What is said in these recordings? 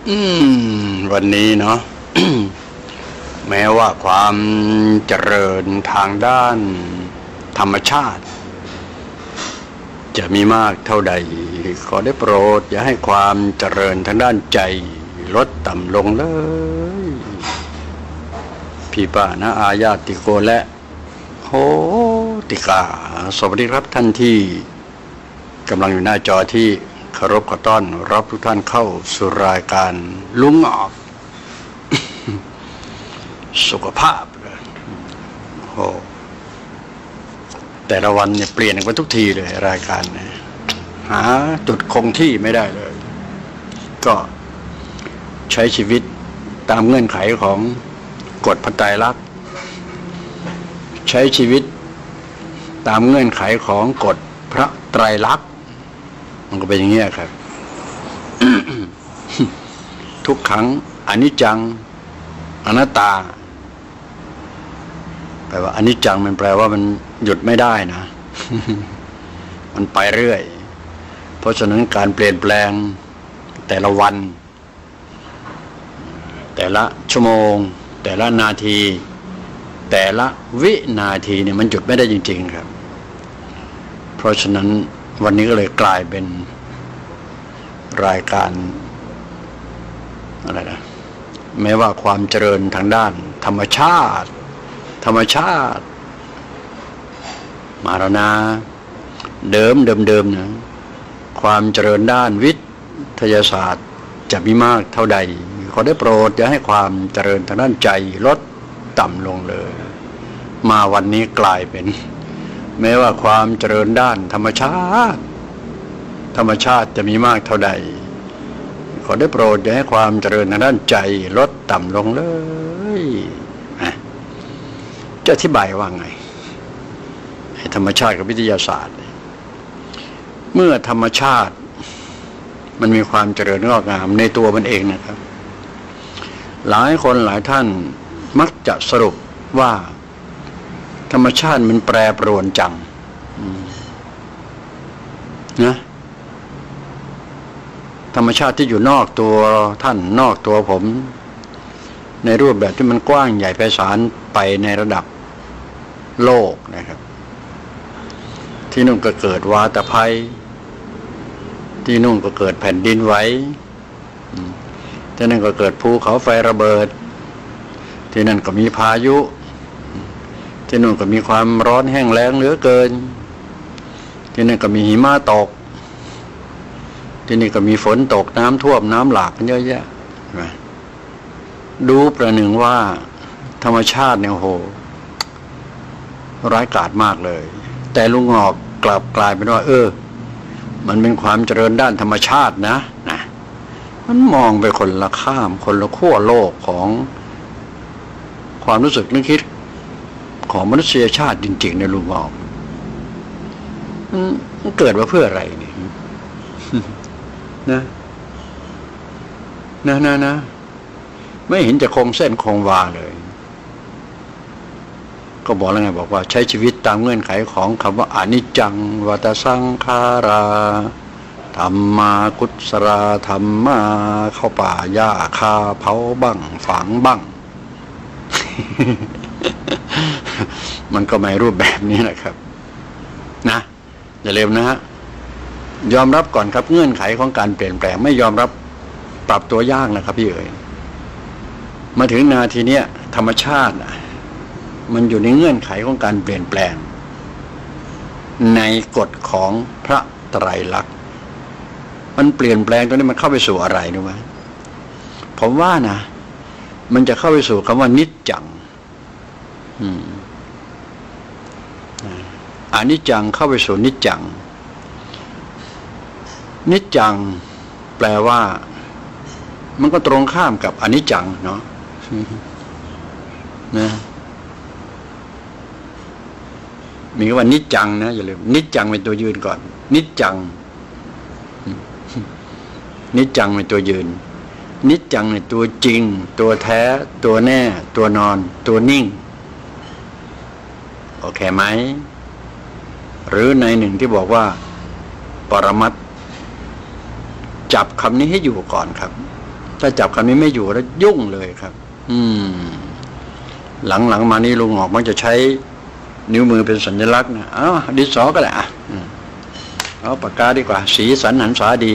วันนี้เนาะ แม้ว่าความเจริญทางด้านธรรมชาติจะมีมากเท่าใดขอได้โปรดอย่าให้ความเจริญทางด้านใจลดต่ำลงเลยพี่ป้านะอาญาติโกและโหติกาสวัสดีครับท่านที่กำลังอยู่หน้าจอที่เคารพขอต้อนรับทุกท่านเข้าสู่รายการลุงออกสุขภาพโอ้แต่ละวันเนี่ยเปลี่ยนกันทุกทีเลยรายการเนี่ยหาจุดคงที่ไม่ได้เลยก็ใช้ชีวิตตามเงื่อนไขของกฎพระไตรลักษณ์ใช้ชีวิตตามเงื่อนไขของกฎพระไตรลักษณ์มันก็เป็นอย่างนี้ครับ ทุกขังอนิจจังอนัตตาแปลว่าอนิจจังมันแปลว่ามันหยุดไม่ได้นะ มันไปเรื่อยเพราะฉะนั้นการเปลี่ยนแปลงแต่ละวันแต่ละชั่วโมงแต่ละนาทีแต่ละวินาทีเนี่ยมันหยุดไม่ได้จริงๆครับเพราะฉะนั้นวันนี้ก็เลยกลายเป็นรายการอะไรนะแม้ว่าความเจริญทางด้านธรรมชาติมาแล้วนะเดิมนะความเจริญด้านวิทยาศาสตร์จะมีมากเท่าใดขอได้โปรดอย่าให้ความเจริญทางด้านใจลดต่ำลงเลยมาวันนี้กลายเป็นแม้ว่าความเจริญด้านธรรมชาติจะมีมากเท่าใดขอได้โปรดอย่าให้ความเจริญทางด้านใจลดต่ำลงเลยจะอธิบายว่าไงธรรมชาติกับวิทยาศาสตร์เมื่อธรรมชาติมันมีความเจริญงอกงามในตัวมันเองนะครับหลายคนหลายท่านมักจะสรุปว่าธรรมชาติมันแปรปรวนจังนะธรรมชาติที่อยู่นอกตัวท่านนอกตัวผมในรูปแบบที่มันกว้างใหญ่ไพศาลไปในระดับโลกนะครับที่นู่นก็เกิดวาตภัยที่นู่นก็เกิดแผ่นดินไหวที่นั่นก็เกิดภูเขาไฟระเบิดที่นั่นก็มีพายุที่นู่นก็มีความร้อนแห้งแล้งเหลือเกินที่นั่นก็มีหิมะตกที่นี่ก็มีฝนตกน้ำท่วมน้ำหลากกันเยอะแยะดูประหนึ่งว่าธรรมชาติเนี่ยโหร้ายกาจมากเลยแต่ลุงงอกกลับกลายเป็นว่ามันเป็นความเจริญด้านธรรมชาตินะมันมองไปคนละข้ามคนละขั้วโลกของความรู้สึกนึกคิดของมนุษยชาติจริงๆในลุงงอกมันเกิดมาเพื่ออะไรนี่ นะไม่เห็นจะคงเส้นคงวาเลยก็บอกแล้วไงบอกว่าใช้ชีวิตตามเงื่อนไขของคำว่าอนิจจังวัฏสังขาราธรรมากุศลธรรมาเข้าป่าหญ้าคาเผาบ้างฝังบ้าง มันก็ไม่รูปแบบนี้นะครับนะอย่าลืมนะฮะยอมรับก่อนครับเงื่อนไขของการเปลี่ยนแปลงไม่ยอมรับปรับตัวยากนะครับพี่เอ๋ยมาถึงนาทีเนี้ยธรรมชาติมันอยู่ในเงื่อนไขของการเปลี่ยนแปลงในกฎของพระไตรลักษณ์มันเปลี่ยนแปลงตรงนี้มันเข้าไปสู่อะไรรู้ไหมผมว่านะมันจะเข้าไปสู่คำว่านิจจังอนิจจังเข้าไปสู่นิจจังนิจจังแปลว่ามันก็ตรงข้ามกับอนิจจังเนาะนะมีคำว่านิจจังนะอย่าลืมนิจจังเป็นตัวยืนก่อนนิจจังเป็นตัวยืนนิจจังในตัวจริงตัวแท้ตัวแน่ตัวนอนตัวนิ่งโอเคไหมหรือในหนึ่งที่บอกว่าปรมัตถ์จับคำนี้ให้อยู่ก่อนครับถ้าจับคำนี้ไม่อยู่แล้วยุ่งเลยครับ หลังมานี้ลุงหงอกมักจะใช้นิ้วมือเป็นสัญลักษณ์นะดินสอก็ได้เอาปากกาดีกว่าสีสันหันษาดี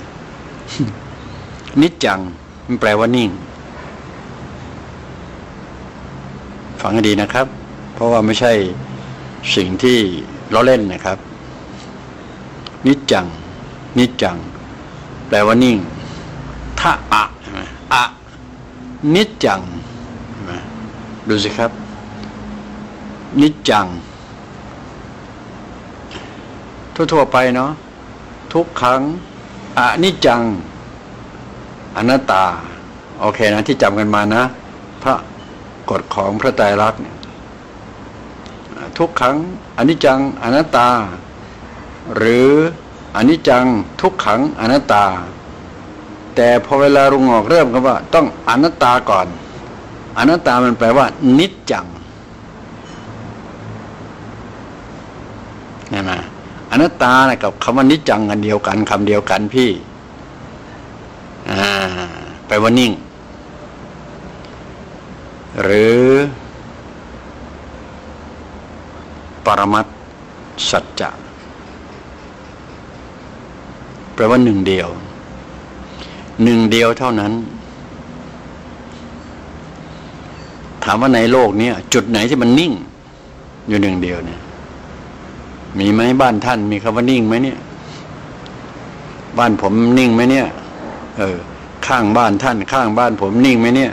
นิจจังมันแปลว่านิ่งฟังให้ดีนะครับเพราะว่าไม่ใช่สิ่งที่ล้อเล่นนะครับนิจจังแปลว่านิ่งถ้าอะนิจจังดูสิครับนิจจังทั่วไปเนาะทุกครั้งอนิจจังอนัตตาโอเคนะที่จำกันมานะพระกฎของพระไตรลักษณ์เนี่ยทุกครั้งอนิจจังอนัตตาหรืออนิจจังทุกขังอนัตตาแต่พอเวลาลุงหงอกเริ่มกันว่าต้องอนัตตาก่อนอนัตตามันแปลว่านิจจังใช่ไหมอนัตตากับคำว่านิจจังกันเดียวกันคำเดียวกันพี่แปลว่านิ่งหรือปรมัตถ์สัจจะแปลว่าหนึ่งเดียวเท่านั้นถามว่าในโลกนี้จุดไหนที่มันนิ่งอยู่หนึ่งเดียวเนี่ยมีไหมบ้านท่านมีคำว่านิ่งไหมเนี่ยบ้านผมนิ่งไหมเนี่ยข้างบ้านท่านข้างบ้านผมนิ่งไหมเนี่ย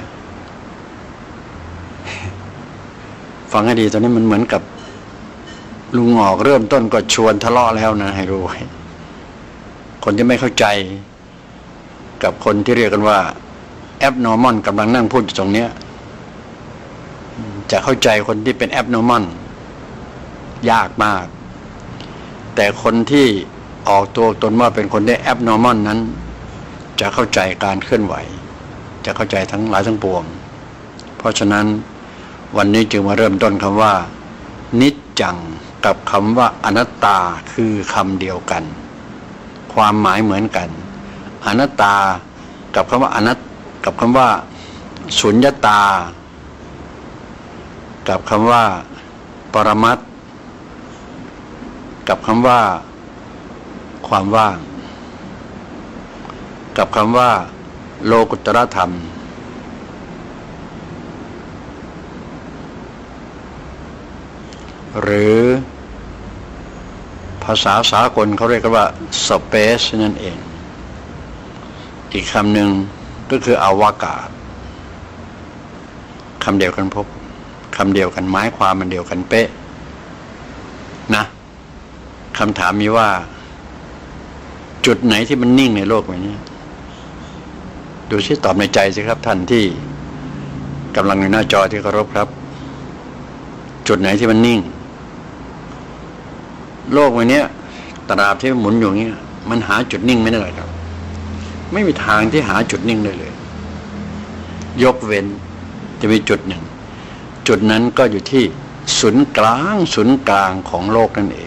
ฟังให้ดีตอนนี้มันเหมือนกับลุงหงอกเริ่มต้นก็ชวนทะเลาะแล้วนะให้รู้ไว้คนที่ไม่เข้าใจกับคนที่เรียกกันว่าแอปนอร์มอลกำลังนั่งพูดอยู่ตรงนี้จะเข้าใจคนที่เป็นแอปนอร์มอลยากมากแต่คนที่ออกตัวตนว่าเป็นคนได้แอปนอร์มอลนั้นจะเข้าใจการเคลื่อนไหวจะเข้าใจทั้งหลายทั้งปวงเพราะฉะนั้นวันนี้จึงมาเริ่มต้นคำว่านิจจังกับคำว่าอนัตตาคือคำเดียวกันความหมายเหมือนกันอนัตตากับคำว่าอนัตกับคำว่าสุญญตากับคำว่าปรมัตถ์กับคำว่าความว่างกับคำว่าโลกุตตรธรรมหรือภาษาสากลเขาเรียกกันว่าสเปซนั่นเองอีกคำหนึ่งก็คืออวกาศคำเดียวกันพบคำเดียวกันหมายความมันเดียวกันเป๊ะนะคำถามมีว่าจุดไหนที่มันนิ่งในโลกแบบนี้ดูซิตอบในใจสิครับท่านที่กำลังอยู่หน้าจอที่เคารพครับจุดไหนที่มันนิ่งโลกวันนี้ตราบที่หมุนอยู่อย่างนี้มันหาจุดนิ่งไม่ได้เลยครับไม่มีทางที่หาจุดนิ่งได้เลยยกเว้นจะมีจุดหนึ่งจุดนั้นก็อยู่ที่ศูนย์กลางของโลกนั่นเอง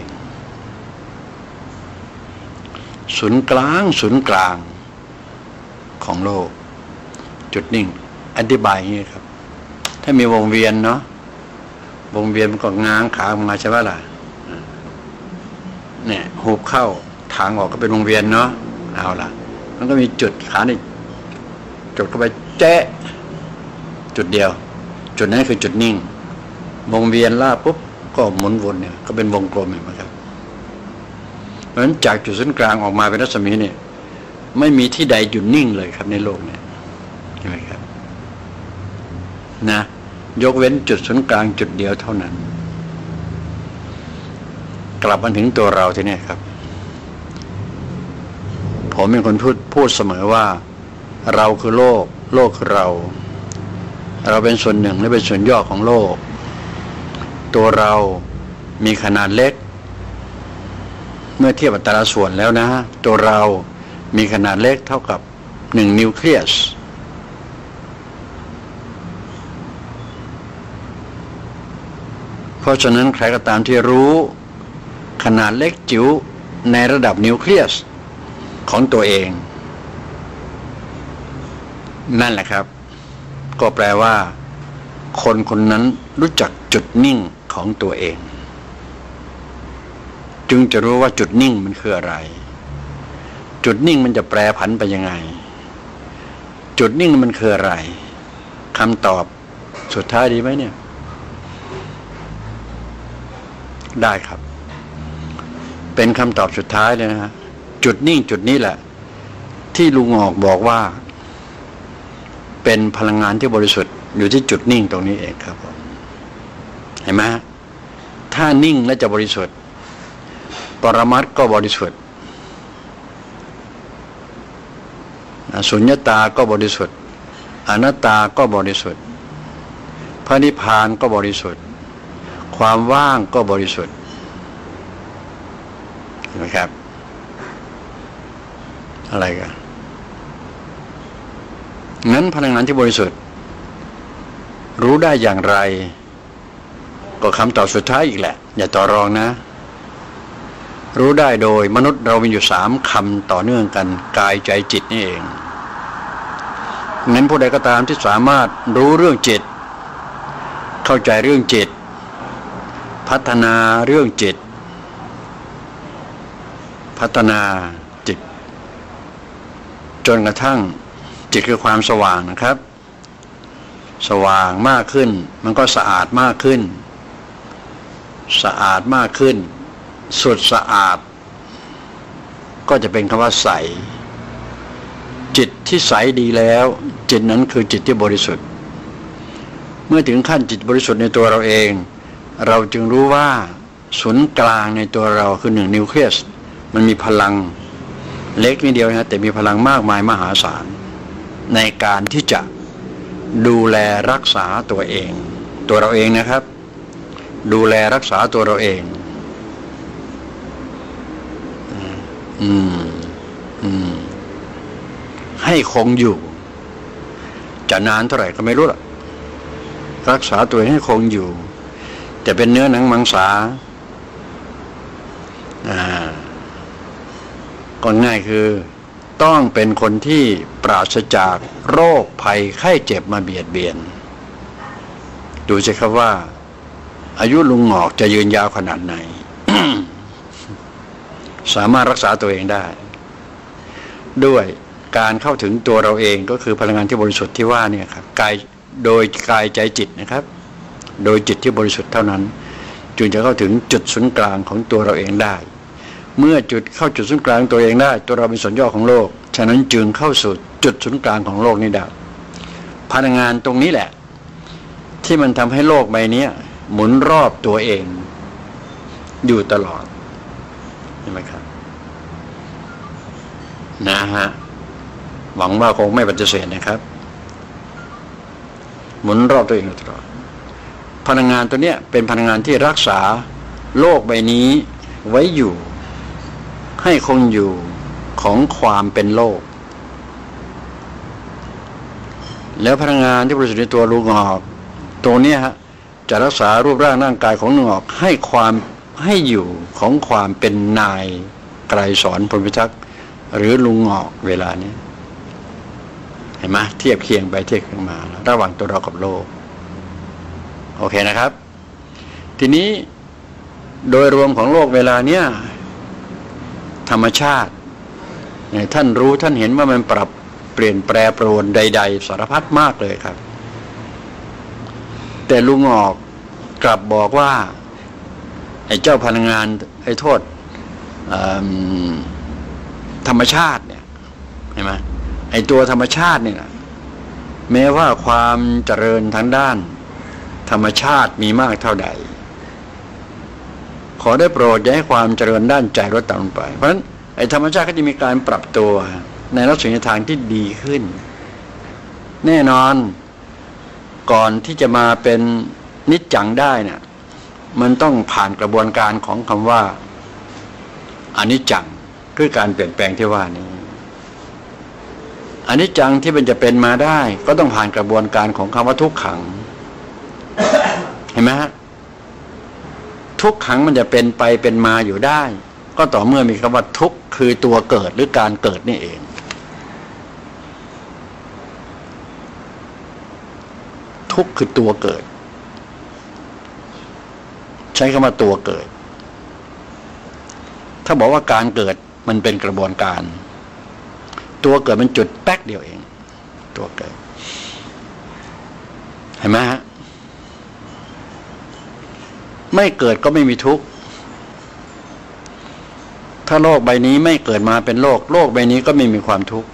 ศูนย์กลางของโลกจุดนิ่งอธิบายอย่างนี้ครับถ้ามีวงเวียนเนาะวงเวียนมันก็ง้างขาออกมาใช่ไหมล่ะเนี่ยหุบเข้าทางออกก็เป็นวงเวียนเนาะเอาล่ะมันก็มีจุดขาในจุดเข้าไปแจ๊ะจุดเดียวจุดนั้นคือจุดนิ่งวงเวียนลาปุ๊บก็หมุนวนเนี่ยก็เป็นวงกลมเห็นไหมครับเพราะฉะนั้นจากจุดศูนย์กลางออกมาเป็นรัศมีเนี่ยไม่มีที่ใดหยุดนิ่งเลยครับในโลกเนี่ยเห็นไหมครับนะยกเว้นจุดศูนย์กลางจุดเดียวเท่านั้นกลับมาถึงตัวเราที่นี่ครับผมเป็นคนพูดเสมอว่าเราคือโลกโลกคือเราเป็นส่วนหนึ่งและเป็นส่วนย่อของโลกตัวเรามีขนาดเล็กเมื่อเทียบอัตราส่วนแล้วนะตัวเรามีขนาดเล็กเท่ากับ1นิวเคลียสเพราะฉะนั้นใครก็ตามที่รู้ขนาดเล็กจิ๋วในระดับนิวเคลียสของตัวเองนั่นแหละครับก็แปลว่าคนคนนั้นรู้จักจุดนิ่งของตัวเองจึงจะรู้ว่าจุดนิ่งมันคืออะไรจุดนิ่งมันจะแปรผันไปยังไงจุดนิ่งมันคืออะไรคำตอบสุดท้ายดีไหมเนี่ยได้ครับเป็นคำตอบสุดท้ายเลยนะฮะจุดนิ่งจุดนี้แหละที่ลุงออกบอกว่าเป็นพลังงานที่บริสุทธิ์อยู่ที่จุดนิ่งตรงนี้เองครับผมเห็นไหมถ้านิ่งและจะบริสุทธิ์ปรมัตถ์ก็บริสุทธิ์สุญญตาก็บริสุทธิ์อนัตตาก็บริสุทธิ์พระนิพพานก็บริสุทธิ์ความว่างก็บริสุทธิ์เห็นไหมครับอะไรกันงั้นพลังงานที่บริสุทธิ์รู้ได้อย่างไรก็คำตอบสุดท้ายอีกแหละอย่าต่อรองนะรู้ได้โดยมนุษย์เรามีอยู่3คำต่อเนื่องกันกายใจจิตนี่เองงั้นผู้ใดก็ตามที่สามารถรู้เรื่องจิตเข้าใจเรื่องจิตพัฒนาเรื่องจิตพัฒนาจิตจนกระทั่งจิตคือความสว่างนะครับสว่างมากขึ้นมันก็สะอาดมากขึ้นสะอาดมากขึ้นสุดสะอาดก็จะเป็นคำว่าใสจิตที่ใสดีแล้วจิตนั้นคือจิตที่บริสุทธิ์เมื่อถึงขั้นจิตบริสุทธิ์ในตัวเราเองเราจึงรู้ว่าศูนย์กลางในตัวเราคือ1นิวเคลียสมันมีพลังเล็กนิดเดียวนะแต่มีพลังมากมายมหาศาลในการที่จะดูแลรักษาตัวเองตัวเราเองนะครับดูแลรักษาตัวเราเองให้คงอยู่จะนานเท่าไหร่ก็ไม่รู้ล่ะรักษาตัวเองให้คงอยู่แต่เป็นเนื้อหนังมังสาก็ง่ายคือต้องเป็นคนที่ปราศจากโรคภัยไข้เจ็บมาเบียดเบียนดูสิครับว่าอายุลุงหงอกจะยืนยาวขนาดไหน สามารถรักษาตัวเองได้ด้วยการเข้าถึงตัวเราเองก็คือพลังงานที่บริสุทธิ์ที่ว่าเนี่ยครับกายโดยกายใจจิตนะครับโดยจิตที่บริสุทธิ์เท่านั้นจึงจะเข้าถึงจุดศูนย์กลางของตัวเราเองได้เมื่อเข้าจุดศูนย์กลางตัวเองได้ตัวเราเป็นส่วนย่อของโลกฉะนั้นจึงเข้าสู่จุดศูนย์กลางของโลกนี้ได้พลังงานตรงนี้แหละที่มันทำให้โลกใบนี้หมุนรอบตัวเองอยู่ตลอดเห็นไหมครับนะฮะหวังว่าคงไม่ปฏิเสธนะครับหมุนรอบตัวเองตลอดพลังงานตัวเนี้ยเป็นพลังงานที่รักษาโลกใบนี้ไว้อยู่ให้คงอยู่ของความเป็นโลกแล้วพลังงานที่บริสุทธิ์ในตัวลุงออกตัวเนี้ยฮะจะรักษารูปร่างร่างกายของลุงออกให้อยู่ของความเป็นนายไกรสอนพลพิทักษ์หรือลุงออกเวลานี้เห็นไหมเทียบเคียงไปเทียบเคียงมาระหว่างตัวเรากับโลกโอเคนะครับทีนี้โดยรวมของโลกเวลาเนี้ยธรรมชาติท่านรู้ท่านเห็นว่ามันปรับเปลี่ยนแปรปรวนใดๆสารพัดมากเลยครับแต่ลุงออกกลับบอกว่าไอ้เจ้าพลังงานไอ้โทษธรรมชาติเนี่ยเห็นไหมไอ้ตัวธรรมชาติเนี่ยแม้ว่าความเจริญทางด้านธรรมชาติมีมากเท่าใดขอได้โปรดอย่าให้ความเจริญด้านใจลดต่ำลงไปเพราะฉะนั้นไอ้ธรรมชาติก็จะมีการปรับตัวในลักษณะทางที่ดีขึ้นแน่นอนก่อนที่จะมาเป็นนิจจังได้เนี่ยมันต้องผ่านกระบวนการของคำว่าอนิจจังคือการเปลี่ยนแปลงที่ว่านี้อนิจจังที่มันจะเป็นมาได้ก็ต้องผ่านกระบวนการของคำว่าทุกขังเห็นไหมฮะทุกขังมันจะเป็นไปเป็นมาอยู่ได้ก็ต่อเมื่อมีคำว่าทุกคือตัวเกิดหรือการเกิดนี่เองทุกข์คือตัวเกิดใช้คำว่าตัวเกิดถ้าบอกว่าการเกิดมันเป็นกระบวนการตัวเกิดมันจุดแป๊กเดียวเองตัวเกิดเห็นไหมฮะไม่เกิดก็ไม่มีทุกข์ถ้าโลกใบนี้ไม่เกิดมาเป็นโลกใบนี้ก็ไม่มีความทุกข์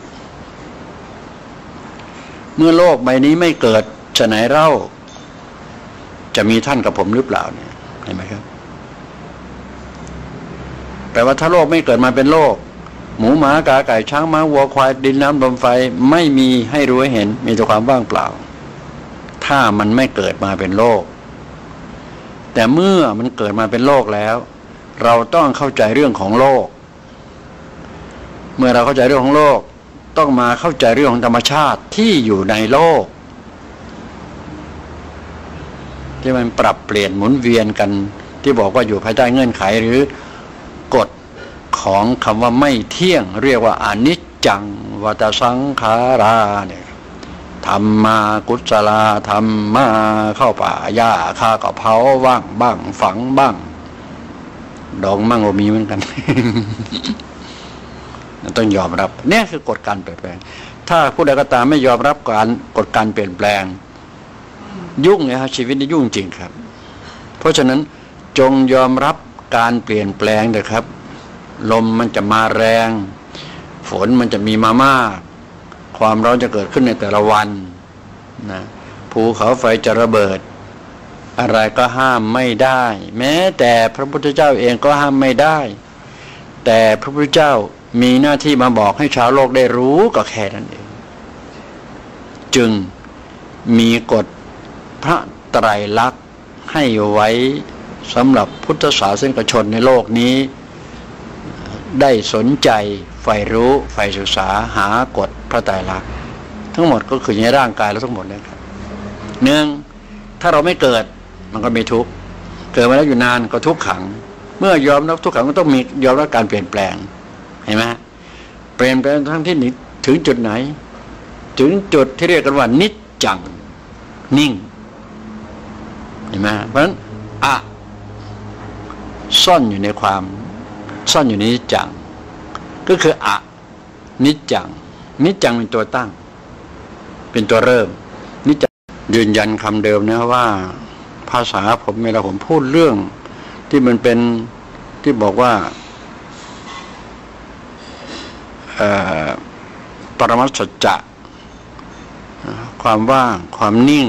เมื่อโลกใบนี้ไม่เกิดจะไหนเล่าจะมีท่านกับผมหรือเปล่าเนี่ยเห็นไหมครับแปลว่าถ้าโลกไม่เกิดมาเป็นโลกหมูหมากาไก่ช้างม้าวัวควายดินน้ำลมไฟไม่มีให้รู้ให้เห็นมีแต่ความว่างเปล่าถ้ามันไม่เกิดมาเป็นโลกแต่เมื่อมันเกิดมาเป็นโลกแล้วเราต้องเข้าใจเรื่องของโลกเมื่อเราเข้าใจเรื่องของโลกต้องมาเข้าใจเรื่องของธรรมชาติที่อยู่ในโลกที่มันปรับเปลี่ยนหมุนเวียนกันที่บอกว่าอยู่ภายใต้เงื่อนไขหรือกฎของคำว่าไม่เที่ยงเรียกว่าอนิจจังวัฏสังขาราเนี่ยธรรมากุศลาธรรมาเข้าป่าหญ้าข้าก็เผาว่างบ้างฝังบ้างดองมั่งก็มีเหมือนกัน ต้องยอมรับเนี่ยคือกฎการเปลี่ยนแปลงถ้าผู้ใดก็ตามไม่ยอมรับกฎการเปลี่ยนแปลงยุ่งเลยครับชีวิตนี่ยุ่งจริงครับเพราะฉะนั้นจงยอมรับการเปลี่ยนแปลงเถอะครับลมมันจะมาแรงฝนมันจะมีมามากความร้อนจะเกิดขึ้นในแต่ละวันนะภูเขาไฟจะระเบิดอะไรก็ห้ามไม่ได้แม้แต่พระพุทธเจ้าเองก็ห้ามไม่ได้แต่พระพุทธเจ้ามีหน้าที่มาบอกให้ชาวโลกได้รู้ก็แค่นั้นเองจึงมีกฎพระไตรลักษณ์ให้ไว้สำหรับพุทธศาสนิกชนในโลกนี้ได้สนใจใฝ่รู้ใฝ่ศึกษาหากฎพระไตรลักษณ์ทั้งหมดก็คือในร่างกายเราทั้งหมดเลยครับหนึ่งถ้าเราไม่เกิดมันก็มีทุกข์เกิดมาแล้วอยู่นานก็ทุกข์ขังเมื่อยอมรับทุกข์ขังก็ต้องมียอมรับการเปลี่ยนแปลงเห็นไหมเปลี่ยนแปลงทั้งที่ถึงจุดไหนถึงจุดที่เรียกกันว่านิจจังนิ่งเห็นไหมเพราะฉะนั้นซ่อนอยู่ในความซ่อนอยู่ในนิจจังก็คือนิจจังนิจจังเป็นตัวตั้งเป็นตัวเริ่มนิจจังยืนยันคำเดิมนะว่าภาษาผมเวลาผมพูดเรื่องที่มันเป็นที่บอกว่าปรมัตถสัจจะความว่างความนิ่ง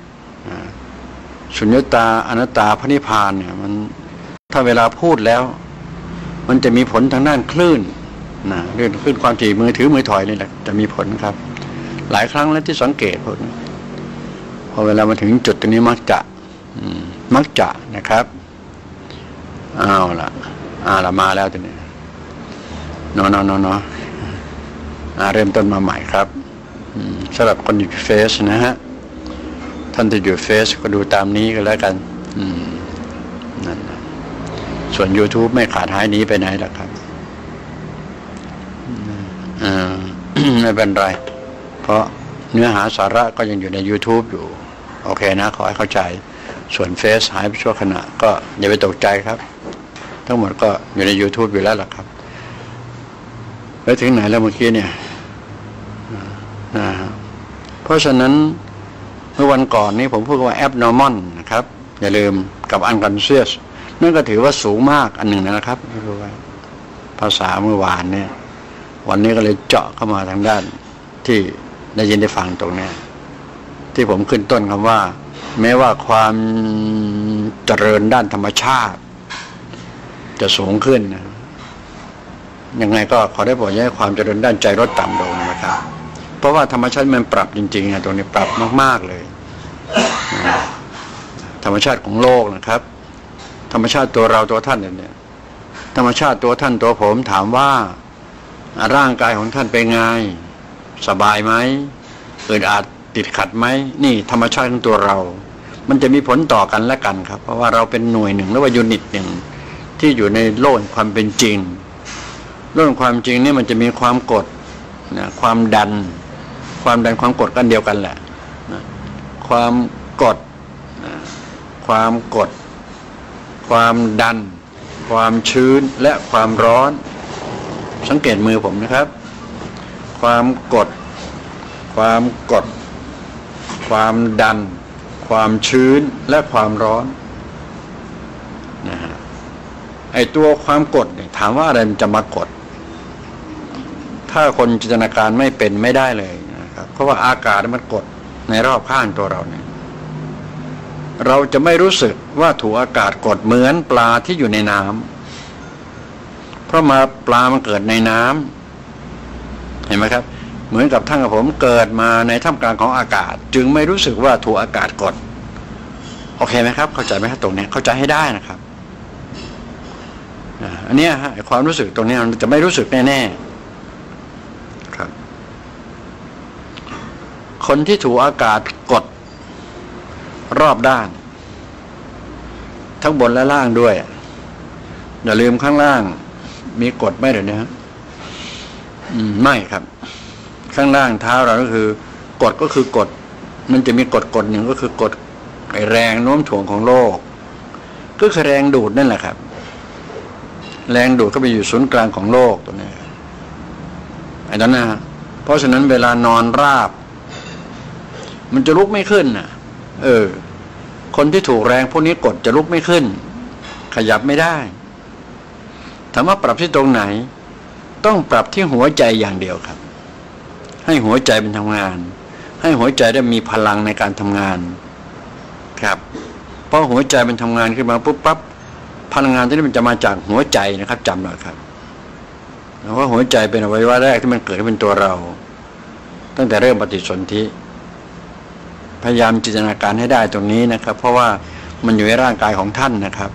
สุญญตาอนัตตาพระนิพพานเนี่ยมันถ้าเวลาพูดแล้วมันจะมีผลทางด้านคลื่นนะเรื่องคลื่นความถี่มือถือมือถอยนี่แหละจะมีผลครับหลายครั้งแล้วที่สังเกตผลพอเวลามาถึงจุดตรงนี้มักจะนะครับเอาละมาแล้วตัวนี้เนาะเริ่มต้นมาใหม่ครับสำหรับคนอยู่เฟซนะฮะท่านที่อยู่เฟซก็ดูตามนี้ก็แล้วกันนั่นนะส่วน YouTube ไม่ขาดหายหนีไปไหนหรอกครับไม่เป็นไรเพราะเนื้อหาสาระก็ยังอยู่ใน YouTube อยู่โอเคนะขอให้เข้าใจส่วนเฟซหายไปชั่วขณะก็อย่าไปตกใจครับทั้งหมดก็อยู่ใน YouTube อยู่แล้วล่ะครับแล้วถึงไหนแล้วเมื่อกี้เนี่ยเพราะฉะนั้นเมื่อวันก่อนนี้ผมพูดว่า abnormal นะครับอย่าลืมกับ unconscious นั่นก็ถือว่าสูงมากอันหนึ่งนะครับไม่รู้ว่าภาษาเมื่อวานเนี่ยวันนี้ก็เลยเจาะเข้ามาทางด้านที่ได้ยินได้ฟังตรงนี้ที่ผมขึ้นต้นคำว่าแม้ว่าความเจริญด้านธรรมชาติจะสูงขึ้นนะยังไงก็ขอได้โปรดอย่าให้ความเจริญด้านใจลดต่ำลงนะครับเพราะว่าธรรมชาติมันปรับจริงๆนะตรงนี้ปรับมากๆเลยธรรมชาติของโลกนะครับธรรมชาติตัวเราตัวท่านเนี่ยธรรมชาติตัวท่านตัวผมถามว่าร่างกายของท่านเป็นไงสบายไหมอึดอัดติดขัดไหมนี่ธรรมชาติของตัวเรามันจะมีผลต่อกันและกันครับเพราะว่าเราเป็นหน่วยหนึ่งหรือว่ายูนิตหนึ่งที่อยู่ในโลกความเป็นจริงโลกความจริงนี่มันจะมีความกดนะความดันความกดกันเดียวกันแหละนะความกดความกดความดันความชื้นและความร้อนสังเกตมือผมนะครับความกดความกดความดันความชื้นและความร้อนนะฮะไอตัวความกดเนี่ยถามว่าอะไรมันจะมากดถ้าคนจินตนาการไม่เป็นไม่ได้เลยนะครับเพราะว่าอากาศมันกดในรอบข้างตัวเราเนี่ยเราจะไม่รู้สึกว่าถูกอากาศกดเหมือนปลาที่อยู่ในน้ำเพราะปลามันเกิดในน้ำเห็นไหมครับเหมือนกับท่านกับผมเกิดมาในท่ามกลางของอากาศจึงไม่รู้สึกว่าถูกอากาศกดโอเคไหมครับเข้าใจไหมครับตรงนี้เข้าใจให้ได้นะครับอันนี้ฮะความรู้สึกตรงนี้มันจะไม่รู้สึกแน่ๆครับคนที่ถูกอากาศกดรอบด้านทั้งบนและล่างด้วยอย่าลืมข้างล่างมีกดไหมเดี๋ยวนี้ไม่ครับข้างล่างเท้าเราก็คือกดก็คือกดมันจะมีกดหนึ่งก็คือกดแรงโน้มถ่วงของโลกก็คือแรงดูดนั่นแหละครับแรงดูดเข้าไปอยู่ศูนย์กลางของโลกตัวนี้ไอ้นั้นนะเพราะฉะนั้นเวลานอนราบมันจะลุกไม่ขึ้นน่ะคนที่ถูกแรงพวกนี้กดจะลุกไม่ขึ้นขยับไม่ได้ถามว่าปรับที่ตรงไหนต้องปรับที่หัวใจอย่างเดียวครับให้หัวใจเป็นทำงานให้หัวใจได้มีพลังในการทำงานครับเพราะหัวใจเป็นทำงานขึ้นมาปุ๊บปั๊บพลังงานที่นี่มันจะมาจากหัวใจนะครับจำหน่อยครับเพราะหัวใจเป็นอวัยวะแรกที่มันเกิดขึ้นเป็นตัวเราตั้งแต่เริ่มปฏิสนธิพยายามจินตนาการให้ได้ตรงนี้นะครับเพราะว่ามันอยู่ในร่างกายของท่านนะครับ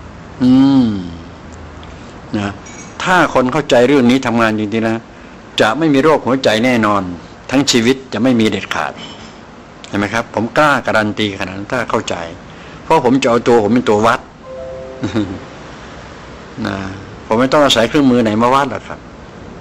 นะถ้าคนเข้าใจเรื่องนี้ทำงานจริงๆนะจะไม่มีโรคหัวใจแน่นอนทั้งชีวิตจะไม่มีเด็ดขาดเห็นไหมครับผมกล้าการันตีขนาดนั้นถ้าเข้าใจเพราะผมจะเอาตัวผมเป็นตัววัดนะผมไม่ต้องอาศัยเครื่องมือไหนมาวัดหรอกครับ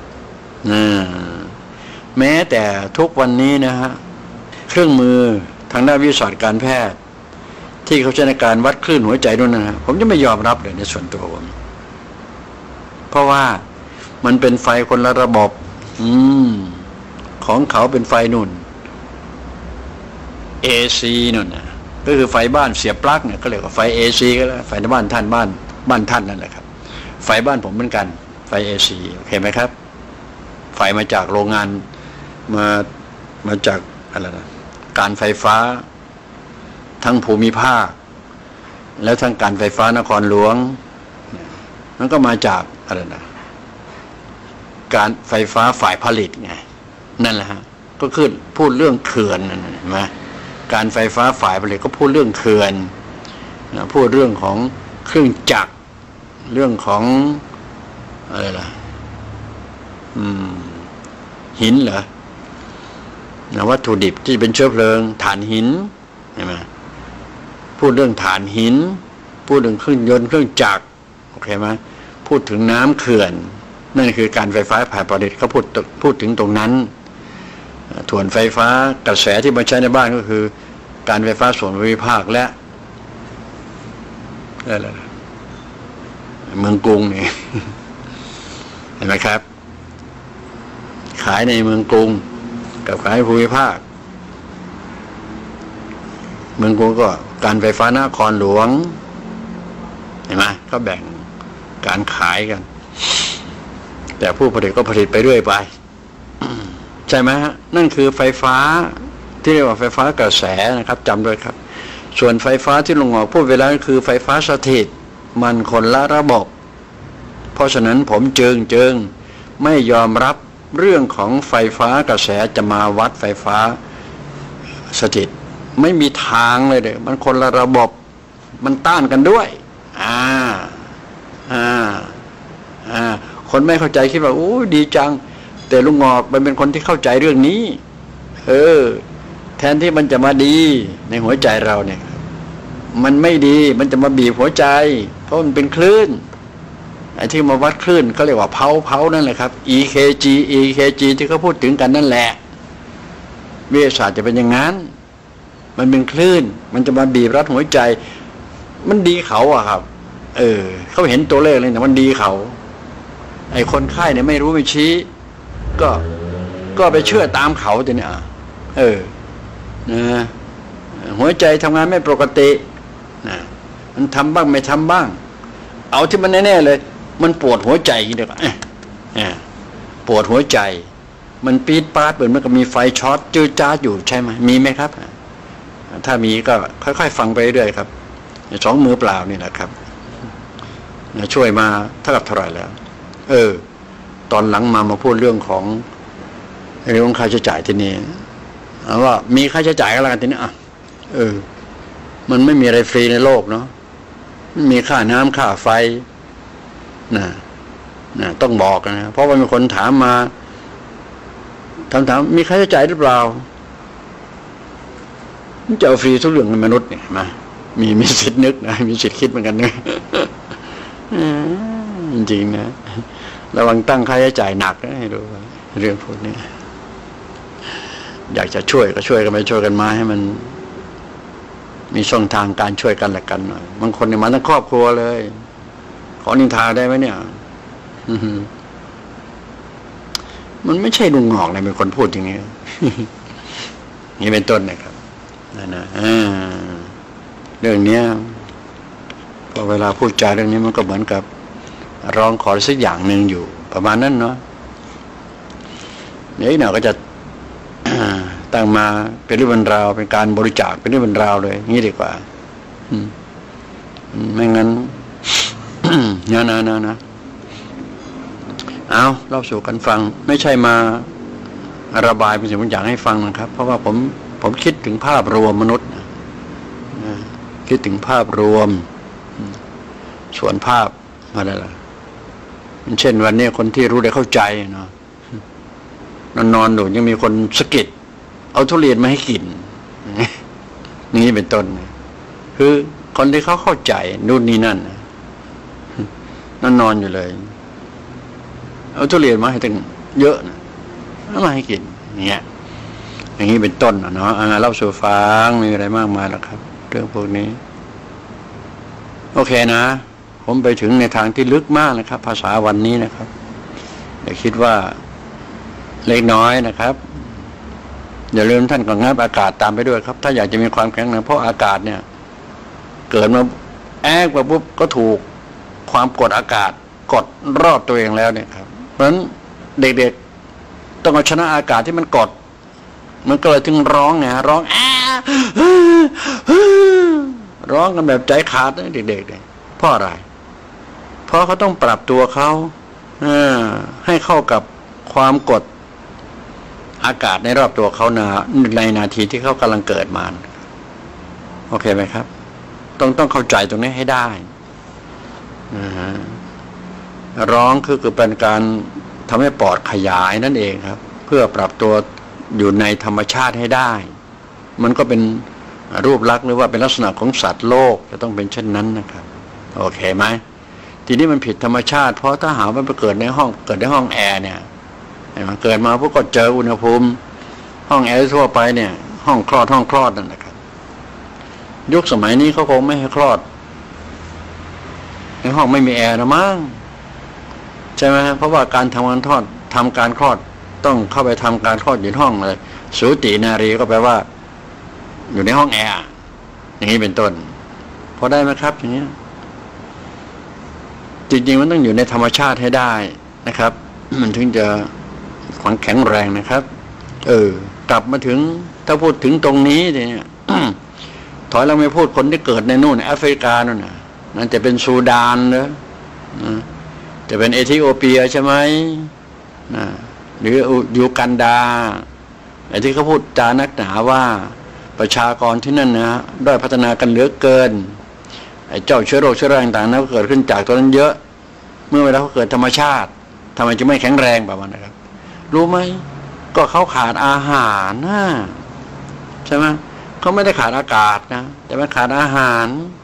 แม้แต่ทุกวันนี้นะฮะเครื่องมือทางด้านวิทยาศาสตร์การแพทย์ที่เขาใช้ในการวัดคลื่นหัวใจด้วยนะผมจะไม่ยอมรับเลยในส่วนตัวผมเพราะว่ามันเป็นไฟคนละระบบของเขาเป็นไฟนุ่น AC นุ่นนะก็คือไฟบ้านเสียบปลั๊กเนี่ยก็เรียกว่าไฟ AC ก็แล้วไฟในบ้านท่านบ้านท่านนั่นแหละครับไฟบ้านผมเหมือนกันไฟ AC โอเคไหมครับไฟมาจากโรงงานมาจากอะไรนะการไฟฟ้าทั้งภูมิภาคแล้วทั้งการไฟฟ้านครหลวงมันก็มาจากอะไรนะการไฟฟ้าฝ่ายผลิตไงนั่นแหละฮะก็คือพูดเรื่องเขื่อนนั่นเห็นไหมการไฟฟ้าฝ่ายผลิตก็พูดเรื่องเขื่อนพูดเรื่องของเครื่องจักรเรื่องของอะไรล่ะหินเหรอวัตถุดิบที่เป็นเชื้อเพลิงถ่านหินใช่ไหมพูดเรื่องถ่านหินพูดถึงเครื่องยนต์เครื่องจักรโอเคไหมพูดถึงน้ำเขื่อนนั่นคือการไฟฟ้าฝ่ายผลิตเขาพูดถึงตรงนั้นส่วนไฟฟ้ากระแสที่มาใช้ในบ้านก็คือการไฟฟ้าส่วนภูมิภาคและอะไรเมืองกรุงนี่เห็นไหมครับขายในเมืองกรุงกับขายภูมิภาคเมืองกรุงก็การไฟฟ้านครหลวงเห็นไหมก็แบ่งการขายกันแต่ผู้ผลิตก็ผลิตไปเรื่อยไปใช่ไหมฮะนั่นคือไฟฟ้าที่เรียกว่าไฟฟ้ากระแสนะครับจำด้วยครับส่วนไฟฟ้าที่ลุงหงอกพูดเวลาคือไฟฟ้าสถิตมันคนละระบบเพราะฉะนั้นผมจึงไม่ยอมรับเรื่องของไฟฟ้ากระแสจะมาวัดไฟฟ้าสถิตไม่มีทางเลยเด้อมันคนละระบบมันต้านกันด้วยคนไม่เข้าใจคิดว่าโอ้ดีจังแต่ลุงหงอกมันเป็นคนที่เข้าใจเรื่องนี้แทนที่มันจะมาดีในหัวใจเราเนี่ยมันไม่ดีมันจะมาบีบหัวใจเพราะมันเป็นคลื่นไอ้ที่มาวัดคลื่นเขาเรียกว่าเผานั่นแหละครับ EKG ที่เขาพูดถึงกันนั่นแหละวิทยาศาสตร์จะเป็นอย่างนั้นมันเป็นคลื่นมันจะมาบีบรัดหัวใจมันดีเขาอะครับเขาเห็นตัวเลขเลยแต่มันดีเขาไอ้คนไข้เนี่ยไม่รู้ไม่ชี้ก็ไปเชื่อตามเขาตัวเนี่ยนะหัวใจทำงานไม่ปกตินะมันทำบ้างไม่ทำบ้างเอาที่มันแน่ๆเลยมันปวดหัวใจเดี๋ยวปวดหัวใจมันปี๊ดป๊าดเหมือนมันก็มีไฟช็อตจืดจ้าอยู่ใช่ไหมมีไหมครับถ้ามีก็ค่อยๆฟังไปเรื่อยครับ2 มือเปล่านี่แหละครับช่วยมาเท่ากับเท่าไหร่แล้วตอนหลังมาพูดเรื่องของค่าใช้จ่ายที่นี่ว่ามีค่าใช้จ่ายอะไรกันทีนี้มันไม่มีอะไรฟรีในโลกเนาะมันมีค่าน้ำค่าไฟนะต้องบอกนะเพราะว่ามีคนถามมาถามมีค่าใช้จ่ายหรือเปล่าจะเอาฟรีทุกเรื่องในมนุษย์เนี่ยมามีสิทธิ์นึกนะมีสิทธิ์คิดเหมือนกันนะจริงๆนะระวังตั้งค่าใช้จ่ายหนักนะให้ดูเรื่องพวกนี้อยากจะช่วยก็ช่วยกันไปช่วยกันมาให้มันมีช่องทางการช่วยกันและกันหน่อยบางคนเนี่ยมาทั้งครอบครัวเลยขอนินทาได้ไหมเนี่ยมันไม่ใช่ลุงหอกนะเป็นคนพูดอย่างนี้นี่เป็นต้นนะครับนะเรื่องนี้พอเวลาพูดจาเรื่องนี้มันก็เหมือนกับร้องขอสักอย่างหนึ่งอยู่ประมาณนั้นเนาะเดี๋ยวหน่อยก็จะตั้งมาเป็นเรื่องเป็นราวเป็นการบริจาคเป็นเรื่องเป็นราวเลยงี้ดีกว่าไม่งั้น นะเอาเล่าสู่กันฟังไม่ใช่มาระบายเป็นสิ่งบางอย่างให้ฟังนะครับเพราะว่าผมคิดถึงภาพรวมมนุษย์คิดถึงภาพรวมส่วนภาพอะไรล่ะเช่นวันนี้คนที่รู้ได้เข้าใจเนาะนอนอยู่ยังมีคนสะกิดเอาทุเรียนมาให้กินนี่เป็นต้นคือคนที่เขาเข้าใจนู่นนี่นั่นนอนอยู่เลยเอาทุเรียนมาให้ตั้งเยอะนะเอามาให้กินอย่างนี้เป็นต้นเนาะเล่าสู่ฟังมีอะไรมากมายแล้วครับเรื่องพวกนี้โอเคนะผมไปถึงในทางที่ลึกมากนะครับภาษาวันนี้นะครับอย่าคิดว่าเล็กน้อยนะครับอย่าลืมท่านก็งับอากาศตามไปด้วยครับถ้าอยากจะมีความแข็งแรงเพราะอากาศเนี่ยเกิดมาแอกมาปุ๊บก็ถูกความกดอากาศกดรอบตัวเองแล้วเนี่ยครับเพราะฉะนั้นเด็กๆต้องเอาชนะอากาศที่มันกดมันก็เลยถึงร้องไงร้องร้องกันแบบใจขาดนะเด็กๆเนี่ยเพราะอะไรเพราะเขาต้องปรับตัวเขาให้เข้ากับความกดอากาศในรอบตัวเขาในนาทีที่เขากำลังเกิดมาโอเคไหมครับต้องเข้าใจตรงนี้ให้ได้ร้องคือเป็นการทำให้ปอดขยายนั่นเองครับเพื่อปรับตัวอยู่ในธรรมชาติให้ได้มันก็เป็นรูปลักษณ์หรือว่าเป็นลักษณะของสัตว์โลกจะต้องเป็นเช่นนั้นนะครับโอเคไหมทีนี้มันผิดธรรมชาติเพราะถ้าหาว่าไปเกิดในห้องแอร์เนี่ยเกิดมาพวกก็เจออุณหภูมิห้องแอร์ทั่วไปเนี่ยห้องคลอดนั่นนะครับยุคสมัยนี้เขาคงไม่ให้คลอดในห้องไม่มีแอร์นะมั้งใช่ไหมเพราะว่าการทำการคลอดต้องเข้าไปทำการคลอดอยู่ในห้องเลยสูตินารีก็แปลว่าอยู่ในห้องแอร์อย่างนี้เป็นต้นพอได้ไหมครับอย่างนี้จริงๆมันต้องอยู่ในธรรมชาติให้ได้นะครับมันถึงจะความแข็งแรงนะครับกลับมาถึงถ้าพูดถึงตรงนี้เนี่ยถอยเราไม่พูดคนที่เกิดในนู่นแอฟริกานู่นนั่นจะเป็นซูดานเนอะจะเป็นเอธิโอเปียใช่ไหมหรือยูกันดาไอ้ที่เขาพูดจานักหนาว่าประชากรที่นั่นนะด้อยพัฒนากันเหลือเกินไอ้เจ้าเชื้อโรคเชื้อราต่างๆนั้นเกิดขึ้นจากตัวนั้นเยอะเมื่อเวลาเขาเกิดธรรมชาติทำไมจะไม่แข็งแรงแบบนั้นนะครับรู้ไหมก็เขาขาดอาหารนะใช่ไหมเขาไม่ได้ขาดอากาศนะแต่มันขาดอาหาร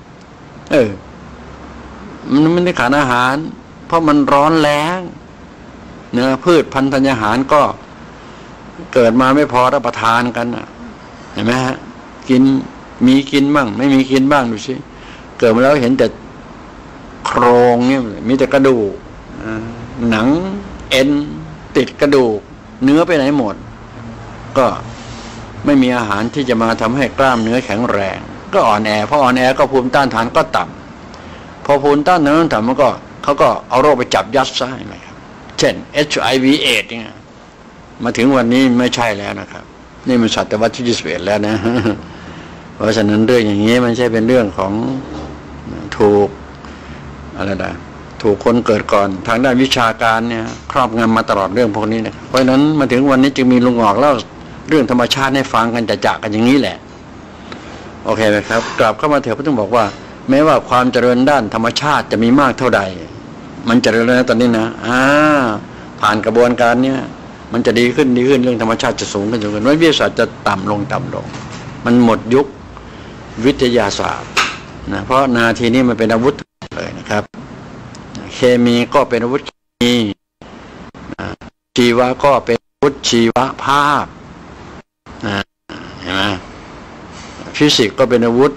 มันไม่ได้ขาดอาหารเพราะมันร้อนแล้งเนื้อพืชพันธุ์ธัญญาหารก็เกิดมาไม่พอรับประทานกันเห็นไหมฮะกินมีกินบ้างไม่มีกินบ้างดูสิเกิดมาแล้วเห็นแต่โครงเนี่ยมีแต่กระดูกหนังเอ็นติดกระดูกเนื้อไปไหนหมดก็ไม่มีอาหารที่จะมาทำให้กล้ามเนื้อแข็งแรงก็อ่อนแอพออ่อนแอก็ภูมิต้านทานก็ต่ำพอภูมิต้านทานต่ำมันก็เขาก็เอาโรคไปจับยัดซะไหมครับเช่น HIV เอดส์เนี่ยมาถึงวันนี้ไม่ใช่แล้วนะครับนี่มันศตวรรษที่21แล้วนะเพราะฉะนั้นเรื่องอย่างนี้มันใช่เป็นเรื่องของถูกอะไรนะถูกคนเกิดก่อนทางด้านวิชาการเนี่ยครอบงำมาตลอดเรื่องพวกนี้นะเพราะฉะนั้นมาถึงวันนี้จึงมีลุงออกเล่าเรื่องธรรมชาติให้ฟังกันจะกันอย่างนี้แหละโอเคไหมครับกลับเข้ามาเถอะพระต้องบอกว่าแม้ว่าความเจริญด้านธรรมชาติจะมีมากเท่าใดมันเจริญแล้วตอนนี้นะผ่านกระบวนการเนี่ยมันจะดีขึ้นเรื่องธรรมชาติจะสูงขึ้นวิทยาศาสตร์จะต่ำลงมันหมดยุควิทยาศาสตร์นะเพราะนาทีนี้มันเป็นอาวุธเลยนะครับเคมีก็เป็นอาวุธเคมีชีวะก็เป็นอาวุธชีวภาพเห็นไหมฟิสิกส์ก็เป็นอาวุธ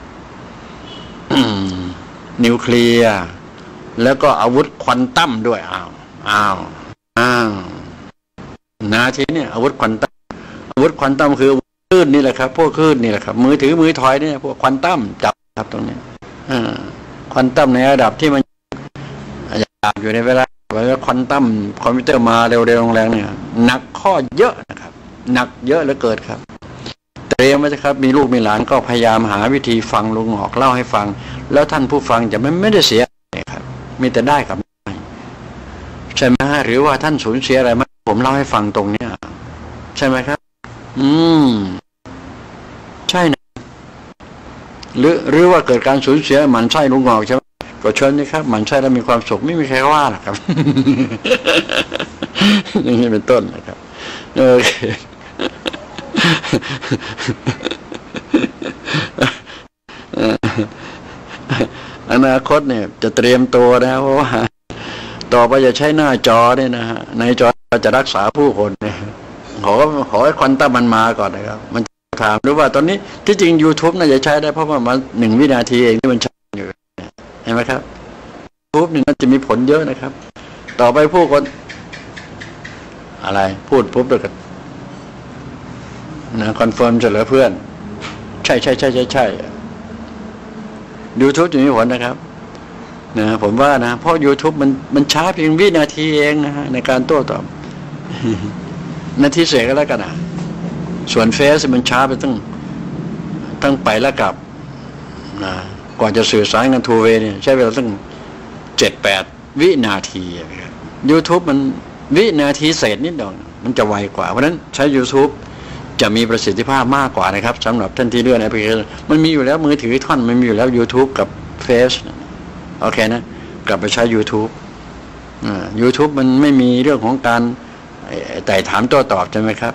นิวเคลียร์แล้วก็อาวุธควอนตัมด้วยนาทีนี้อาวุธควอนตัมคือคลื่นนี่แหละครับพวกคลื่นนี่แหละครับมือถือมือถอยเนี่ยพวกควอนตัมจับครับตรงนี้ควอนตัมในระดับที่มันอยู่ในเวลาควอนตัมคอมพิวเตอร์มาเร็วๆแรงๆเนี่ยหนักข้อเยอะนะครับหนักเยอะเหลือเกินครับเตรียมไว้ครับมีลูกมีหลานก็พยายามหาวิธีฟังลุงออกเล่าให้ฟังแล้วท่านผู้ฟังจะไม่ได้เสียครับมีแต่ได้ครับใช่ไหมหรือว่าท่านสูญเสียอะไรไหมผมเล่าให้ฟังตรงเนี้ยใช่ไหมครับใช่นะหรือว่าเกิดการสูญเสียหมันไส้ลุงออกใช่ไหมก็เชิญนะครับหมันไส้แล้วมีความสุขไม่มีใครว่าหรอกครับอย่างนี้เป็นต้นนะครับโอเคอนาคตเนี่ยจะเตรียมตัวนะเพราะว่าต่อไปจะใช้หน้าจอเนี่ยนะฮะในจอจะรักษาผู้คนเนี่ยขอให้ควอนตัมมันมาก่อนนะครับมันถามหรือว่าตอนนี้ที่จริง YouTube น่าจะใช้ได้เพราะว่ามัน1 วินาทีเองที่มันใช้อยู่เห็นไหมครับ YouTube นี่น่าจะมีผลเยอะนะครับต่อไปผู้คนอะไรพูดปุ๊บแล้วก็นะคอนเฟิร์มเฉลยเพื่อนใช่YouTube จะมีผลนะครับนะผมว่านะเพราะ YouTube มันช้าเพียงวินาทีเองนะฮะในการโต้ตอบนาทีเสียก็แล้วกันนะส่วนเฟซมันช้าไปตั้งไปแล้วกลับนะก่อนจะสื่อสารกันทูเวเนี่ยใช้เวลาตั้ง 7-8 วินาทีครับ YouTube มันวินาทีเศษนิดหน่อยมันจะไวกว่าเพราะฉะนั้นใช้ YouTube จะมีประสิทธิภาพมากกว่านะครับสำหรับท่านที่เลือกแอปพลิเคชันมันมีอยู่แล้วมือถือท่านมันมีอยู่แล้ว YouTube กับเฟซโอเคนะกลับไปใช้ YouTube มันไม่มีเรื่องของการไต่ถามโต้ตอบใช่ไหมครับ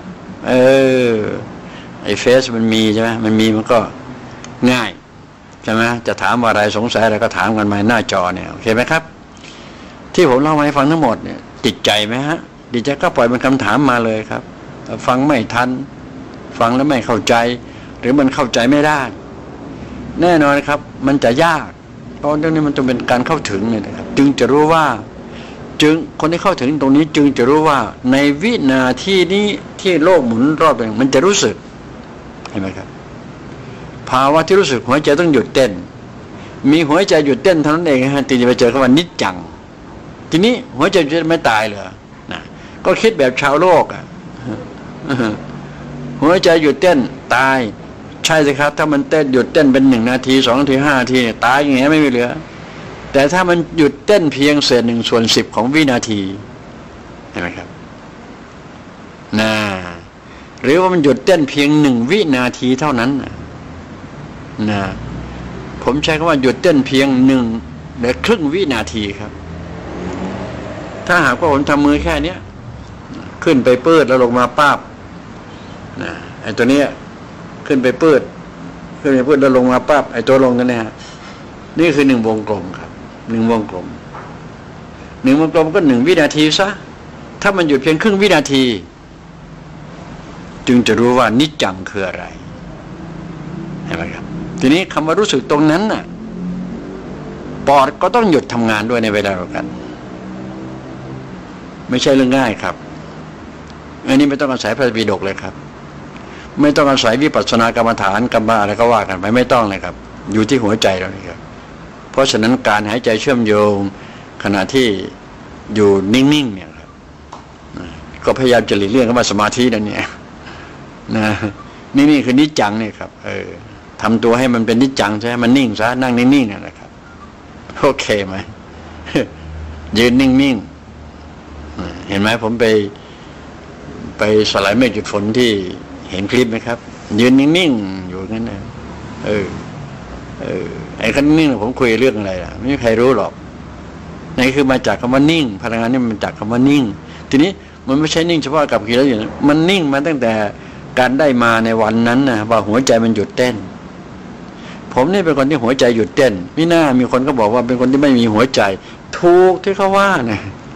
ไอ้เฟซมันมีใช่ไหมมันก็ง่ายใช่ไหมจะถามอะไรสงสัยอะไรก็ถามกันมาหน้าจอเนี่ยโอเคไหมครับที่ผมเล่ามาให้ฟังทั้งหมดเนี่ยติดใจไหมฮะติดใจก็ปล่อยเป็นคำถามมาเลยครับฟังไม่ทันฟังแล้วไม่เข้าใจหรือมันเข้าใจไม่ได้แน่นอนครับมันจะยากเพราะเรื่องนี้มันต้องเป็นการเข้าถึงเนี่ยนะครับจึงจะรู้ว่าคนที่เข้าถึงตรงนี้จึงจะรู้ว่าในวินาทีนี้ที่โลกหมุนรอบตัวเองมันจะรู้สึกเห็นไหมครับภาวะที่รู้สึกหัวใจต้องหยุดเต้นมีหัวใจหยุดเต้นเท่านั้นเองฮะตีจะไปเจอคำว่านิจจังทีนี้หัวใจจะไม่ตายเหรอนะก็คิดแบบชาวโลกหัวใจหยุดเต้นตายใช่สิครับถ้ามันเต้นหยุดเต้นเป็น1 นาที2 นาที5 นาทีตายอย่างเงี้ยไม่มีเหลือแต่ถ้ามันหยุดเต้นเพียงเศษ1/10ของวินาทีเห็นไหมครับหรือว่ามันหยุดเต้นเพียง1 วินาทีเท่านั้นผมใช้คำว่าหยุดเต้นเพียง1 หรือครึ่งวินาทีครับถ้าหากว่าผมทำมือแค่นี้ขึ้นไปปื้ดแล้วลงมาป้าบไอ้ตัวนี้ขึ้นไปปื้ดแล้วลงมาป้าบไอ้ตัวลงกันเนี่ยนี่คือ1 วงกลมครับ1 วงกลมก็1 วินาทีซะถ้ามันหยุดเพียงครึ่งวินาทีจึงจะรู้ว่านิจจังคืออะไรห็นไหมครับทีนี้คำว่ารู้สึกตรงนั้นน่ะปอดก็ต้องหยุดทำงานด้วยในเวลาเดียวกันไม่ใช่เรื่องง่ายครับอันนี้ไม่ต้องอาศัยพระปิฎกเลยครับไม่ต้องอาศัยวิปัสสนากรรมฐานกรรมอะไรก็ว่ากันไปไม่ต้องเลยครับอยู่ที่หัวใจเรานี่ครับเพราะฉะนั้นการหายใจเชื่อมโยงขณะที่อยู่นิ่งๆเนี่ยครับก็พยายามจะหลีกเลี่ยงเข้ามาสมาธินั่นเนี่ยนะนี่คือนิจจังเนี่ยครับทำตัวให้มันเป็นนิจจังใช่ไหมมันนิ่งซะนั่งนิ่งๆนะครับโอเคไหมยืนนิ่งๆเห็นไหมผมไปสลายเมฆจุดฝนที่เห็นคลิปไหมครับยืนนิ่งๆอยู่งั้นนะไอ้คนนิ่งผมคุยเรื่องอะไรล่ะไม่มีใครรู้หรอกนี่คือมาจากคำว่านิ่งพลังงานนี่มันจากคำว่านิ่งทีนี้มันไม่ใช่นิ่งเฉพาะกับกิเลสอย่างนั้นมันนิ่งมาตั้งแต่การได้มาในวันนั้นนะว่าหัวใจมันหยุดเต้นผมนี่เป็นคนที่หัวใจหยุดเต้นไม่น่ามีคนก็บอกว่าเป็นคนที่ไม่มีหัวใจถูกที่เขาว่านะ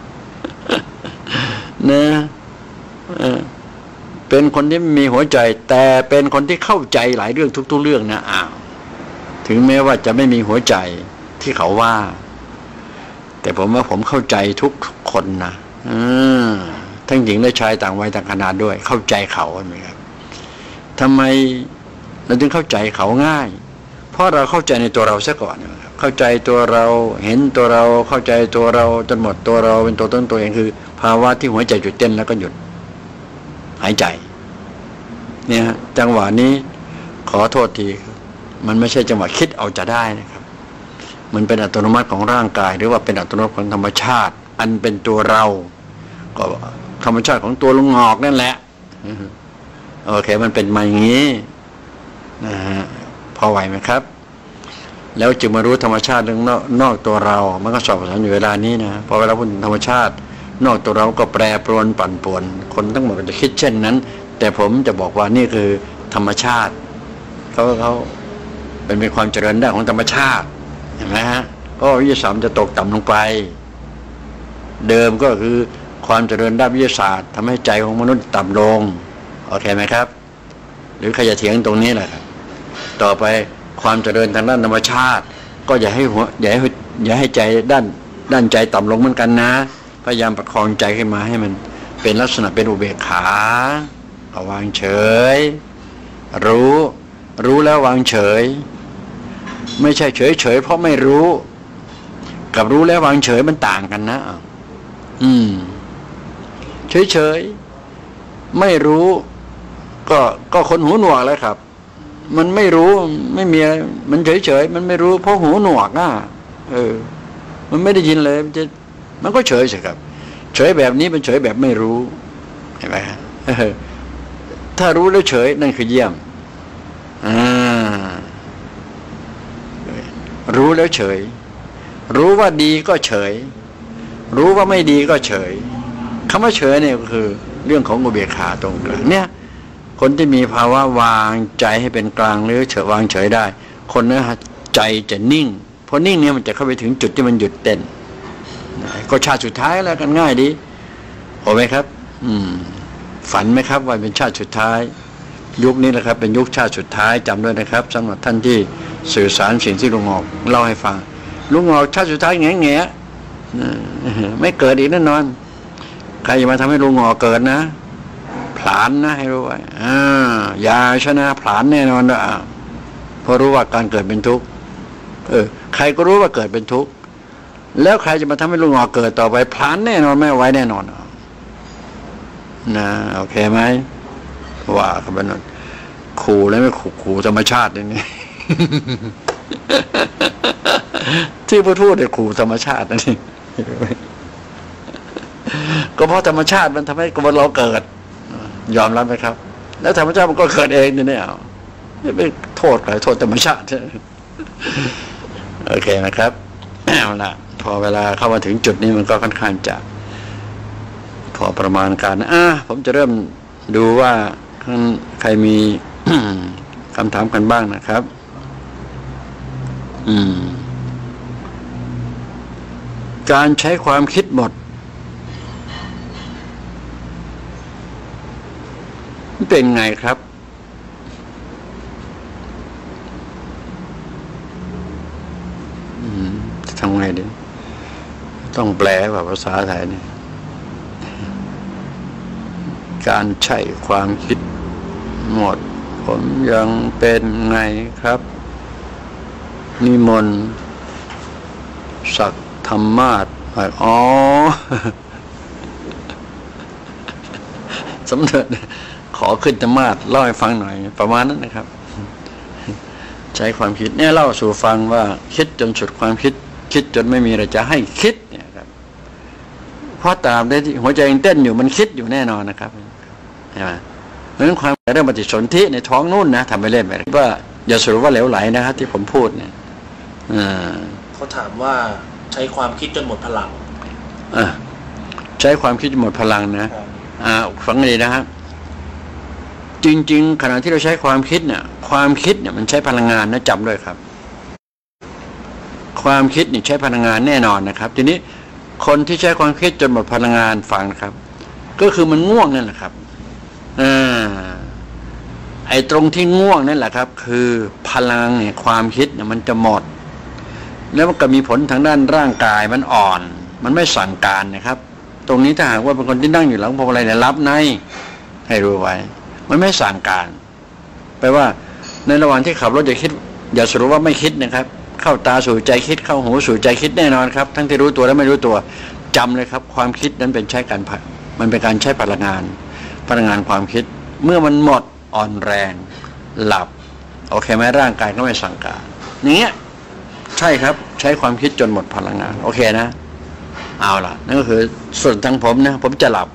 เป็นคนที่มีหัวใจแต่เป็นคนที่เข้าใจหลายเรื่องทุกๆเรื่องนะถึงแม้ว่าจะไม่มีหัวใจที่เขาว่าแต่ผมว่าผมเข้าใจทุกคนนะทั้งหญิงและชายต่างวัยต่างขนาดด้วยเข้าใจเขาใช่ไหมครับทำไมเราถึงเข้าใจเขาง่ายเพราะเราเข้าใจในตัวเราซะก่อนนะครับเข้าใจตัวเราเห็นตัวเราเข้าใจตัวเราจนหมดตัวเราเป็นตัวตนตัวเองคือภาวะที่หัวใจหยุดเต้นแล้วก็หยุดหายใจเนี่ยจังหวะนี้ขอโทษทีมันไม่ใช่จังหวะคิดเอาจะได้นะครับมันเป็นอัตโนมัติของร่างกายหรือว่าเป็นอัตโนมัติของธรรมชาติอันเป็นตัวเราก็ธรรมชาติของตัวลุงงอกนั่นแหละโอเคมันเป็นมาอย่างนี้นะฮะพอไหวไหมครับแล้วจึงมารู้ธรรมชาติเรื่องนอกตัวเรามันก็สอบสวนอยู่เวลานี้นะพอเวลาพูดธรรมชาตินอกตัวเราก็แปรปรวนปั่นป่วนคนทั้งหมดก็จะคิดเช่นนั้นแต่ผมจะบอกว่านี่คือธรรมชาติเขาเป็นความเจริญได้ของธรรมชาติเห็นไหมฮะก็วิทยาศาสตร์จะตกต่ำลงไปเดิมก็คือความเจริญด้านวิทยาศาสตร์ทำให้ใจของมนุษย์ต่ำลงโอเคไหมครับหรือใครจะเถียงตรงนี้แหละครับต่อไปความเจริญทางด้านธรรมชาติก็อย่าให้ใจด้านใจต่ำลงเหมือนกันนะพยายามประคองใจขึ้นมาให้มันเป็นลักษณะเป็นอุเบกขาวางเฉยรู้แล้ววางเฉยไม่ใช่เฉยเพราะไม่รู้กับรู้แล้ววางเฉยมันต่างกันนะเฉยไม่รู้ก็คนหูหนวกแล้วครับมันไม่รู้ไม่มีอะไรมันเฉยมันไม่รู้เพราะหูหนวกมันไม่ได้ยินเลยมันก็เฉยสิครับเฉยแบบนี้เป็นเฉยแบบไม่รู้เห็นไหมถ้ารู้แล้วเฉยนั่นคือเยี่ยมรู้แล้วเฉยรู้ว่าดีก็เฉยรู้ว่าไม่ดีก็เฉยคำว่าเฉยเนี่ยก็คือเรื่องของอุเบกขาตรงกลางเนี่ยคนที่มีภาวะวางใจให้เป็นกลางหรือวางเฉยได้คนนั้นใจจะนิ่งพอนิ่งเนี่ยมันจะเข้าไปถึงจุดที่มันหยุดเต้นก็ชาติสุดท้ายแล้วกันง่ายดีโอ้ไหมครับฝันไหมครับว่าเป็นชาติสุดท้ายยุคนี้แหละครับเป็นยุคชาติสุดท้ายจำด้วยนะครับสำหรับท่านที่สื่อสารสิ่งที่ลุงออกเล่าให้ฟังลุงออกชาติสุดท้ายแง่ไม่เกิดอีกแน่นอนใครจะมาทำให้ลุงออกเกิดนะผลาญนะให้รู้ไว้อย่าชนะผลาญแน่นอนนะเพราะรู้ว่าการเกิดเป็นทุกข์ใครก็รู้ว่าเกิดเป็นทุกข์แล้วใครจะมาทำให้ลุงออกเกิดต่อไปผลาญแน่นอนไม่ไว้แน่นอนนะโอเคไหมว่าเขาเป็นขู่แล้วไม่ขู่ธรรมชาตินี่ ที่พูดเนี่ยขู่ธรรมชาตินี่ ก็เพราะธรรมชาติมันทำให้คนเราเกิดยอมรับไหมครับแล้วธรรมชาติมันก็เกิดเองเนี่ยไม่โทษใครโทษธรรมชาติโอเคนะครับเอาละพอเวลาเข้ามาถึงจุดนี้มันก็ค่อนข้างจะพอประมาณการผมจะเริ่มดูว่าใครมี คำถามกันบ้างนะครับการใช้ความคิดหมดเป็นไงครับไงดีต้องแปลแบบภาษาไทยนี่การใช้ความคิดหมดผมยังเป็นไงครับนิมนต์ศักดิ์ธรรมาสอ๋อ สมเด็จขอขึ้นธรรมาสเล่าให้ฟังหน่อยประมาณนั้นนะครับใช้ความคิดเนี่ยเล่าสู่ฟังว่าคิดจนสุดความคิดคิดจนไม่มีอะไรจะให้คิดเนี่ยครับเพราะตามได้ที่หัวใจยังเต้นอยู่มันคิดอยู่แน่นอนนะครับใช่ไหมเพราะฉะนั้นความเรื่องปฏิสนธิในท้องนู่นนะทำไปเล่นไปว่าอย่าสรุปว่าเหลวไหลนะครับที่ผมพูดเนี่ยเขาถามว่าใช้ความคิดจนหมดพลังใช้ความคิดจนหมดพลังนะฟังดีนะครับจริงๆขณะที่เราใช้ความคิดเนี่ยความคิดเนี่ยมันใช้พลังงานนะจำด้วยครับความคิดนี่ใช้พลังงานแน่นอนนะครับทีนี้คนที่ใช้ความคิดจนหมดพลังงานฟังครับก็คือมันง่วงนั่นแหละครับไอ้ตรงที่ง่วงนั่นแหละครับคือพลังเนี่ยความคิดเนี่ยมันจะหมดแล้วมันก็มีผลทางด้านร่างกายมันอ่อนมันไม่สั่งการนะครับตรงนี้ถ้าหากว่าเป็นคนที่นั่งอยู่หลังพวงมาลัยเนี่ยรับในให้รู้ไว้มันไม่สั่งการแปลว่าในระหว่างที่ขับรถอย่าคิดอย่าสรุปว่าไม่คิดนะครับเข้าตาสู่ใจคิดเข้าหูสู่ใจคิดแน่นอนครับทั้งที่รู้ตัวและไม่รู้ตัวจำเลยครับความคิดนั้นเป็นใช้การมันเป็นการใช้พลังงานความคิดเมื่อมันหมดอ่อนแรงหลับโอเคไหมร่างกายก็ไม่สั่งการอย่างเงี้ยใช่ครับใช้ความคิดจนหมดพลังงานโอเคนะเอาล่ะนั่นก็คือส่วนทางผมนะผมจะหลับ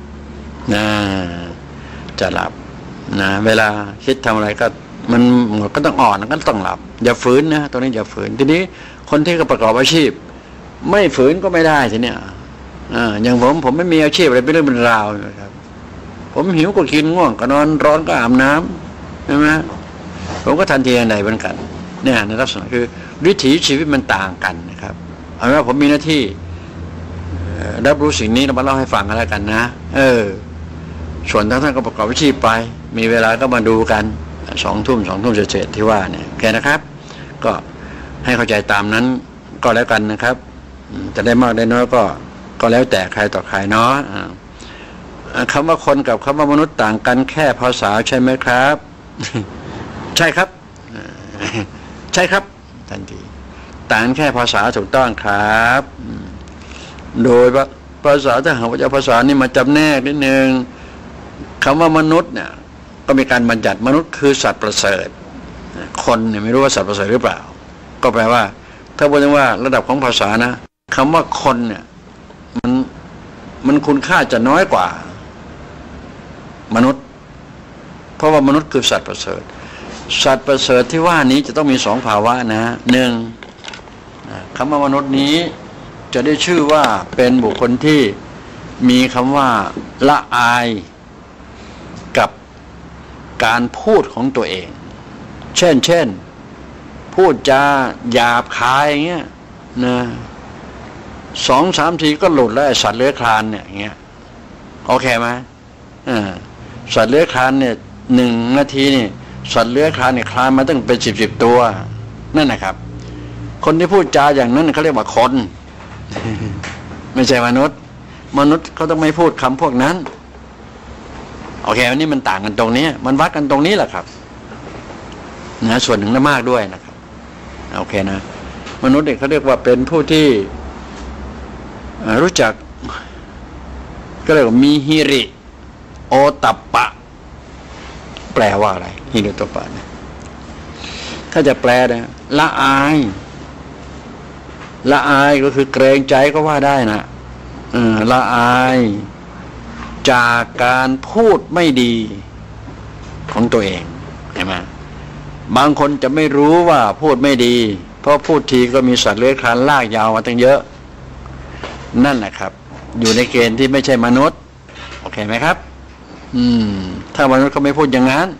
จะหลับนะเวลาคิดทำอะไรก็มันก็ต้องอ่อนก็ต้องหลับอย่าฝืนนะตรงนี้อย่าฝืนทีนี้คนที่ประกอบอาชีพไม่ฝืนก็ไม่ได้ทีเนี้ยอย่างผมไม่มีอาชีพอะไรเป็นเรื่องเป็นราวนะครับผมหิวก็กินง่วงก็นอนร้อนก็อาบน้ำใช่ไหมผมก็ทันทีทันใดเหมือนกันเนี่ยในลักษณะคือวิถีชีวิตมันต่างกันนะครับเอาเป็นว่าผมมีหน้าที่รับรู้สิ่งนี้แล้วมาเล่าให้ฟังกันแล้วกันนะส่วนท่านก็ประกอบอาชีพไปมีเวลาก็มาดูกัน2 ทุ่มเศษที่ว่าเนี่ยแค่นะครับก็ให้เข้าใจตามนั้นก็แล้วกันนะครับจะได้มากได้น้อยก็แล้วแต่ใครต่อใครเนาะคำว่าคนกับคำว่ามนุษย์ต่างกันแค่ภาษาใช่ไหมครับ ใช่ครับใช่ครับทันทีต่างแค่ภาษาถูกต้องครับโดยภาษาถ้าหากว่าจะภาษานี่มาจำแนกนิดนึงคำว่ามนุษย์เนี่ยก็มีการบัญญัติมนุษย์คือสัตว์ประเสริฐคนเนี่ยไม่รู้ว่าสัตว์ประเสริฐหรือเปล่าก็แปลว่าถ้าพูดถึงว่าระดับของภาษานะคำว่าคนเนี่ยมันคุณค่าจะน้อยกว่ามนุษย์เพราะว่ามนุษย์คือสัตว์ประเสริฐสัตว์ประเสริฐที่ว่านี้จะต้องมี2 ภาวะนะหนึ่งคำว่ามนุษย์นี้จะได้ชื่อว่าเป็นบุคคลที่มีคำว่าละอายกับการพูดของตัวเองเช่นพูดจาหยาบคายอย่างเงี้ยนะ2-3 ทีก็หลุดแล้วสัตว์เลื้อยคลานเนี่ยอย่างเงี้ยโอเคไหมสัตว์เลื้อยคลานเนี่ย1 นาทีนี่สัตว์เลื้อยคลานเนี่ยคลานมาตั้งเป็น10 ตัวนั่นนะครับคนที่พูดจาอย่างนั้นเขาเรียกว่าคนไม่ใช่มนุษย์เขาต้องไม่พูดคำพวกนั้นโอเควันนี้มันต่างกันตรงนี้มันวัดกันตรงนี้แหละครับนะส่วนหนึ่งมากด้วยนะครับโอเคนะมนุษย์เนี่ยเขาเรียกว่าเป็นผู้ที่รู้จักก็เรียกว่ามีฮิริโอตัปปะแปลว่าอะไรฮิริโอตัปปะเนี่ยถ้าจะแปลนะละอายก็คือเกรงใจก็ว่าได้นะละอายจากการพูดไม่ดีของตัวเองเห็นไหมบางคนจะไม่รู้ว่าพูดไม่ดีเพราะพูดทีก็มีสัตว์เลื้อยคลานลากยาวมาตั้งเยอะนั่นแหละครับอยู่ในเกณฑ์ที่ไม่ใช่มนุษย์โอเคไหมครับถ้ามนุษย์เขาไม่พูดอย่างนั้น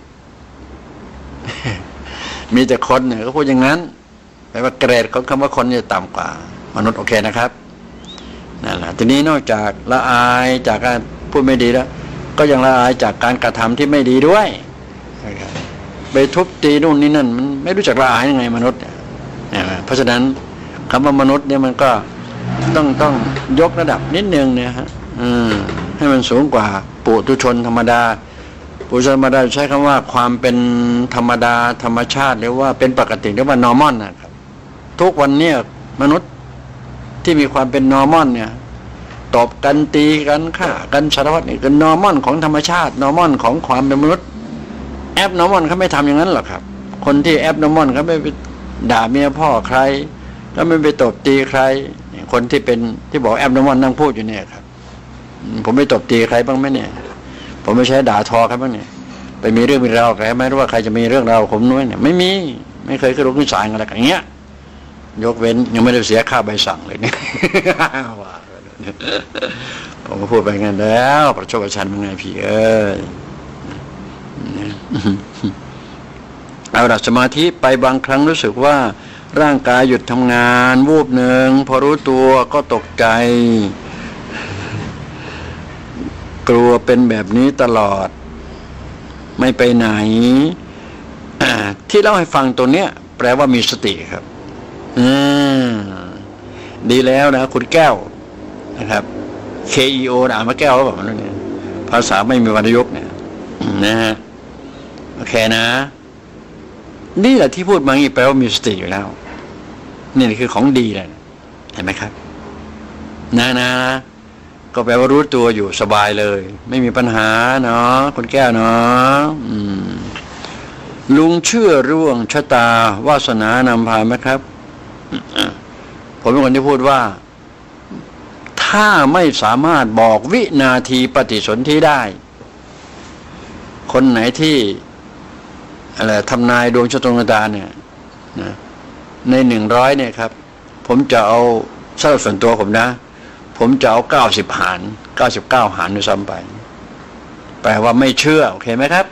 มีแต่คนเนี่ยก็พูดอย่างนั้นแปลว่าเกรดของคำว่าคนจะต่ำกว่ามนุษย์โอเคนะครับนั่นแหละทีนี้นอกจากละอายจากการพูดไม่ดีแล้วก็ยังละอายจากการกระทำที่ไม่ดีด้วยไปทุบตีนู่นนี่นั่นมันไม่รู้จักละอายยังไงมนุษย์เพราะฉะนั้นคำว่ามนุษย์เนี่ยมันก็ต้องยกระดับนิดนึงเนี่ยฮะให้มันสูงกว่าปุถุชนธรรมดาปุถุชนธรรมดาใช้คำว่าความเป็นธรรมดาธรรมชาติหรือว่าเป็นปกติหรือว่า normal นะครับทุกวันเนี่ยมนุษย์ที่มีความเป็น normal เนี่ยตบกันตีกันฆ่ากันสารพัดนี่คือ normal ของธรรมชาติ normal ของความเป็นมนุษย์แอป normal เขาไม่ทำอย่างนั้นหรอกครับคนที่แอป normal เขาไม่ไปด่าเมียพ่อใครก็ไม่ไปตบตีใครคนที่เป็นที่บอกแอป normal นั่งพูดอยู่เนี่ยครับผมไม่ตบตีใครบ้างไหมเนี่ยผมไม่ใช้ด่าทอใครบ้างเนี่ยไปมีเรื่องมีราวใครไม่รู้ว่าใครจะมีเรื่องราวผมน้อยเนี่ยไม่เคยขึ้นรถขึ้นศาลอะไรอย่างเงี้ยยกเว้นยังไม่ได้เสียค่าใบสั่งเลยเนี่ยผมก็พูดไปงั้นแล้วประชดประชันเป็นไงพี่เอ้ยเอาดับสมาธิไปบางครั้งรู้สึกว่าร่างกายหยุดทำงานวูบหนึ่งพอรู้ตัวก็ตกใจกลัวเป็นแบบนี้ตลอดไม่ไปไหนที่เล่าให้ฟังตัวเนี้ยแปลว่ามีสติครับดีแล้วนะคุณแก้วนะครับ KEO อ่านมาแก้วแล้วแบบนั้นเนี่ยภาษาไม่มีวรรณยุกต์เนี่ยนะฮะโอเคนะนี่แหละที่พูดมางี้แปลว่ามีสติอยู่แล้วนี่คือของดีเลยเห็นไหมครับนะก็แปลว่ารู้ตัวอยู่สบายเลยไม่มีปัญหาเนาะคุณแก้วเนาะลุงเชื่อเรื่องชะตาวาสนานำพาไหมครับผมเป็นคนที่พูดว่าถ้าไม่สามารถบอกวินาทีปฏิสนธิได้คนไหนที่อะไรทำนายดวงชะตาเนี่ยนะใน100เนี่ยครับผมจะเอาสำหรับส่วนตัวผมนะผมจะเอา90 หาร99 หารด้วยซ้ำไปแปลว่าไม่เชื่อโอเคไหมครับ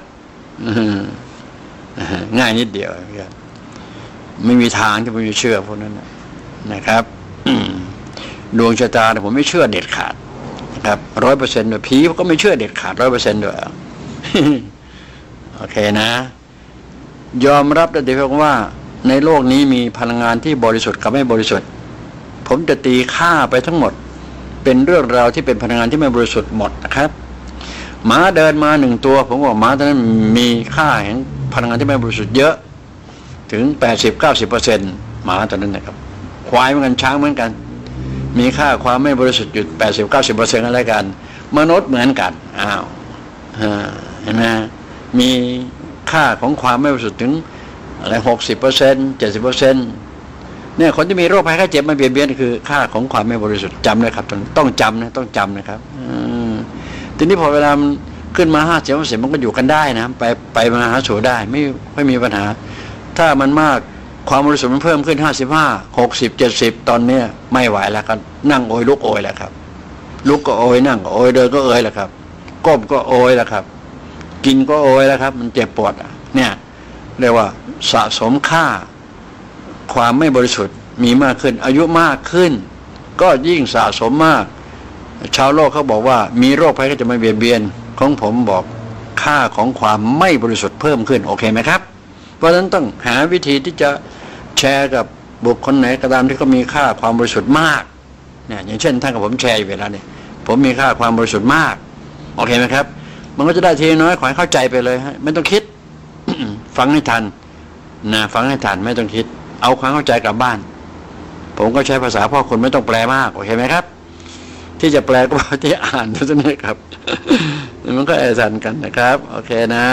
ง่ายนิดเดียวครับไม่มีทางที่ผมจะเชื่อพวกนั้นนะครับดวงชะตาเนี่ยผมไม่เชื่อเด็ดขาดนะครับ 100% ด้วยผีก็ไม่เชื่อเด็ดขาด 100% ด้วยโอเคนะยอมรับได้เพียงว่าในโลกนี้มีพลังงานที่บริสุทธิ์กับไม่บริสุทธิ์ผมจะตีค่าไปทั้งหมดเป็นเรื่องราวที่เป็นพลังงานที่ไม่บริสุทธิ์หมดนะครับหมาเดินมา1ตัวผมบอกหมาตัวนั้นมีค่าแห่งพลังงานที่ไม่บริสุทธิ์เยอะถึง 80-90% หมาตัวนั้นนะครับควายเหมือนกันช้างเหมือนกันมีค่าความไม่บริสุทธิ์อยู่ 80-90% อะไรกันมนุษย์เหมือนกันเห็นไหมมีค่าของความไม่บริสุทธิ์ถึงอะไร 60% 70% เนี่ยคนที่มีโรคภัยไข้เจ็บมาเบียดเบียนคือค่าของความไม่บริสุทธิ์จำเลยครับต้องจำนะครับทีนี้พอเวลามันขึ้นมา50%มันก็อยู่กันได้นะไปมาหาสู่ได้ไม่มีปัญหาถ้ามันมากความบริสุทธิ์มันเพิ่มขึ้น55 60 70ตอนเนี้ยไม่ไหวแล้วครับนั่งโอยลุกโอยแล้วครับลุกก็โอยนั่งก็โอยเดินก็เอยแล้วครับก้มก็โอยแล้วครับกินก็โอยแล้วครับมันเจ็บปวดเนี่ยเรียกว่าสะสมค่าความไม่บริสุทธิ์มีมากขึ้นอายุมากขึ้นก็ยิ่งสะสมมากชาวโลกเขาบอกว่ามีโรคภัยก็จะมาเบียดเบียนของผมบอกค่าของความไม่บริสุทธิ์เพิ่มขึ้นโอเคไหมครับเพราะฉะนั้นต้องหาวิธีที่จะแชร์กับบุคคลไหนก็ตามที่เขามีค่าความบริสุทธิ์มากเนี่ยอย่างเช่นท่านกับผมแชร์อยู่เวลาเนี่ยผมมีค่าความบริสุทธิ์มากโอเคไหมครับมันก็จะได้ทีน้อยขอให้เข้าใจไปเลยฮะไม่ต้องคิด ฟังให้ทันนะฟังให้ทันไม่ต้องคิดเอาความเข้าใจกลับบ้านผมก็ใช้ภาษาพ่อคนไม่ต้องแปลมากโอเคไหมครับที่จะแปลก็ที่อ่านเท่านั้นครับ มันก็สันกันนะครับโอเคนะ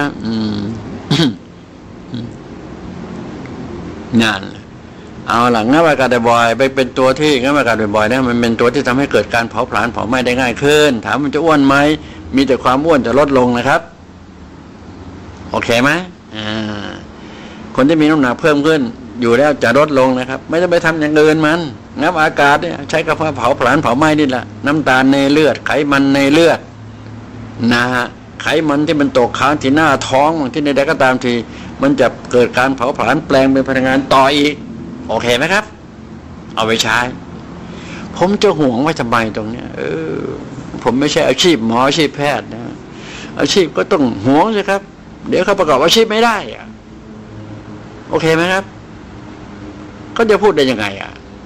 งานเอาหลังงั้นอากาศบ่อยไปเป็นตัวที่งั้นอากาศบ่อยๆเนี่ยมันเป็นตัวที่ทำให้เกิดการเผาผลาญเผาไหม้ได้ง่ายขึ้นถามมันจะอ้วนไหมมีแต่ความอ้วนจะลดลงนะครับโอเคไหมคนที่มีน้ำหนักเพิ่มขึ้นอยู่แล้วจะลดลงนะครับไม่ต้องไปทำอย่างอื่นมันงับอากาศเนี่ยใช้กระเพาะเผาผลาญเผาไหม้นี่แหละน้ำตาลในเลือดไขมันในเลือดนะฮะไขมันที่มันตกค้างที่หน้าท้องที่ใดๆก็ตามทีมันจะเกิดการเผาผลาญแปลงเป็นพลังงานต่ออีกโอเคไหมครับเอาไปใช้ผมจะห่วงไว้ทำไมตรงเนี้ยผมไม่ใช่อาชีพหมออาชีพแพทย์นะอาชีพก็ต้องห่วงสิครับเดี๋ยวเขาประกอบอาชีพไม่ได้โอเคไหมครับก็จะพูดได้ยังไง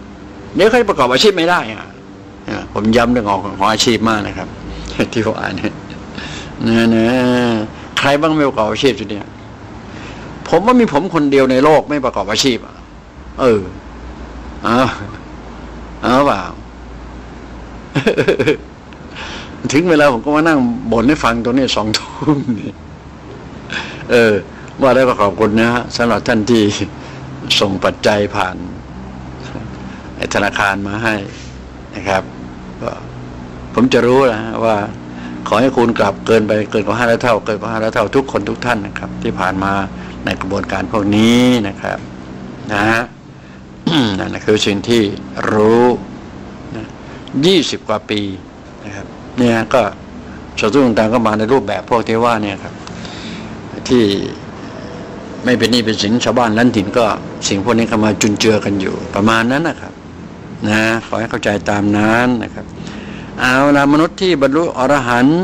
เดี๋ยวเขาจะประกอบอาชีพไม่ได้ผมย้ำเรื่องของอาชีพมากนะครับที่ผมอ่านเนี่ยใครบ้างไม่ประกอบอาชีพจุดเนี้ยผมว่ามีผมคนเดียวในโลกไม่ประกอบอาชีพเอาเปล่า ถึงเวลาผมก็มานั่งบ่นให้ฟังตรงนี้2 ทุ่มนี่ว่าแล้วก็ขอบคุณนะฮะสำหรับท่านที่ส่งปัจจัยผ่านธนาคารมาให้นะครับก็ผมจะรู้นะว่าขอให้คูณกลับเกินกว่า500 เท่าเกินกว่า500 เท่าทุกคนทุกท่านนะครับที่ผ่านมาในกระบวนการพวกนี้นะครับนะฮะ นั่นคือสิ่งที่รู้นะ20 กว่าปีนะครับเนี่ยก็สตุ้งต่างก็มาในรูปแบบพวกที่ว่าเนี่ยครับที่ไม่เป็นหนี้เป็นสินชาวบ้านล้านถิ่นก็สิ่งพวกนี้ก็มาจุนเจือกันอยู่ประมาณนั้นนะครับนะขอให้เข้าใจตามนั้นนะครับเอาล่ะมนุษย์ที่บรรลุอรหันต์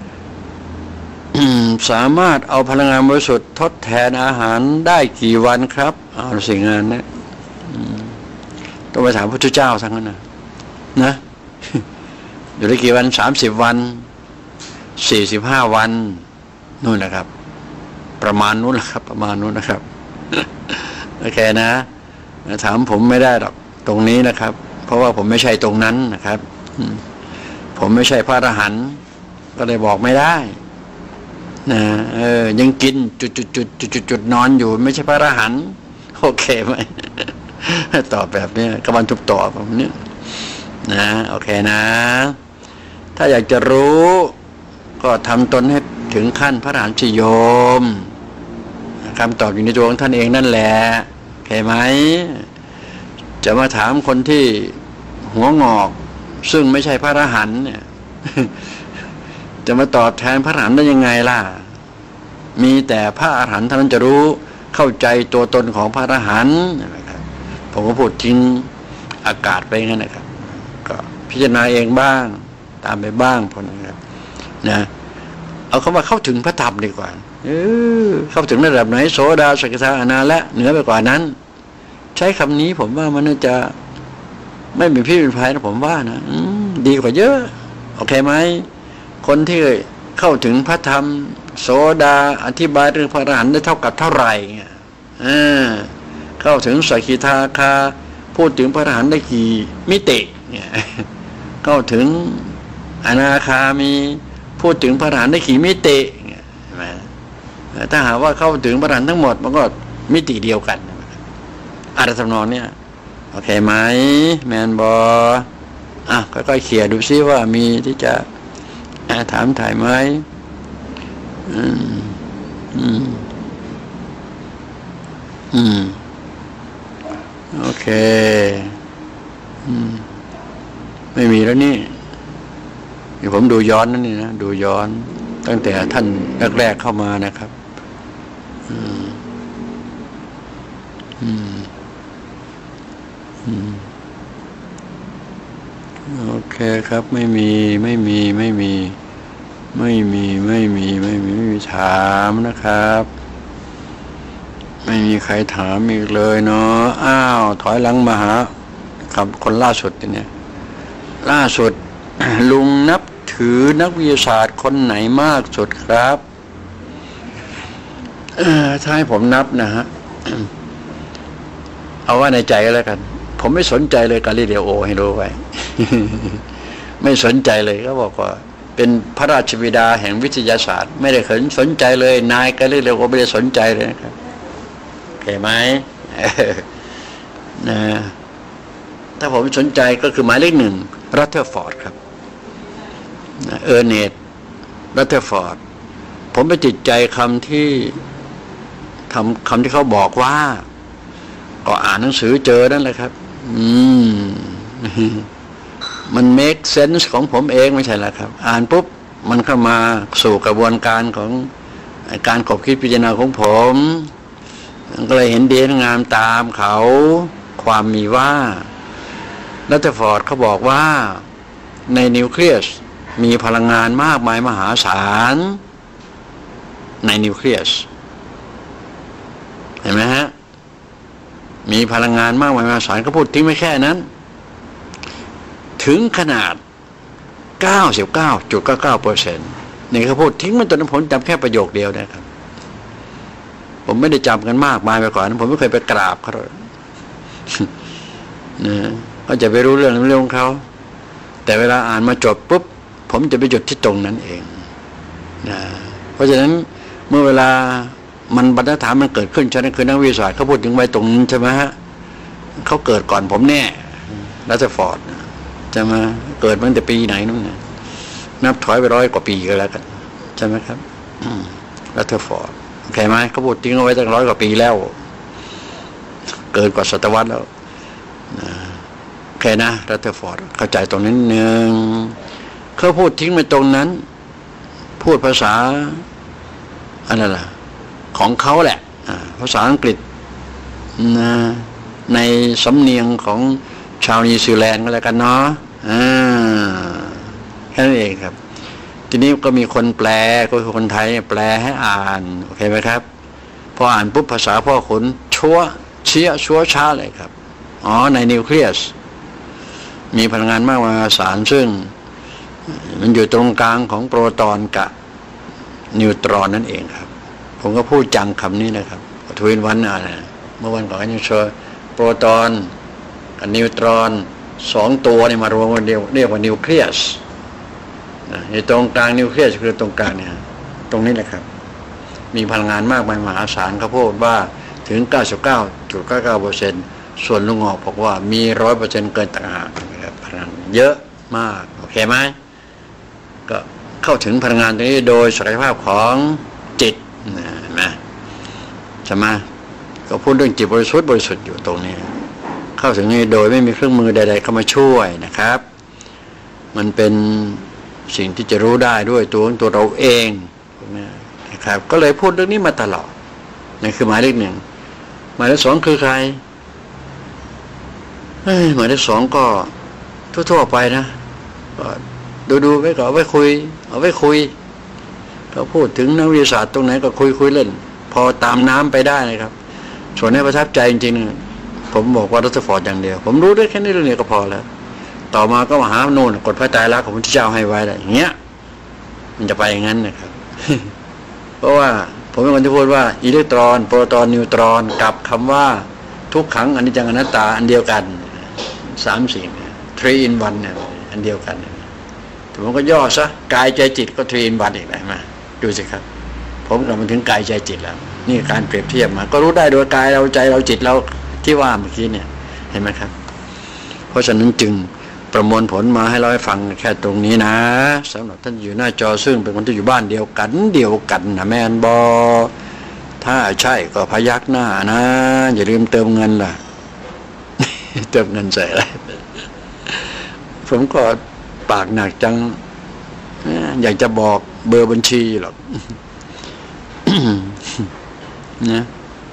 สามารถเอาพลังงานบริสุทธิ์ทดแทนอาหารได้กี่วันครับเอาสิ่งงานนะต้องไปถามพระพุทธเจ้าทั้งนั้นนะอยู่ได้กี่วัน30 วัน45 วันนู่นนะครับประมาณนู้นแหละครับประมาณนู้นนะครับโอเคนะถามผมไม่ได้หรอกตรงนี้นะครับเพราะว่าผมไม่ใช่ตรงนั้นนะครับผมไม่ใช่พระอรหันต์ก็เลยบอกไม่ได้นะยังกินจุดนอนอยู่ไม่ใช่พระอรหันต์โอเคไหมตอบแบบนี้กำลังทุบตอบแบบนี้นะโอเคนะถ้าอยากจะรู้ก็ทำตนให้ถึงขั้นพระอรหันต์สิโยมคำตอบอยู่ในตัวของท่านเองนั่นแหละโอเคไหมจะมาถามคนที่หัวงอกซึ่งไม่ใช่พระอรหันต์เนี่ยจะมาตอบแทนพระอรหันต์ได้ยังไงล่ะมีแต่พระอรหันต์เท่านั้นจะรู้เข้าใจตัวตนของพระอรหันต์นะครับผมก็พูดทิ้งอากาศไปงั้นนะครับก็พิจารณาเองบ้างตามไปบ้างพอนะครับนะเอาคำว่าเข้าถึงพระธรรมดีกว่าเข้าถึงระดับไหนโสดาสกิทาอนาและเหนือไปกว่านั้นใช้คำนี้ผมว่ามันน่าจะไม่มีพิษเป็นภัยนะผมว่านะดีกว่าเยอะโอเคไหมคนที่เข้าถึงพระธรรมโสดาอธิบายเรื่องพระอรหันต์ได้เท่ากับเท่าไหร่เงี้ยเข้าถึงสกิทาคาพูดถึงพระอรหันต์ได้กี่มิติเนี่ยเข้าถึงอนาคามีพูดถึงพระอรหันต์ได้กี่มิติใช่ไหมถ้าหากว่าเข้าถึงพระอรหันต์ทั้งหมดมันก็มิติเดียวกันอะไรทำนองเนี่ยโอเคไหมแมนบอค่อยๆเขี่ยดูซิว่ามีที่จะถามถ่ายไหมโอเคไม่มีแล้วนี่เดี๋ยวผมดูย้อนนั่นนี่นะดูย้อนตั้งแต่ท่านแรกๆเข้ามานะครับโอเคครับไม่มีถามนะครับไม่มีใครถามอีกเลยเนาะถอยหลังมาหาครับคนล่าสุดเนี่ยล่าสุด ลุงนับถือนักวิทยาศาสตร์คนไหนมากสุดครับถ้าให้ผมนับนะฮะ เอาว่าในใจก็แล้วกันผมไม่สนใจเลยกาลิเลโอให้รู้ไว้ ไม่สนใจเลยก็บอกว่าเป็นพระราชบิดาแห่งวิทยาศาสตร์ไม่ได้เคยสนใจเลยนายกาลิเลโอไม่ได้สนใจเลยนะครับโอเคไหม นะถ้าผมสนใจก็คือหมายเลข 1รัตเทอร์ฟอร์ดครับเออร์เนตรัตเทอร์ฟอร์ดผมไปติดใจคำที่เขาบอกว่าก็อ่านหนังสือเจอนั่นแหละครับมัน make sense ของผมเองไม่ใช่ละครับอ่านปุ๊บมันเข้ามาสู่กระบวนการของการขบคิดพิจารณาของผมก็เลยเห็นดีงามตามเขาความมีว่ารัตเทอร์ฟอร์ดเขาบอกว่าในนิวเคลียสมีพลังงานมากมายมหาศาลในนิวเคลียสเห็นไหมฮะมีพลังงานมากมายมหาศาลก็พูดทิ้งไม่แค่นั้นถึงขนาด 99.99% นี่เขาพูดทิ้งมันตอนนั้นผมจำแค่ประโยคเดียวนะครับผมไม่ได้จำกันมากมายไปก่อนผมไม่เคยไปกราบเขาเลยนะก็จะไปรู้เรื่องของเขาแต่เวลาอ่านมาจบปุ๊บผมจะไปหยุดที่ตรงนั้นเองนะเพราะฉะนั้นเมื่อเวลามันบรรทัดฐานมันเกิดขึ้นฉะนั้นคือนักวิทยาศาสตร์เขาพูดถึงไว้ตรงนั้นใช่ไหมฮะเขาเกิดก่อนผมแน่รัตฟอร์ดใช่ไหมเกิดมาตั้งแต่ปีไหนนู่นนะนับถอยไป100 กว่าปีก็แล้วกันใช่ไหมครับรัตฟอร์ดโอเคไหมเขาพูดทิ้งเอาไว้ตั้ง100 กว่าปีแล้วเกินกว่าศตวรรษแล้วโอเคนะรัตฟอร์ดเข้าใจตรงนั้นนึงเขาพูดทิ้งไปตรงนั้นพูดภาษาอะไรล่ะของเขาแหละภาษาอังกฤษนะในสำเนียงของชาวนิวซีแลนด์ก็แล้วกันเนาะแค่นั้นเองครับทีนี้ก็มีคนแปลก็คือคนไทยแปลให้อ่านโอเคไหมครับพออ่านปุ๊บภาษาพ่อขุนชัวช้าเลยครับในนิวเคลียสมีพลังงานมากมหาศาลซึ่งมันอยู่ตรงกลางของโปรตอนกับนิวตรอนนั่นเองครับผมก็พูดจังคำนี้นะครับทวินวันเมื่อวันก่อนก็ยังเชิญโปรตอนกับนิวตรอน2 ตัวนี่มารวมกันเดียวเรียกว่านิวเคลียสในตรงกลางนิวเคลียสคือตรงกลางเนี่ยตรงนี้แหละครับมีพลังงานมากมายมหาศาลเขาพูดว่าถึง 99.99% ส่วนลุงออกบอกว่ามี 100% เกินต่างหากนะครับพลังเยอะมากโอเคไหมก็เข้าถึงพลังงานตรงนี้โดยศักยภาพของจิตนะใช่ไหมก็พูดเรื่องจิตบริสุทธิ์อยู่ตรงนี้เข้าถึงนี้โดยไม่มีเครื่องมือใดๆเข้ามาช่วยนะครับมันเป็นสิ่งที่จะรู้ได้ด้วยตัวของตัวเราเองนะครับก็เลยพูดเรื่องนี้มาตลอดนั่นคือหมายเลข 1หมายเลข 2คือใครหมายเลข 2ก็ทั่วๆไปนะก็ดูไว้ก่อนเอาไว้คุยเขาพูดถึงนักวิทยาศาสตร์ตรงไหนก็คุยเล่นพอตามน้ำไปได้นะครับส่วนให้ประทับใจจริงๆผมบอกว่ารัตฟอร์ดอย่างเดียวผมรู้ได้แค่นี้เรื่องนี้ก็พอแล้วต่อมาก็มาหาโน่นกฎพระไตรลักษณ์ของพระพุทธเจ้าให้ไว้อะไรอย่างเงี้ยมันจะไปอย่างนั้นนะครับ เพราะว่าผมเป็นคนที่พูดว่าอิเล็กตรอนโปรตอนนิวตรอนกับคำว่าทุกขังอนิจจังอนัตตาอันเดียวกัน3 สิ่ง 3 in 1เนี่ยอันเดียวกันแต่ผมก็ย่อซะกายใจจิตก็3 in 1อีกแล้วมาดูสิครับผมกลับมาถึงกายใจจิตแล้วนี่การเปรียบเทียบมาก็รู้ได้โดยกายเราใจเราจิตเราที่ว่าเมื่อกี้เนี่ยเห็นไหมครับเพราะฉะนั้นจึงประมวลผลมาให้เราให้ฟังแค่ตรงนี้นะสำหรับท่านอยู่หน้าจอซึ่งเป็นคนที่อยู่บ้านเดียวกันนะแม่นบอถ้าใช่ก็พยักหน้านะอย่าลืมเติมเงินล่ะ เติมเงินใส่อะไรผมก็ปากหนักจังอยากจะบอกเบอร์บัญชีหรอก นะ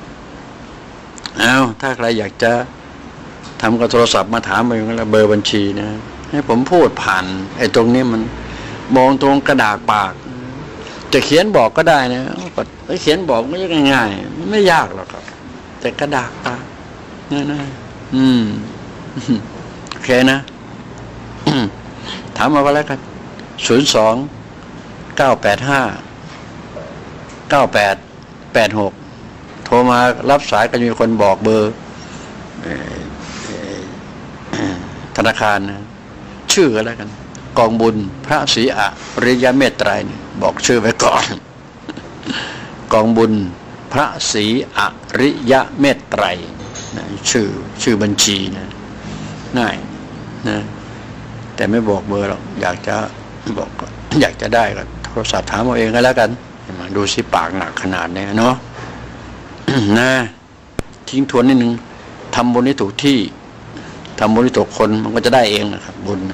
ถ้าใครอยากจะทำกับโทรศัพท์มาถามไปแล้วเบอร์บัญชีนะให้ผมพูดผ่านไอ้ตรงนี้มันมองตรงกระดาษปากจะเขียนบอกก็ได้นะก็เขียนบอกไม่ง่ายๆไม่ยากหรอกครับแต่กระดาษปากง่ายๆโอเคนะ ถามมาว่าแล้วกัน02-985-9886โทรมารับสายก็มีคนบอกเบอร์ธนาคารนะชื่อก็แล้วกันกองบุญพระศรีอริยเมตไตรบอกชื่อไว้ก่อน กองบุญพระศรีอริยเมตไตรนะชื่อบัญชีนะง่ายนะแต่ไม่บอกเบอร์หรอกอยากจะบอกอยากจะได้ก็โทรศัพท์ถามเอาเองก็แล้วกันมาดูสิปากหนักขนาดนี้เนาะ นะทิ้งทวนนิดนึงทำบุญให้ถูกที่ทำบุญให้ถูกคนมันก็จะได้เองนะครับบุญ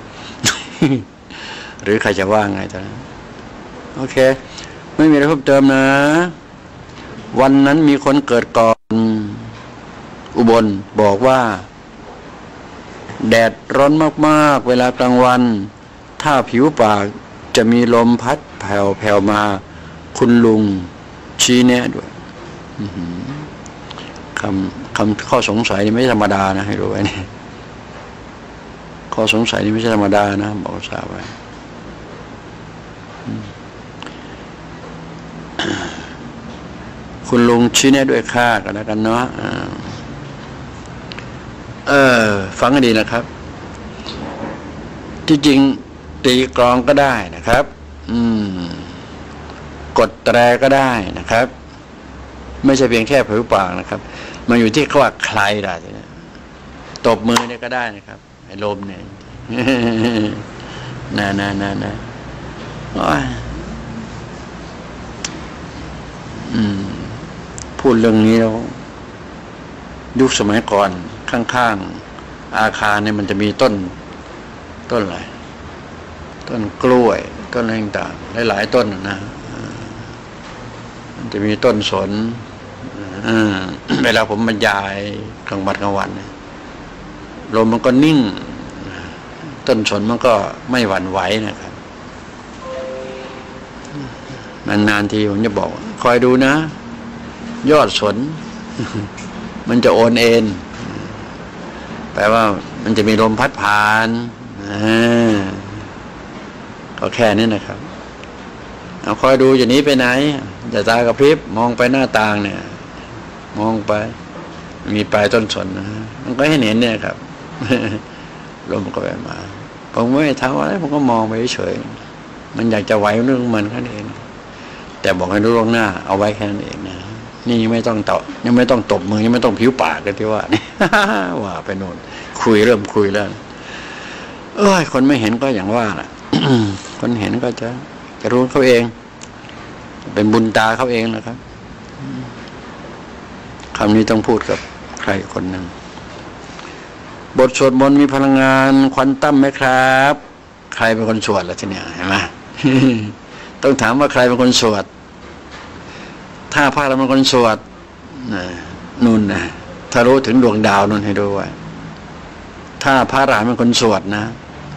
หรือใครจะว่าไงตอนนั้นโอเคไม่มีอะไรเพิ่มเติมนะวันนั้นมีคนเกิดก่อนอุบลบอกว่าแดดร้อนมากๆเวลากลางวันถ้าผิวปากจะมีลมพัดแผ่วๆมาคุณลุงชี้แนะด้วยคำข้อสงสัยนี่ไม่ธรรมดานะให้รู้ไว้นี่ข้อสงสัยนี่ไม่ใช่ธรรมดานะบอกทราบไว้คุณลุงชี้แนะด้วยค่ากันแล้วกันเนาะฟังให้ดีนะครับที่จริงตีกลองก็ได้นะครับกดแตรก็ได้นะครับไม่ใช่เพียงแค่ผิวปากนะครับมันอยู่ที่ว่าใครได้ตบมือเนี่ยก็ได้นะครับไอ้ลมเนี่ยนะพูดเรื่องนี้แล้วยุคสมัยก่อนข้างๆอาคารเนี่ยมันจะมีต้นอะไรต้นกล้วยต้นอะไรต่างๆหลายๆต้นนะมันจะมีต้นสนเวลาผมบรรยายกลางวันลมมันก็นิ่งต้นสนมันก็ไม่หวั่นไหวนะครับนานๆทีผมจะบอกคอยดูนะยอดสนมันจะโอนเอ็นแปลว่ามันจะมีลมพัดผ่านก็แค่นี้นะครับเอาคอยดูอย่างนี้ไปไหนอย่าตากระพริบมองไปหน้าต่างเนี่ยมองไปมีปลายต้นสนนะมันก็ให้เห็นเนี่ยครับลมก็ไปมาผมไม่ทำอะไรผมก็มองไปเฉยมันอยากจะไหวเรื่องมันแค่นั้นเองแต่บอกให้รู้ล่วงหน้าเอาไว้แค่นั้นเองนะนี่ยังไม่ต้องตบมือยังไม่ต้องผิวปากกันที่ว่านี่ว่าไปโน่นเริ่มคุยแล้วคนไม่เห็นก็อย่างว่าแหละ คนเห็นก็จะรู้เขาเองเป็นบุญตาเขาเองนะครับคำนี้ต้องพูดกับใครคนหนึ่งบทสวดมนต์มีพลังงานควอนตัมไหมครับใครเป็นคนสวดล่ะทีเนี้ยเห็นไหม ต้องถามว่าใครเป็นคนสวดถ้าพระเราเป็นคนสวดนู่นนะถ้ารู้ถึงดวงดาวนู่นให้ดูไว้ถ้าพระอรหันต์เป็นคนสวดนะ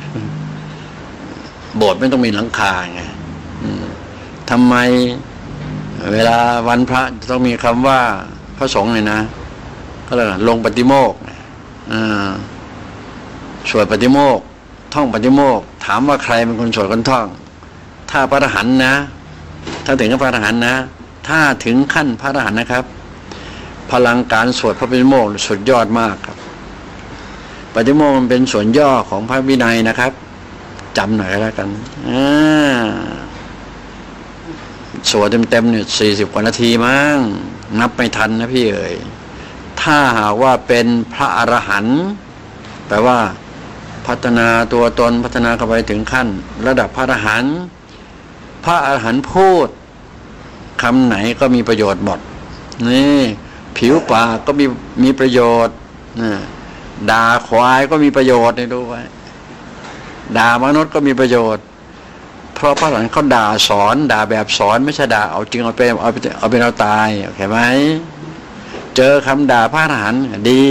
โบสถ์ไม่ต้องมีหลังคาไงทำไมเวลาวันพระจะต้องมีคำว่าพระสงฆ์เลยนะก็เลยลงปฏิโมกข์สวดปฏิโมกข์ท่องปฏิโมกข์ถามว่าใครเป็นคนสวดคนท่องถ้าพระอรหันต์นะถ้าถึงพระอรหันต์นะถ้าถึงขั้นพระอรหันต์นะครับพลังการสวดพระปฏิโมกข์สุดยอดมากครับปฏิโมกข์มันเป็นส่วนย่อของพระวินัยนะครับจำหน่อยแล้วกันสวดเต็มเนี่ย40 กว่านาทีมั้งนับไม่ทันนะพี่เอ๋ยถ้าหากว่าเป็นพระอรหันต์แปลว่าพัฒนาตัวตนพัฒนาเข้าไปถึงขั้นระดับพระอรหันต์พระอรหันต์พูดคำไหนก็มีประโยชน์หมดนี่ผิวปากก็มีประโยชน์ด่าควายก็มีประโยชน์ให้ดูไว้ด่ามนุษย์ก็มีประโยชน์เพราะพระอรหันต์เขาด่าสอนด่าแบบสอนไม่ใช่ด่าเอาจริงเอาเป็นเอาตายโอเคไหมเจอคำด่าพระอรหันต์ดี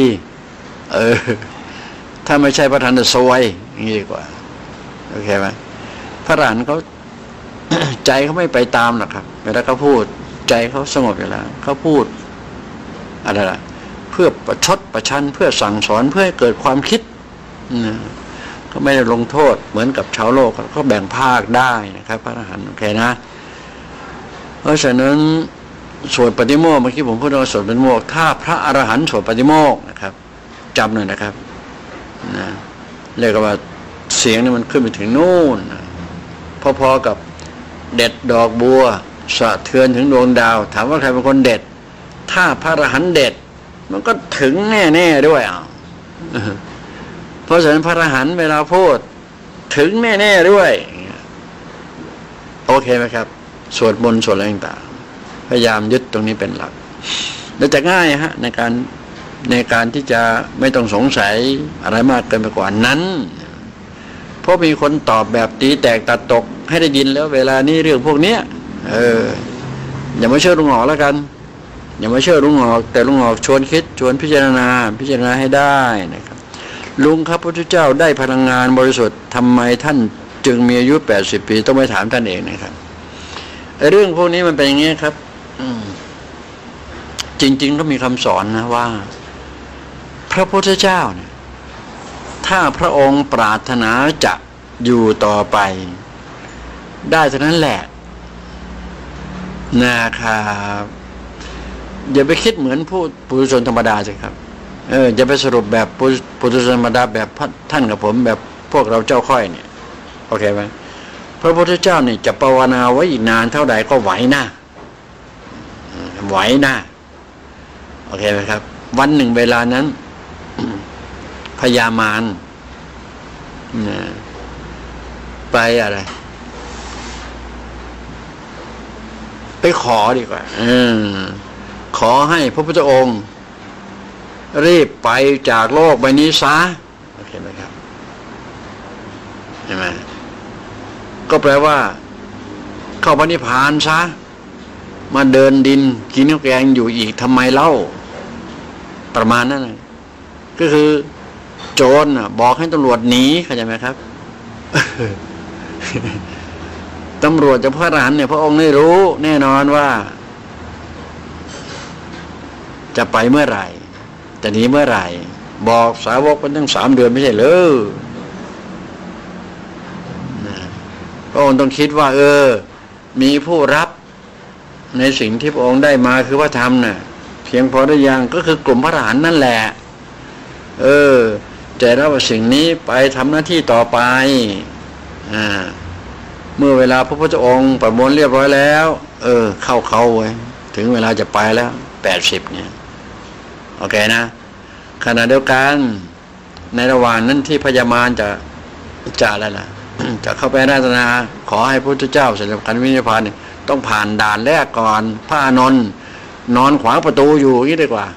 ถ้าไม่ใช่พระอรหันต์จะซวยอย่างนี้ดีกว่าโอเคไหมพระอรหันต์เขาใจเขาไม่ไปตามหรอกครับเวลาเขาพูดใจเขาสงบอยู่แล้วเขาพูดอะไรล่ะเพื่อประชดประชันเพื่อสั่งสอนเพื่อให้เกิดความคิดก็ไม่ได้ลงโทษเหมือนกับชาวโลกก็แบ่งภาคได้นะครับพระอรหันต์โอเคนะเพราะฉะนั้นสวดปฏิโมกข์เมื่อกี้ผมพูดว่าสวดปฏิโมกข์ถ้าพระอรหันต์สวดปฏิโมกข์นะครับจำหน่อยนะครับเรียกว่าเสียงนี่มันขึ้นไปถึงนู่นพอๆกับเด็ดดอกบัวสะเทือนถึงดวงดาวถามว่าใครเป็นคนเด็ดถ้าพระอรหันต์เด็ดมันก็ถึงแน่ๆด้วยเพราะฉะนั้นพระอรหันต์เวลาพูดถึงแน่ๆด้วยโอเคไหมครับสวดมนต์สวดอะไรต่างๆพยายามยึดตรงนี้เป็นหลักแล้วจะง่ายฮะในการที่จะไม่ต้องสงสัยอะไรมากเกินไปกว่านั้นเพราะมีคนตอบแบบตีแตกตัดตกให้ได้ยินแล้วเวลานี้เรื่องพวกเนี้ยอย่ามาเชื่อลุงหอกแล้วกันอย่ามาเชื่อลุงหอกแต่ลุงหอกชวนคิดชวนพิจารณาให้ได้นะครับลุงครับพระพุทธเจ้าได้พลังงานบริสุทธิ์ทำไมท่านจึงมีอายุ80 ปีต้องไปถามท่านเองนะครับเรื่องพวกนี้มันเป็นอย่างนี้ครับจริงๆก็มีคำสอนนะว่าพระพุทธเจ้าเนี่ยท่านข้าพระองค์ปรารถนาจะอยู่ต่อไปได้เท่านั้นแหละนะครับอย่าไปคิดเหมือนผู้ปุถุชนธรรมดาสิครับอย่าไปสรุปแบบปุถุชนธรรมดาแบบท่านกับผมแบบพวกเราเจ้าค่อยเนี่ยโอเคไหมพระพุทธเจ้านี่จะภาวนาไว้อีกนานเท่าใดก็ไหวนะไหวนะโอเคไหมครับวันหนึ่งเวลานั้นพญามารไปอะไรไปขอดีกว่าขอให้พระพุทธองค์รีบไปจากโลกใบนี้ซะโอเคไหมครับเห็นไหมก็แปลว่าเข้าพระนิพพานซะมาเดินดินกินข้าวแกงอยู่อีกทำไมเล่าประมาณนั้นนะก็คือโจรบอกให้ตำรวจหนีเข้าใจไหมครับ ตำรวจจะพระอรหันต์เนี่ยพระองค์ได้รู้แน่นอนว่าจะไปเมื่อไหร่จะหนีเมื่อไหร่บอกสาวกมันตั้ง3 เดือนไม่ใช่เหรอพระองค์ต้องคิดว่ามีผู้รับในสิ่งที่พระองค์ได้มาคือพระธรรมน่ะเพียงพอได้ยังก็คือกลุ่มพระอรหันต์นั่นแหละจะรับสิ่งนี้ไปทำหน้าที่ต่อไปเมื่อเวลาพระพุทธองค์ประมวลเรียบร้อยแล้วเข้าไว้ถึงเวลาจะไปแล้ว80เนี่ยโอเคนะขณะเดียวกันในระหว่างนั้นที่พญามารจะอะไรล่ะ จะเข้าไปราชนาขอให้พระพุทธเจ้าเสด็จกันวินิพพานเนี่ยต้องผ่านด่านแรกก่อนพระอานนท์นอนขวางประตูอยู่อย่างนี้ดีกว่า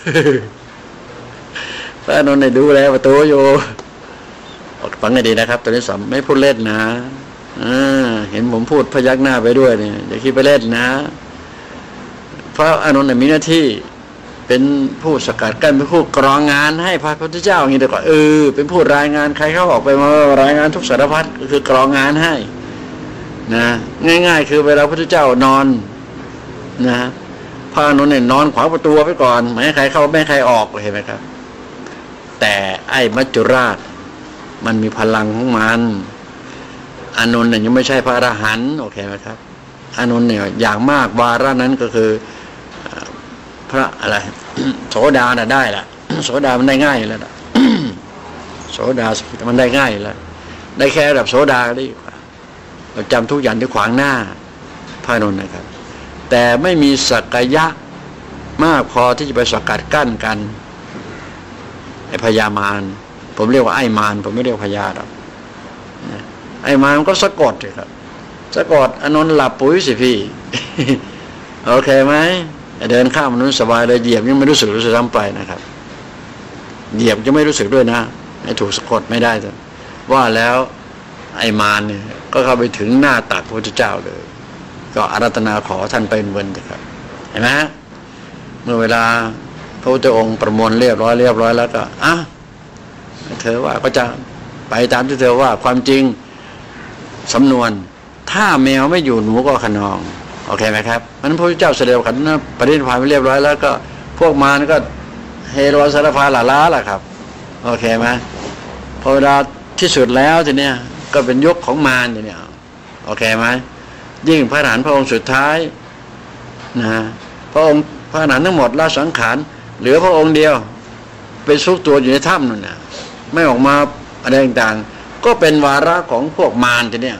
พระอานนท์ได้ดูแลประตูอยู่ฟังให้ดีนะครับตัวนี้สอนไม่พูดเล่นนะเห็นผมพูดพยักหน้าไปด้วยเนี่ยอย่าคิดไปเล่นนะพระอานนท์มีหน้าที่เป็นผู้สกัดกั้นเป็นผู้กรองงานให้พระพุทธเจ้าอย่างนี้ดีกว่าเป็นผู้รายงานใครเข้าออกไปมารายงานทุกสารพัดก็คือกรองงานให้นะง่ายๆคือเวลาพระพุทธเจ้านอนนะพระอานนท์เนี่ยนอนขวางประตูไว้ก่อนไม่ให้ใครเข้าไม่ให้ใครออกเห็นไหมครับแต่ไอ้มัจจุราชมันมีพลังของมันอานนท์เนี่ยยังไม่ใช่พระอรหันต์โอเคไหมครับอานนท์เนี่ยอย่างมากวาระนั้นก็คือพระอะไร โสดาได้ละ โสดามันได้ง่ายแล้ว โสดามันได้ง่ายแล้วได้แค่ระดับโสดาได้เราจำทุกอย่างที่ขวางหน้าพระอานนท์นะครับแต่ไม่มีสักยะมากพอที่จะไปสกัดกั้นกันไอ้พญามารผมเรียกว่าไอ้มารผมไม่เรียกพญาหรอกไอ้มารมันก็สะกดเลยครับสะกดอานนท์หลับปุ๋ยสิพี่ โอเคไหมเดินข้ามมนุษย์สบายเลยเหยียบยังไม่รู้สึกซ้ำไปนะครับเหยียบจะไม่รู้สึกด้วยนะให้ถูกสะกดไม่ได้แต่ว่าแล้วไอ้มารเนี่ยก็เข้าไปถึงหน้าตักพระพุทธเจ้าเลยก็อาราธนาขอท่านไปเวินเถอะครับเห็นไหมเมื่อเวลาพระพุทธองค์ประมวลเรียบร้อยแล้วก็เธอว่าก็จะไปตามที่เธอว่าความจริงสำนวนถ้าแมวไม่อยู่หนูก็ขนองโอเคไหมครับมันพระพุทธเจ้าเสด็จขันธ์ปรินิพพานไปเรียบร้อยแล้วก็พวกมารก็เฮโรสารพาหลาล้าล่ะครับโอเคไหมพอเวลาที่สุดแล้วทีเนี้ยก็เป็นยุคของมารทีเนี้ยโอเคไหมยิ่งพระอรหันต์พระองค์สุดท้ายนะพระองค์พระอรหันต์ทั้งหมดละสังขารเหลือพระองค์เดียวไปซุกตัวอยู่ในถ้ำนั่นนะไม่ออกมาอะไรต่างๆก็เป็นวาระของพวกมารทีเนี้ย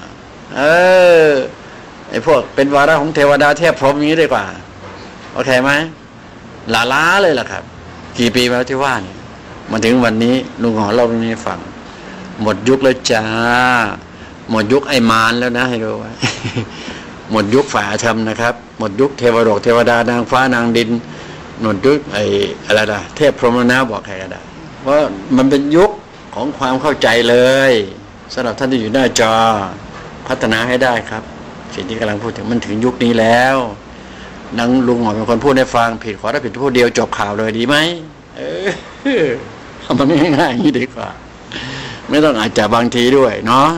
ไอ้พวกเป็นวาระของเทวดาเทพพรหมอย่างนี้ดีกว่าโอเคไหมหล้าเลยล่ะครับกี่ปีมาแล้วที่ว่าเนี่ยมาถึงวันนี้ลุงหอเล่าเรื่องนี้ฟังหมดยุคแล้วจ้าหมดยุคไอ้มารแล้วนะให้รู้ไว้ หมดยุคฝ่ายธรรมนะครับหมดยุคเทวโลกเทวดานางฟ้านางดินหมดยุคไอ้อะไรล่ะเทพพรหมนะบอกใครก็ได้เพราะมันเป็นยุคของความเข้าใจเลยสำหรับท่านที่อยู่หน้าจอพัฒนาให้ได้ครับสิ่งที่กำลังพูดถึงมันถึงยุคนี้แล้วนังลุงหมอเป็นคนพูดให้ฟังผิดขอถ้าผิดพูดเดียวจบข่าวเลยดีไหมทำมันง่ายๆอย่างนี้ดีกว่าไม่ต้องอาจจะบางทีด้วยเนาะ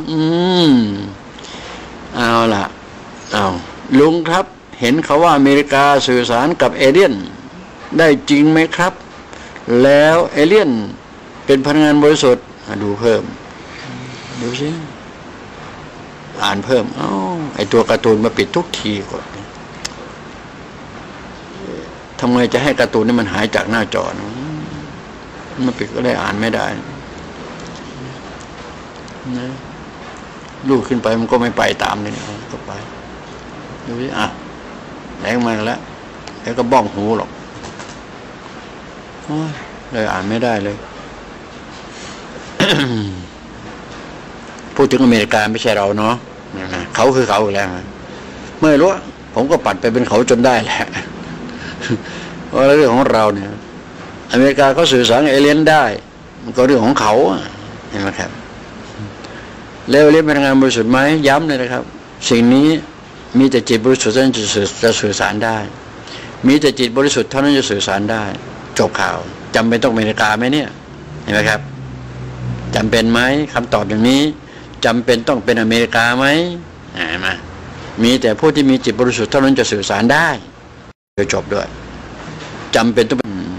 เอาล่ะลุงครับเห็นเขาว่าอเมริกาสื่อสารกับเอเลี่ยนได้จริงไหมครับแล้วเอเลี่ยนเป็นพลังงานบริสุทธิ์ดูเพิ่มดูสิอ่านเพิ่มไอตัวการ์ตูนมาปิดทุกทีก่อนทำไงจะให้การ์ตูนนี่มันหายจากหน้าจอมันปิดก็ได้อ่านไม่ได้นะลูกขึ้นไปมันก็ไม่ไปตามเลยก็ไปดูสิแรงมาแล้วแล้วก็บ้องหูหรอกเลยอ่านไม่ได้เลย พูดถึงอเมริกาไม่ใช่เราเนาะเขาคือเขาอยู่แล้วเมื่อรู้ผมก็ปัดไปเป็นเขาจนได้แหละเพราะเรื่องของเราเนี่ยอเมริกาเขาสื่อสารเอเลี่ยนได้มันก็เรื่องของเขาเห็นไหมครับแล้วเรียนพลังงานบริสุทธิ์ไหมย้ำเลยนะครับสิ่งนี้มีแต่จิตบริสุทธิ์เท่านั้นจะสื่อสารได้มีแต่จิตบริสุทธิ์เท่านั้นจะสื่อสารได้จบข่าวจำเป็นต้องอเมริกาไหมเนี่ยเห็นไหมครับจำเป็นไหมคำตอบอย่างนี้จำเป็นต้องเป็นอเมริกาไหมมามีแต่ผู้ที่มีจิตบริสุทธิ์เท่านั้นจะสื่อสารได้จะจบด้วยจำเป็นต้อง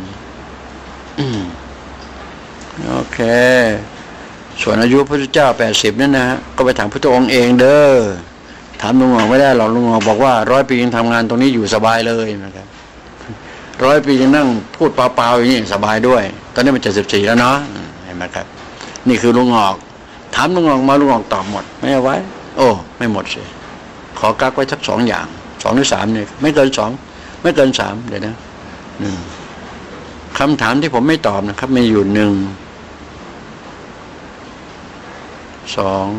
โอเคส่วนอายุพระพุทธเจ้า80นั่นนะก็ไปถามพระองค์เองเด้อถามลุงหงอกไม่ได้หรอกลุงหงอกบอกว่า100 ปียังทำงานตรงนี้อยู่สบายเลยนะครับ100 ปียังนั่งพูดเปล่าๆอย่างนี้สบายด้วยตอนนี้มัน74แล้วเนาะเห็นไหมครับนี่คือลุงหงอกถามลุงหงอกมาลุงหงอกตอบหมดไม่เอาไว้โอ้ไม่หมดสิขอกักไว้สัก2 อย่าง2 หรือ 3เนี่ยไม่เกิน2ไม่เกิน3เดี๋ยวนะคำถามที่ผมไม่ตอบนะครับมีอยู่1 2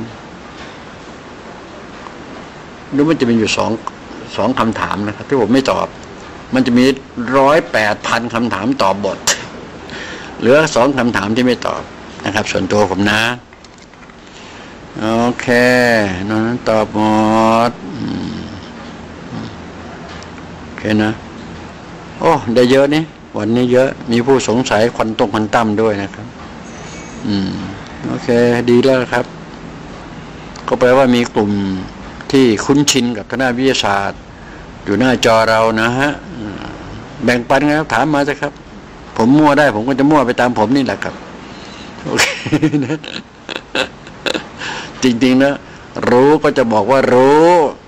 หรือมันจะมีอยู่2คำถามนะครับที่ผมไม่ตอบมันจะมี108,000 คำถามตอบบทเหลือ2 คำถามที่ไม่ตอบนะครับส่วนตัวผมนะโอเคนอกนั้นตอบหมดโอเคนะโอ้ได้เยอะนี่วันนี้เยอะมีผู้สงสัยควันตั้มด้วยนะครับโอเคดีแล้วครับก็แปลว่ามีกลุ่มที่คุ้นชินกับคณะวิทยาศาสตร์อยู่หน้าจอเรานะฮะแบ่งปันกันครับถามมาสิครับผมมั่วได้ผมก็จะมั่วไปตามผมนี่แหละครับโอเคนะจริงๆนะรู้ก็จะบอกว่ารู้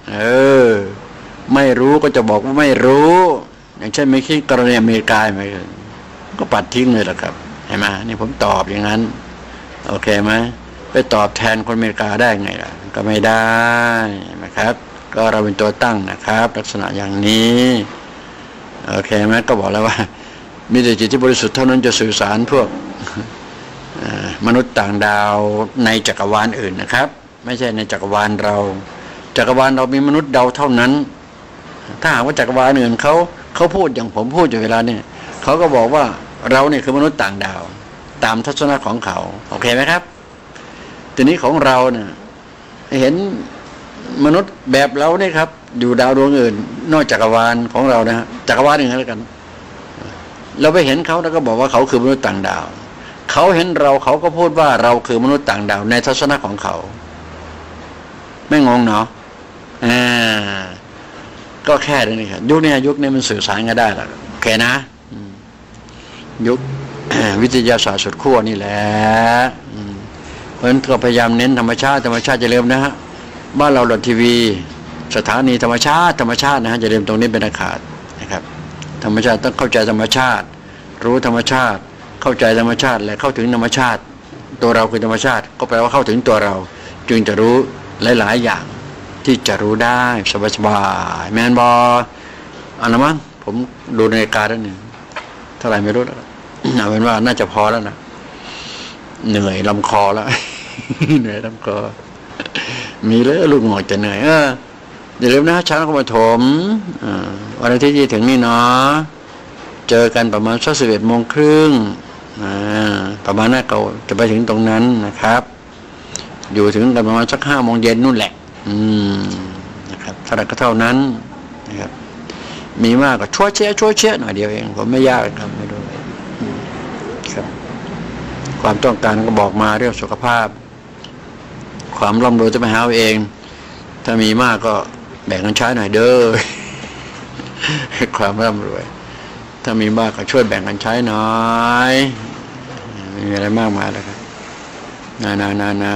ไม่รู้ก็จะบอกว่าไม่รู้อย่างเช่นไม่คิดกรณีอเมริกาไหมก็ปัดทิ้งเลยแหละครับเห็นไหมนี่ผมตอบอย่างนั้นโอเคไหมไปตอบแทนคนอเมริกาได้ไงล่ะก็ไม่ได้นะครับก็เราเป็นตัวตั้งนะครับลักษณะอย่างนี้โอเคไหมก็บอกแล้วว่ามีแต่จิตที่บริสุทธิ์เท่านั้นจะสื่อสารพวกมนุษย์ต่างดาวในจักรวาลอื่นนะครับไม่ใช่ในจักรวาลเราจักรวาลเรามีมนุษย์ดาวเท่านั้นถ้าหากว่าจักรวาลอื่นเขาพูดอย่างผมพูดอยู่เวลาเนี่ยเขาก็บอกว่าเราเนี่ยคือมนุษย์ต่างดาวตามทัศนะของเขาโอเคไหมครับทีนี้ของเราเนี่ยเห็นมนุษย์แบบเราเนี่ยครับอยู่ดาวดวงอื่นนอกจักรวาลของเรานะฮะจักรวาลอื่นแล้วกันเราไปเห็นเขาแล้วก็บอกว่าเขาคือมนุษย์ต่างดาวเขาเห็นเราเขาก็พูดว่าเราคือมนุษย์ต่างดาวในทัศนะของเขาไม่งงเนาะก็แค่นี้ครับยุคนี้มันสื่อสารกันได้แล้วโอเคนะยุควิทยาศาสตร์สุดขั้วนี่แหละเพราะฉะนั้นก็พยายามเน้นธรรมชาติจะเริ่มนะฮะบ้านเราทีวีสถานีธรรมชาตินะฮะจะเริ่มตรงนี้เป็นอันขาดนะครับธรรมชาติต้องเข้าใจธรรมชาติรู้ธรรมชาติเข้าใจธรรมชาติและเข้าถึงธรรมชาติตัวเราคือธรรมชาติก็แปลว่าเข้าถึงตัวเราจึงจะรู้หลายๆอย่างที่จะรู้ได้สบายๆแมนบออันนั้นมั้งผมดูนาฬิกาแล้วเนี่ยเท่าไหร่ไม่รู้แล้วเอาเป็นว่าน่าจะพอแล้วนะเหนื่อยลำคอแล้ว เหนื่อยลำคอมีเลยลูกหงอกจะเหนื่อยอย่าลืมนะเช้านครปฐมวันอาทิตย์ที่ถึงนี่เนาะเจอกันประมาณสัก11:30ประมาณนั้นเราจะไปถึงตรงนั้นนะครับอยู่ถึงกันประมาณสัก5 โมงเย็นนู่นแหละนะครับเท่าไหร่ก็เท่านั้นนะครับมีมากก็ชั่วเชี่ยหน่อยเดียวเองผมไม่ยากครับไม่รู้ครับความต้องการก็บอกมาเรื่องสุขภาพความร่ำรวยจะไปหาเอาเองถ้ามีมากก็แบ่งกันใช้หน่อยเด้อ ความร่ำรวยถ้ามีมากก็ช่วยแบ่งกันใช้หน่อยไม่มีอะไรมากมายแล้วครับนะ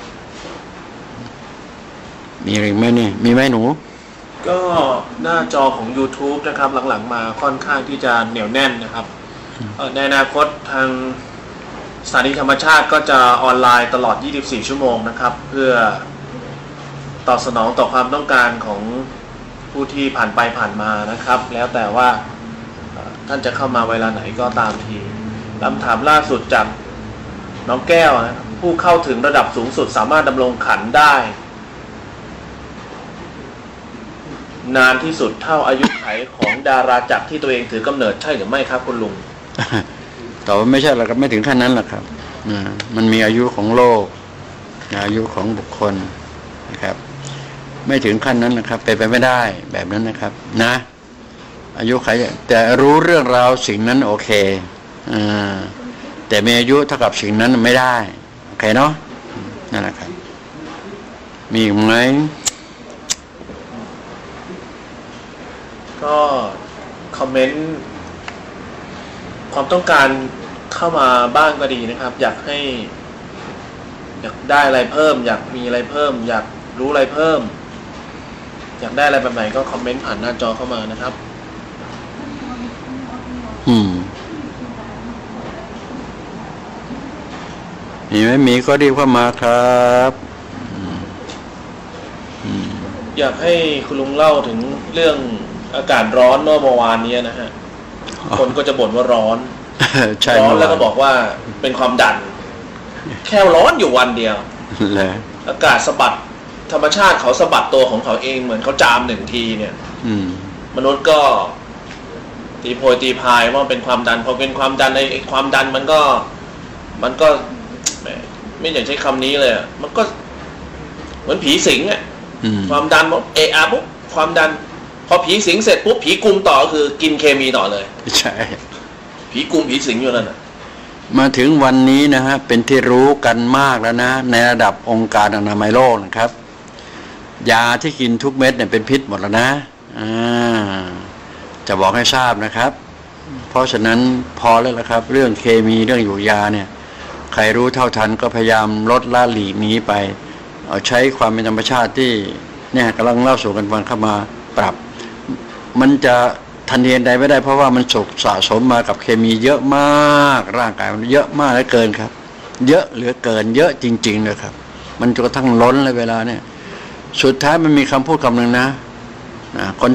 มีอะไรไหมนี่มีไหมหนูก็หน้าจอของ YouTube นะครับหลังๆมาค่อนข้างที่จะเหนียวแน่นนะครับในอนาคตทางสถานีธรรมชาติก็จะออนไลน์ตลอด 24 ชั่วโมงนะครับเพื่อตอบสนองต่อความต้องการของผู้ที่ผ่านไปผ่านมานะครับแล้วแต่ว่าท่านจะเข้ามาเวลาไหนก็ตามทีคำถามล่าสุดจากน้องแก้วนะผู้เข้าถึงระดับสูงสุดสามารถดำรงขันได้นานที่สุดเท่าอายุไขของดาราจักรที่ตัวเองถือกำเนิดใช่หรือไม่ครับคุณลุงแต่ว่าไม่ใช่หรอกครับไม่ถึงขั้นนั้นหรอกครับมันมีอายุของโลกอายุของบุคคลนะครับไม่ถึงขั้นนั้นนะครับเป็นไปไม่ได้แบบนั้นนะครับนะอายุใครแต่รู้เรื่องราวสิ่งนั้นโอเคแต่มีอายุเท่ากับสิ่งนั้นไม่ได้โอเคเนาะนั่นแหละครับมีไหมก็คอมเมนต์ความต้องการเข้ามาบ้างก็ดีนะครับอยากได้อะไรเพิ่มอยากมีอะไรเพิ่มอยากรู้อะไรเพิ่มอยากได้อะไรแบบไหนก็คอมเมนต์ผ่านหน้าจอเข้ามานะครับมีไหมมีก็รีบเข้ามาครับอยากให้คุณลุงเล่าถึงเรื่องอากาศร้อนเมื่อวานนี้นะฮะคนก็จะบ่นว่าร้อนร้อนแล้วก็บอกว่าเป็นความดันแค่ร้อนอยู่วันเดียวอากาศสะบัดธรรมชาติเขาสะบัดตัวของเขาเองเหมือนเขาจามหนึ่งทีเนี่ยมนุษย์ก็ตีโพยตีพายว่าเป็นความดันพอเป็นความดันไอ้ความดันมันก็ไม่อยากใช้คำนี้เลยมันก็เหมือนผีสิงอ่ะความดันปุ๊บความดันพอผีสิงเสร็จปุ๊บผีกุมต่อคือกินเคมีต่อเลยใช่ผีกุมผีสิงอยู่นั่นน่ะมาถึงวันนี้นะฮะเป็นที่รู้กันมากแล้วนะในระดับองค์การอนามัยโลกนะครับยาที่กินทุกเม็ดเนี่ยเป็นพิษหมดแล้วนะจะบอกให้ทราบนะครับเพราะฉะนั้นพอแล้วละครับเรื่องเคมีเรื่องอยู่ยาเนี่ยใครรู้เท่าทันก็พยายามลดละหลีกนี้ไปเอาใช้ความเป็นธรรมชาติที่เนี่ยกำลังเล่าสู่กันฟังเข้ามาปรับมันจะทันทีใดไม่ได้เพราะว่ามันสะสมมากับเคมีเยอะมากร่างกายมันเยอะมากเหลือเกินครับเยอะเหลือเกินเยอะจริงๆเลยครับมันจนกระทั่งล้นเลยเวลาเนี่ยสุดท้ายมันมีคำพูดคำหนึ่งนะคน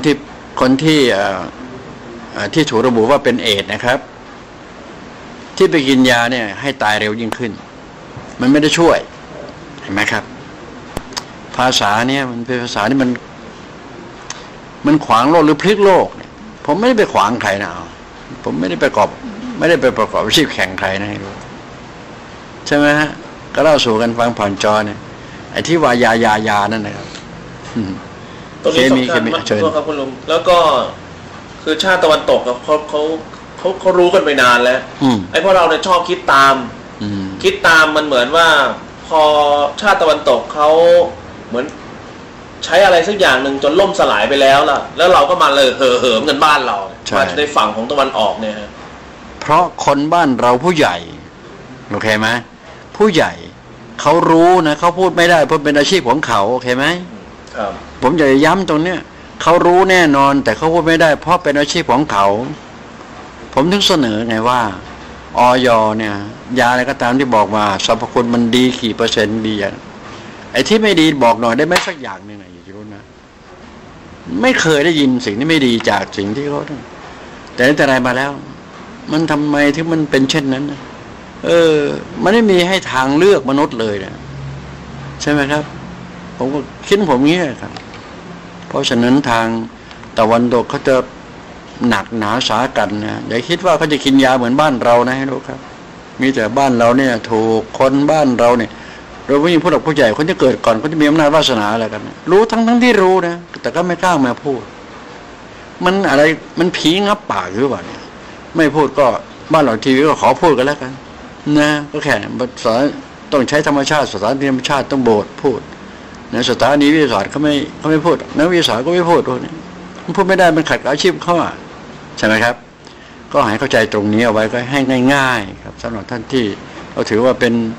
ที่ถูกระบุว่าเป็นเอดส์นะครับที่ไปกินยาเนี่ยให้ตายเร็วยิ่งขึ้นมันไม่ได้ช่วยเห็นไหมครับภาษาเนี่ยมันเป็นภาษาที่มันขวางโลกหรือพลิกโลกเนี่ยผมไม่ได้ไปขวางใครนะผมไม่ได้ไปประกอบอาชีพแข่งใครนะให้รู้ใช่ไหมฮะก็เล่าสู่กันฟังผ่านจอเนี่ยไอ้ที่ว่ายานั่นนะครับตรงนี้สำคัญมากครับคุณลุงแล้วก็คือชาติตะวันตกเขารู้กันไปนานแล้วไอ้พวกเราเนี่ยชอบคิดตามมันเหมือนว่าพอชาติตะวันตกเขาเหมือนใช้อะไรสักอย่างหนึ่งจนล่มสลายไปแล้วล่ะแล้วเราก็มาเลยเหิมกันบ้านเรามาในฝั่งของตะวันออกเนี่ยเพราะคนบ้านเราผู้ใหญ่โอเคไหมผู้ใหญ่เขารู้นะเขาพูดไม่ได้เพราะเป็นอาชีพของเขาโอเคไหมครับผมอยากจะย้ำตรงเนี้ยเขารู้แน่นอนแต่เขาพูดไม่ได้เพราะเป็นอาชีพของเขาผมถึงเสนอไงว่าอย.เนี่ยยาอะไรก็ตามที่บอกมาสรรพคุณมันดีกี่เปอร์เซ็นต์ดีไอ้ที่ไม่ดีบอกหน่อยได้ไหมสักอย่างหนึ่งอยากจะรู้นะไม่เคยได้ยินสิ่งที่ไม่ดีจากสิ่งที่เขาแต่อะไรมาแล้วมันทำไมถึงมันเป็นเช่นนั้นนะมันไม่มีให้ทางเลือกมนุษย์เลยนะใช่ไหมครับผมก็คิดผมงี้ครับเพราะฉะนั้นทางตะวันตกเขาจะหนักหนาสากันนะอย่าคิดว่าเขาจะกินยาเหมือนบ้านเรานะให้รู้ครับมีแต่บ้านเราเนี่ยถูกคนบ้านเราเนี่ยเราไม่มีผู้หลักผู้ใหญ่คนที่เกิดก่อนเขาจะมีอำนาจวาสนาอะไรกันรู้ทั้งที่รู้นะแต่ก็ไม่กล้ามาพูดมันอะไรมันผีงับปากหรือเปล่าเนี่ยไม่พูดก็บ้านเราทีวีก็ขอพูดกันแล้วกันนะก็แค่สอนต้องใช้ธรรมชาติสถานธรรมชาติต้องโบสถ์พูดในสถานีวิทยาศาสตร์เขาไม่พูดนักวิทยาศาสตร์ก็ไม่พูดพวกนี้มันพูดไม่ได้มันขัดกับอาชีพเขาใช่ไหมครับก็ให้เข้าใจตรงนี้เอาไว้ก็ให้ง่ายๆครับสำหรับท่านที่เราถือว่าเป็น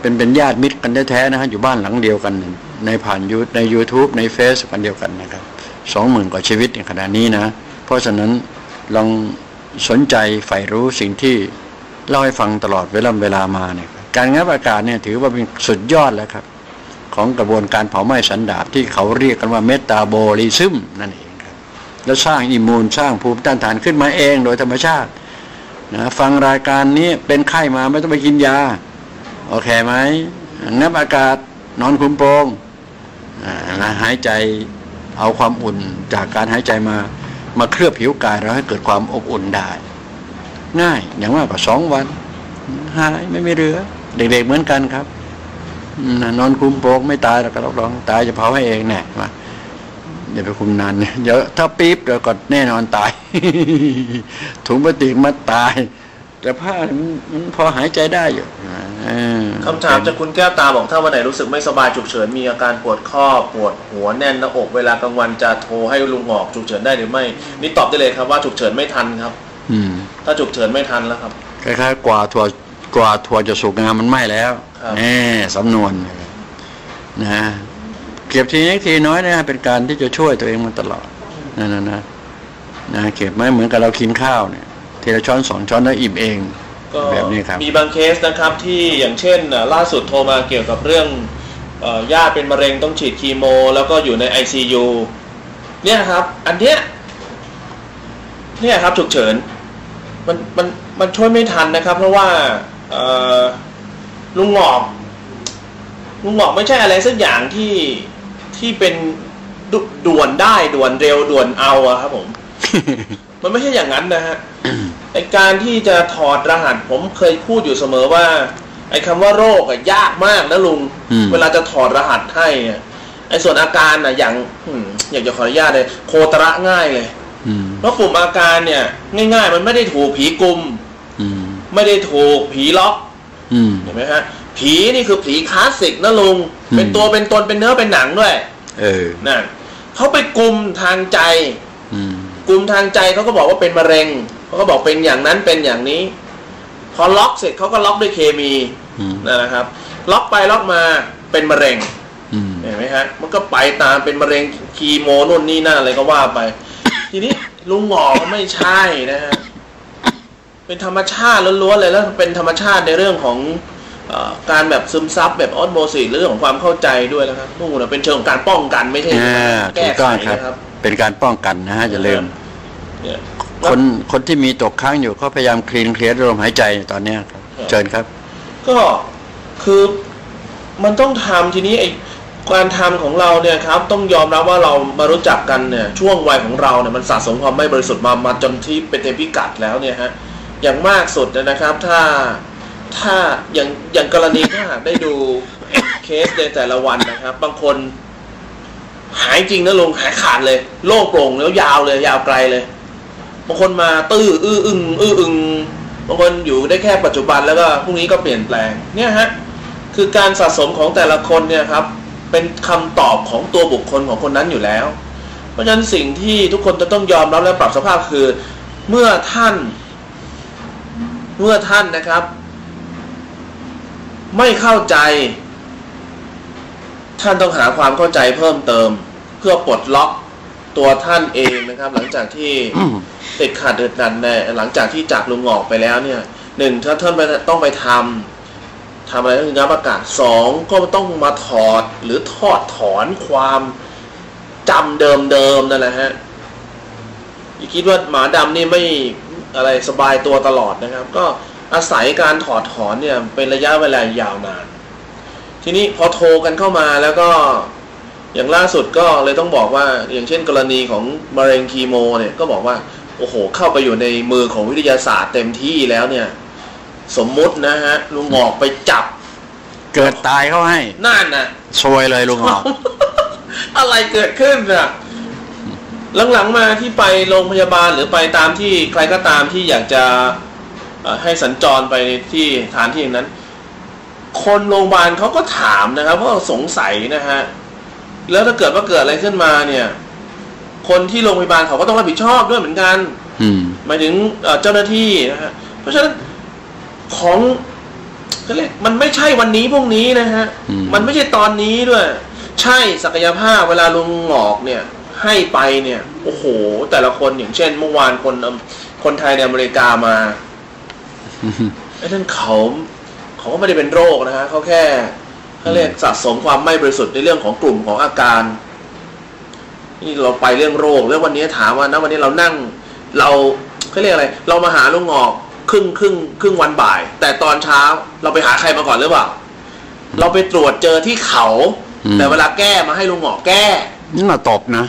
เป็นญาติมิตรกันแท้ๆนะฮะอยู่บ้านหลังเดียวกันในผ่านใน YouTube ในเฟซกันเดียวกันนะครับ20,000 กว่าชีวิตในขณะนี้นะเพราะฉะนั้นลองสนใจใฝ่รู้สิ่งที่เล่าให้ฟังตลอดเวลามาเนี่ยการงับอากาศเนี่ยถือว่าเป็นสุดยอดแล้วครับของกระบวนการเผาไหม้สันดาปที่เขาเรียกกันว่าเมตาบอลิซึมนั่นเองครับแล้วสร้างอิมมูนสร้างภูมิต้านทานขึ้นมาเองโดยธรรมชาตินะฟังรายการนี้เป็นไข้มาไม่ต้องไปกินยาโอเคไหมงับอากาศนอนคลุมโปงหายใจเอาความอุ่นจากการหายใจมาเคลือบผิวกายเราให้เกิดความอบอุ่นได้ง่ายอย่างมากกว่า2 วันหายไม่มีเรือเด็กๆเหมือนกันครับนอนคุมโปงไม่ตายหรอกรับรองตายจะเผาให้เองแน่มาอย่าไปคุมนานเดี๋ยวถ้าปี๊บเดี๋ยวก็แน่นอนตาย ถุงพลาสติกมัดตายแต่ผ้ามันพอหายใจได้อยู่คำถามจากคุณแก้วตาบอกถ้าวันไหนรู้สึกไม่สบายฉุกเฉินมีอาการปวดข้อปวดหัวแน่นหน้าอกเวลากลางวันจะโทรให้ลุงหอกฉุกเฉินได้หรือไม่นี่ตอบได้เลยครับว่าฉุกเฉินไม่ทันครับถ้าฉุกเฉินไม่ทันแล้วครับคล้ายๆกว่าถั่วจะสุกงามมันไหม้แล้วสำนวนนะเก็บทีนี้ทีน้อยนะเป็นการที่จะช่วยตัวเองมาตลอดนะเก็บไม่เหมือนกับเรากินข้าวเนี่ยทีละช้อน2 ช้อนแล้วอิ่มเองแบบนี้ครับมีบางเคสนะครับที่อย่างเช่นล่าสุดโทรมาเกี่ยวกับเรื่องญาติเป็นมะเร็งต้องฉีดคีโมแล้วก็อยู่ใน ICU เนี่ยครับอันเนี้ยครับฉุกเฉินมันช่วยไม่ทันนะครับเพราะว่าลุงหงอกไม่ใช่อะไรสักอย่างที่เป็นด่วนได้ด่วนเร็วด่วนเอาอะครับผม มันไม่ใช่อย่างนั้นนะฮะ ไอการที่จะถอดรหัสผมเคยพูดอยู่เสมอว่าไอคำว่าโรคอะยากมากนะลุงเวลาจะถอดรหัสให้ไอส่วนอาการอะอย่างอยากจะขออนุญาตเลยโคตระง่ายเลยเพราะกลุ่มอาการเนี่ยง่ายๆมันไม่ได้ถูกผีกุมไม่ได้ถูกผีล็อกเห็นไหมฮะผีนี่คือผีคลาสสิกนะลุงเป็นตัวเป็นตนเป็นเนื้อเป็นหนังด้วยนั่นเขาไปกุมทางใจกุมทางใจเขาก็บอกว่าเป็นมะเร็งเขาก็บอกเป็นอย่างนั้นเป็นอย่างนี้พอล็อกเสร็จเขาก็ล็อกด้วยเคมีนะครับล็อกไปล็อกมาเป็นมะเร็งเห็นไหมฮะมันก็ไปตามเป็นมะเร็งคีโมนู่นนี่นั่นอะไรก็ว่าไปทีนี้ลุงหงอกก็ไม่ใช่นะฮะเป็นธรรมชาติล้วนๆเลยแล้วเป็นธรรมชาติในเรื่องของการแบบซึมซับแบบออสโมซิสเรื่องของความเข้าใจด้วยนะครับนู่นเป็นเชิงของการป้องกันไม่ใช่แก้ไขนะครับเป็นการป้องกันนะฮะอย่าลืมคนที่มีตกค้างอยู่เขาพยายามเคลียร์ลมหายใจตอนนี้ครับเชิญครับก็คือมันต้องทำทีนี้ไอ้การทำของเราเนี่ยครับต้องยอมรับว่าเรามารู้จักกันเนี่ยช่วงวัยของเราเนี่ยมันสะสมความไม่บริสุทธิ์มาจนที่เป็นเต็มพิกัดแล้วเนี่ยฮะอย่างมากสุดนะครับถ้าอย่างกรณีถ้าหากได้ดูเคสในแต่ละวันนะครับบางคนหายจริงนะลุงหายขาดเลยโล่งโปร่งแล้วยาวเลยยาวไกลเลยบางคนมาตื้ออึ้งบางคนอยู่ได้แค่ปัจจุบันแล้วก็พรุ่งนี้ก็เปลี่ยนแปลงเนี่ยฮะคือการสะสมของแต่ละคนเนี่ยครับเป็นคำตอบของตัวบุคคลของคนนั้นอยู่แล้วเพราะฉะนั้นสิ่งที่ทุกคนจะต้องยอมรับและปรับสภาพคือเมื่อท่านนะครับไม่เข้าใจท่านต้องหาความเข้าใจเพิ่มเติมเพื่อปลดล็อกตัวท่านเองนะครับหลังจากที่ติดขัดอึดอัดหลังจากที่จากลุงหงอกไปแล้วเนี่ย1ถ้าท่านต้องไปทำอะไรก็คืองับอากาศ2ก็ต้องมาถอดหรือทอดถอนความจำเดิมนั่นแหละฮะอย่าคิดว่าหมาดำนี่ไม่อะไรสบายตัวตลอดนะครับก็อาศัยการถอดถอนเนี่ยเป็นระยะเวลายาวนานทีนี้พอโทรกันเข้ามาแล้วก็อย่างล่าสุดก็เลยต้องบอกว่าอย่างเช่นกรณีของมะเร็งคีโมเนี่ยก็บอกว่าโอ้โหเข้าไปอยู่ในมือของวิทยาศาสตร์เต็มที่แล้วเนี่ยสมมุตินะฮะลุงหงอกไปจับเกิดตายเขาให้นั่นนะซวยเลยลุงหงอกอะไรเกิดขึ้นอ่ะหลังๆมาที่ไปโรงพยาบาลหรือไปตามที่ใครก็ตามที่อยากจะให้สัญจรไปที่ฐานที่อย่างนั้นคนโรงพยาบาลเขาก็ถามนะครับเพราะสงสัยนะฮะแล้วถ้าเกิดว่าเกิดอะไรขึ้นมาเนี่ยคนที่โรงพยาบาลเขาก็ต้องรับผิดชอบด้วยเหมือนกันหมายถึงเจ้าหน้าที่นะฮะเพราะฉะนั้นของเขาเรียกมันไม่ใช่วันนี้พรุ่งนี้นะฮะมันไม่ใช่ตอนนี้ด้วยใช่ศักยภาพเวลาลุงหงอกเนี่ยให้ไปเนี่ยโอ้โหแต่ละคนอย่างเช่นเมื่อวานคนไทยในอเมริกามาไอ้ท่านเขาก็ไม่ได้เป็นโรคนะฮะเขาแค่เขาเรียกสะสมความไม่บริสุทธิ์ในเรื่องของกลุ่มของอาการนี่เราไปเรื่องโรคแล้ววันนี้ถามว่านะวันนี้เรานั่งเราเขาเรียกอะไรเรามาหาลุงหงอกครึ่งวันบ่ายแต่ตอนเช้าเราไปหาใครมาก่อนหรือเปล่าเราไปตรวจเจอที่เขาแต่เวลาแก้มาให้ลุงหงอกแก้นี่มาตบนะ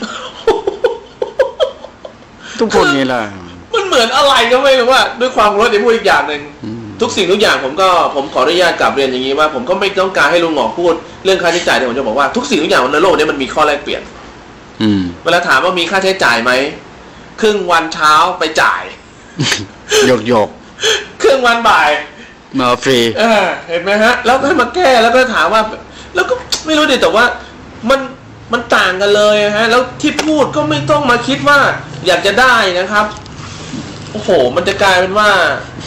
ทุกคนนี้แหละมันเหมือนอะไรก็ไม่รู้ว่าด้วยความเคารพในพูดอีกอย่างหนึ่งทุกสิ่งทุกอย่างผมขออนุญาตกลับเรียนอย่างนี้ว่าผมก็ไม่ต้องการให้ลุงหงอกพูดเรื่องค่าใช้จ่ายแต่ผมจะบอกว่าทุกสิ่งทุกอย่างในโลกนี้มันมีข้อแลกเปลี่ยนเวลาถามว่ามีค่าใช้จ่ายไหมครึ่งวันเช้าไปจ่ายหยกครึ่งวันบ่ายมาฟรีเห็นไหมฮะแล้วก็ให้มาแก้แล้วก็ถามว่าแล้วก็ไม่รู้ดิแต่ว่ามันต่างกันเลยฮะแล้วที่พูดก็ไม่ต้องมาคิดว่าอยากจะได้นะครับโอ้โหมันจะกลายเป็นว่า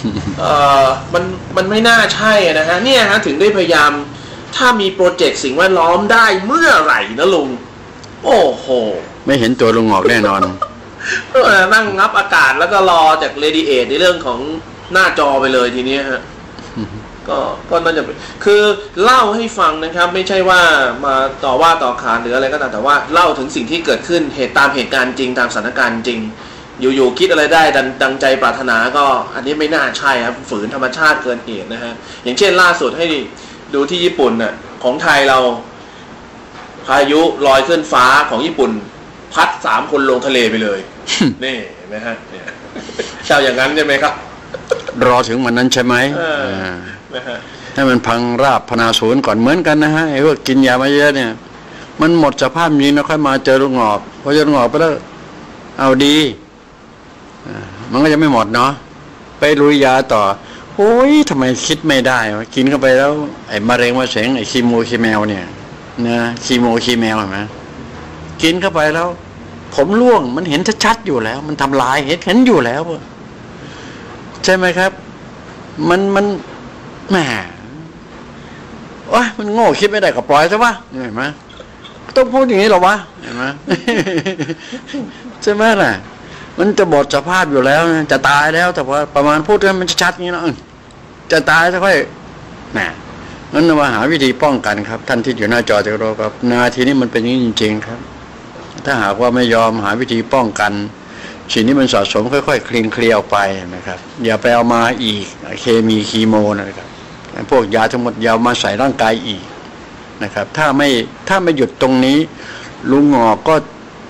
มันไม่น่าใช่นะฮะเนี่ยฮะถึงได้พยายามถ้ามีโปรเจกต์สิ่งแวดล้อมได้เมื่อไหร่นะลุงโอ้โหไม่เห็นตัวลุงหงอกแน่นอนนั่งงับอากาศแล้วก็รอจากเรดิเอทในเรื่องของหน้าจอไปเลยทีนี้ฮะก็น่าจะคือเล่าให้ฟังนะครับไม่ใช่ว่ามาต่อว่าต่อขานหรืออะไรก็ตามแต่ว่าเล่าถึงสิ่งที่เกิดขึ้นตามเหตุการณ์จริงตามสถานการณ์จริงอยู่ๆคิดอะไรได้ดังใจปรารถนาก็อันนี้ไม่น่าใช่ครับฝืนธรรมชาติเกินเหตุนะฮะอย่างเช่นล่าสุดให้ดูที่ญี่ปุ่นน่ะของไทยเราพายุลอยขึ้นฟ้าของญี่ปุ่นพัด3 คนลงทะเลไปเลยนี่เห็นไหมฮะเนี่ยเจ้าอย่างนั้นใช่ไหมครับรอถึงวันนั้นใช่ไหมให้มันพังราบพนาศูนย์ก่อนเหมือนกันนะฮะไอ้พวกกินยามาเยอะเนี่ยมันหมดสภาพจริงแล้วค่อยมาเจอลุงหงอกพอเจอลุงหงอกไปแล้วเอาดีมันก็ยังไม่หมดเนาะไปลุยยาต่อโอ้ยทำไมคิดไม่ได้วะกินเข้าไปแล้วไอ้มะเร็งมะเสงไอ้คีโมคีแมวเนี่ยนะคีโมคีแมวเห็นไหมกินเข้าไปแล้วผมร่วงมันเห็นชัดๆอยู่แล้วมันทำลายเห็นอยู่แล้วใช่ไหมครับมันแหมโอ้ยมันโง่คิดไม่ได้ก็ปล่อยซะวะเห็นไหมต้องพูดอย่างนี้หรอวะเห็นไหมใช่ไหมล่ะมันจะหมดสภาพอยู่แล้วจะตายแล้วแต่ว่าประมาณพูดกันมันชัดอย่างนี้นะจะตายจะค่อยแหมนั้นมาหาวิธีป้องกันครับท่านที่อยู่หน้าจอจะรู้ครับนาทีนี้มันเป็นอย่างนี้จริงๆครับถ้าหากว่าไม่ยอมหาวิธีป้องกันสิ่งนี้มันสะสมค่อยๆคลียร์ออกไปนะครับอย่าไปเอามาอีกเคมีคีโมนะครับพวกยาทั้งหมดยามาใส่ร่างกายอีกนะครับถ้าไม่หยุดตรงนี้ลุงหงอกก็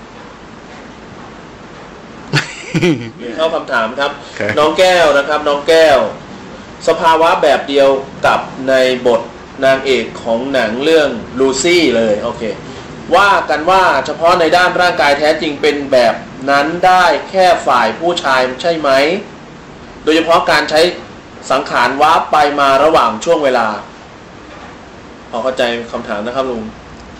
เข้าคำถามครับน้องแก้วนะครับน้องแก้วสภาวะแบบเดียวกับในบทนางเอกของหนังเรื่องลูซี่เลยโอเคว่ากันว่าเฉพาะในด้านร่างกายแท้จริงเป็นแบบนั้นได้แค่ฝ่ายผู้ชายใช่ไหมโดยเฉพาะการใช้สังขารวาร์ปไปมาระหว่างช่วงเวลาพอเข้าใจคำถามนะครับลุง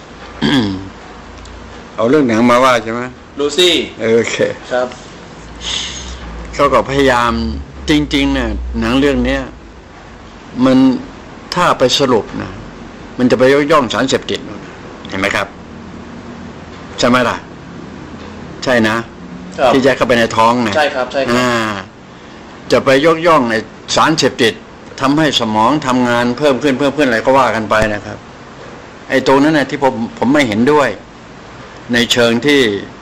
เอาเรื่องหนังมาว่าใช่ไหมลูซี่โอเคครับเขาก็พยายามจริงๆเนี่ยหนังเรื่องนี้มันถ้าไปสรุปนะมันจะไปย่องสารเสพติดเห็นไหมครับใช่ไหมล่ะใช่นะที่จะเข้าไปในท้องเนี่ยใช่ครับใช่ครับจะไปย่องในสารเสพติดทำให้สมองทำงานเพิ่มขึ้นอะไรก็ว่ากันไปนะครับไอ้ตรงนั้นนะที่ผมไม่เห็นด้วยในเชิงที่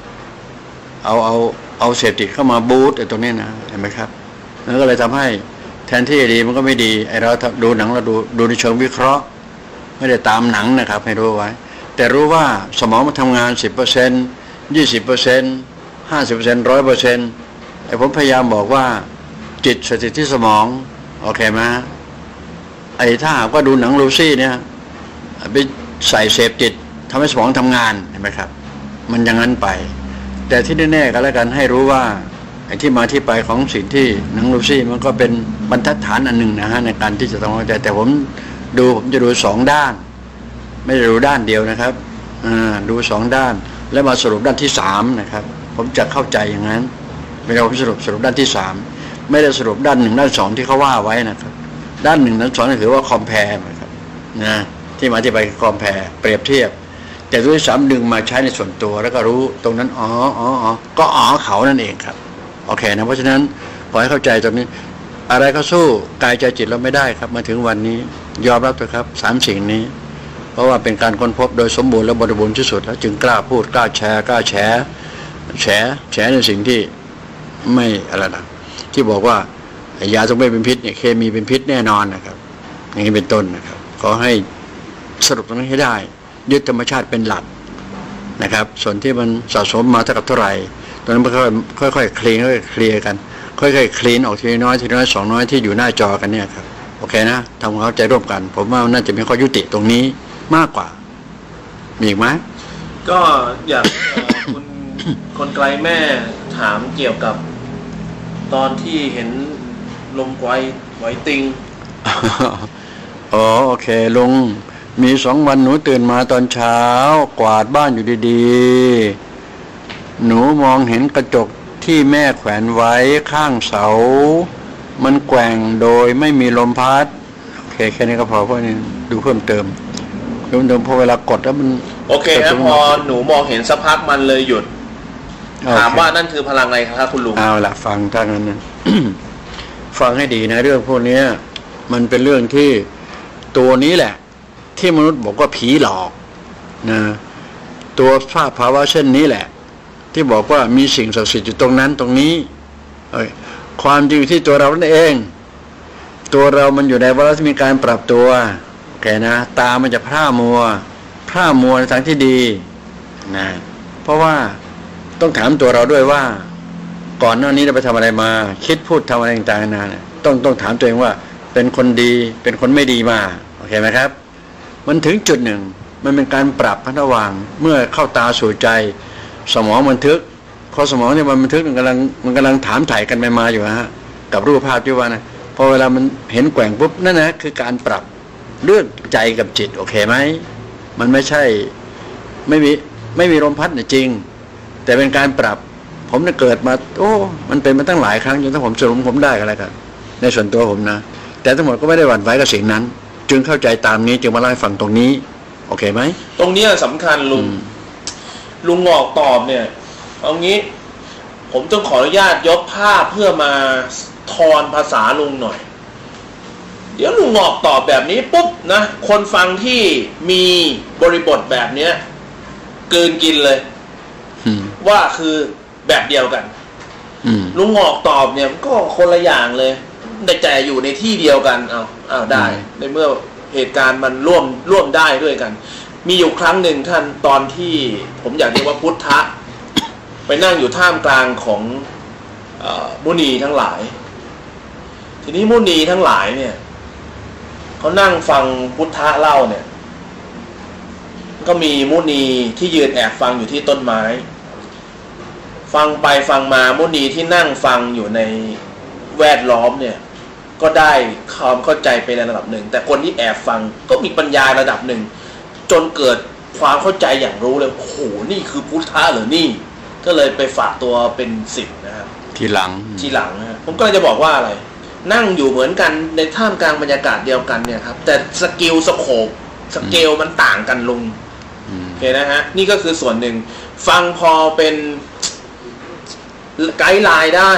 เอาเสพติดเข้ามาบูสต์ไอ้ตรงนี้นะเห็นไหมครับแล้วก็เลยทำให้แทนที่ดีมันก็ไม่ดีไอ้เราดูหนังเราดูในเชิงวิเคราะห์ไม่ได้ตามหนังนะครับให้รู้ไว้แต่รู้ว่าสมองมันทำงาน 10% 20% 50% 100%ไอ้ผมพยายามบอกว่าจิตสถิตที่สมองโอเคไหมไอ้ถ้าหากว่าดูหนังลูซี่เนี่ยไปใส่เสพติดทำให้สมองทำงานเห็นไหมครับมันอย่างนั้นไปแต่ที่แน่ๆก็แล้วกันให้รู้ว่าไอ้ที่มาที่ไปของสิ่งที่หนังลูซี่มันก็เป็นบรรทัดฐานอันหนึ่งนะฮะในการที่จะต้องเข้าใจแต่ผมจะดู2 ด้านไม่ได้ดูด้านเดียวนะครับดู2 ด้านแล้วมาสรุปด้านที่3นะครับผมจะเข้าใจอย่างนั้นไม่ได้ผมสรุปด้านที่3ไม่ได้สรุปด้าน1ด้าน2ที่เขาว่าไว้นะครับด้านหนึ่งนั้นสอนถือว่าคอมแพร์ครับนะที่มาที่ไปคอมแพร์เปรียบเทียบแต่ด้วยสามดึงมาใช้ในส่วนตัวแล้วก็รู้ตรงนั้นก็เขานั่นเองครับโอเคนะเพราะฉะนั้นขอให้เข้าใจตรงนี้อะไรก็สู้กายใจจิตเราไม่ได้ครับมาถึงวันนี้ยอมรับเถอะครับสามสิ่งนี้เพราะว่าเป็นการค้นพบโดยสมบูรณ์และบริบูรณ์ที่สุดแล้วจึงกล้าพูดกล้าแชร์กล้าแฉในสิ่งที่ไม่อะไรนะที่บอกว่ายาต้องไม่เป็นพิษเนี่ยเคมีเป็นพิษแน่นอนนะครับอย่างนี้เป็นต้นนะครับขอให้สรุปตรงนี้ให้ได้ยึดธรรมชาติเป็นหลักนะครับส่วนที่มันสะสมมาเท่ากับเท่าไหร่ตอนนั้นมันค่อยๆเคลียร์กันค่อยๆคลีนออกทีน้อยสองน้อยที่อยู่หน้าจอกันเนี่ยครับโอเคนะทำความเข้าใจร่วมกันผมว่าน่าจะมีข้อยุติตรงนี้มากกว่ามีอีกไหมก็อยากคุณคนไกลแม่ถามเกี่ยวกับตอนที่เห็นลมไหวติงอ๋อโอเคลุงมี2 วันหนูตื่นมาตอนเช้ากวาดบ้านอยู่ดีๆหนูมองเห็นกระจกที่แม่แขวนไว้ข้างเสามันแกว่งโดยไม่มีลมพัดโอเคแค่นี้ก็พอเพราะนี่ดูเพิ่มเติมพอเวลากดแล้วมันโอเคนะพอหนูมองเห็นสักพักมันเลยหยุดถามว่านั่นคือพลังอะไรครับคุณลุงเอาล่ะฟังท่านนั้น ฟังให้ดีนะเรื่องพวกนี้มันเป็นเรื่องที่ตัวนี้แหละที่มนุษย์บอกว่าผีหลอกนะตัวภาวะเช่นนี้แหละที่บอกว่ามีสิ่งศักดิ์สิทธิ์อยู่ตรงนั้นตรงนี้ความจริงที่ตัวเรานั่นเองตัวเรามันอยู่ในวาระที่มีการปรับตัวโอเคนะตามันจะพร่ามัวในทางที่ดีนะเพราะว่าต้องถามตัวเราด้วยว่าก่อนหน้านี้เราไปทำอะไรมาคิดพูดทำอะไรต่างๆนานาต้องถามตัวเองว่าเป็นคนดีเป็นคนไม่ดีมาโอเคไหมครับมันถึงจุดหนึ่งมันเป็นการปรับระหว่างเมื่อเข้าตาสู่ใจสมองบันทึกพอสมองเนี่ยมันบันทึกมันกำลังถามถ่ายกันไปมาอยู่ฮะกับรูปภาพที่ว่านะพอเวลามันเห็นแกว่งปุ๊บนั่นนะคือการปรับเรื่องใจกับจิตโอเคไหมมันไม่ใช่ไม่มีลมพัดจริงแต่เป็นการปรับผมเนี่ยเกิดมามันเป็นมาตั้งหลายครั้งจนถ้าผมสรุปผมได้กันแล้วกันในส่วนตัวผมนะแต่ทั้งหมดก็ไม่ได้หวั่นไหวกับสิ่งนั้นจึงเข้าใจตามนี้จึงมาเล่าให้ฟังตรงนี้โอเคไหมตรงนี้สำคัญลุงงอกตอบเนี่ยเอางี้ผมต้องขออนุญาตยกภาพเพื่อมาทอนภาษาลุงหน่อยเดี๋ยวลุงงอกตอบแบบนี้ปุ๊บนะคนฟังที่มีบริบทแบบเนี้ยกลืนกินเลยว่าคือแบบเดียวกันลุงงอกตอบเนี่ยก็คนละอย่างเลยแต่อยู่ในที่เดียวกันเอาได้ในเมื่อเหตุการณ์มันร่วมได้ด้วยกันมีอยู่ครั้งหนึ่งท่านตอนที่ผมอยากเรียกว่าพุทธะไปนั่งอยู่ท่ามกลางของมุนีทั้งหลายทีนี้มุนีทั้งหลายเนี่ยเขานั่งฟังพุทธะเล่าเนี่ยก็มีมุนีที่ยืนแอบฟังอยู่ที่ต้นไม้ฟังไปฟังมามุนีที่นั่งฟังอยู่ในแวดล้อมเนี่ยก็ได้ความเข้าใจไปในระดับหนึ่งแต่คนที่แอบฟังก็มีปัญญาระดับหนึ่งจนเกิดความเข้าใจอย่างรู้เลยโอ้โหนี่คือพุทธะเหรอนี่ก็เลยไปฝากตัวเป็นศิษย์นะครับทีหลังนะผมก็เลยจะบอกว่าอะไรนั่งอยู่เหมือนกันในท่ามกลางบรรยากาศเดียวกันเนี่ยครับแต่สกิลสโคปสเกลมันต่างกันลุงเห็นนะฮะนี่ก็คือส่วนหนึ่งฟังพอเป็นไกด์ไลน์ได้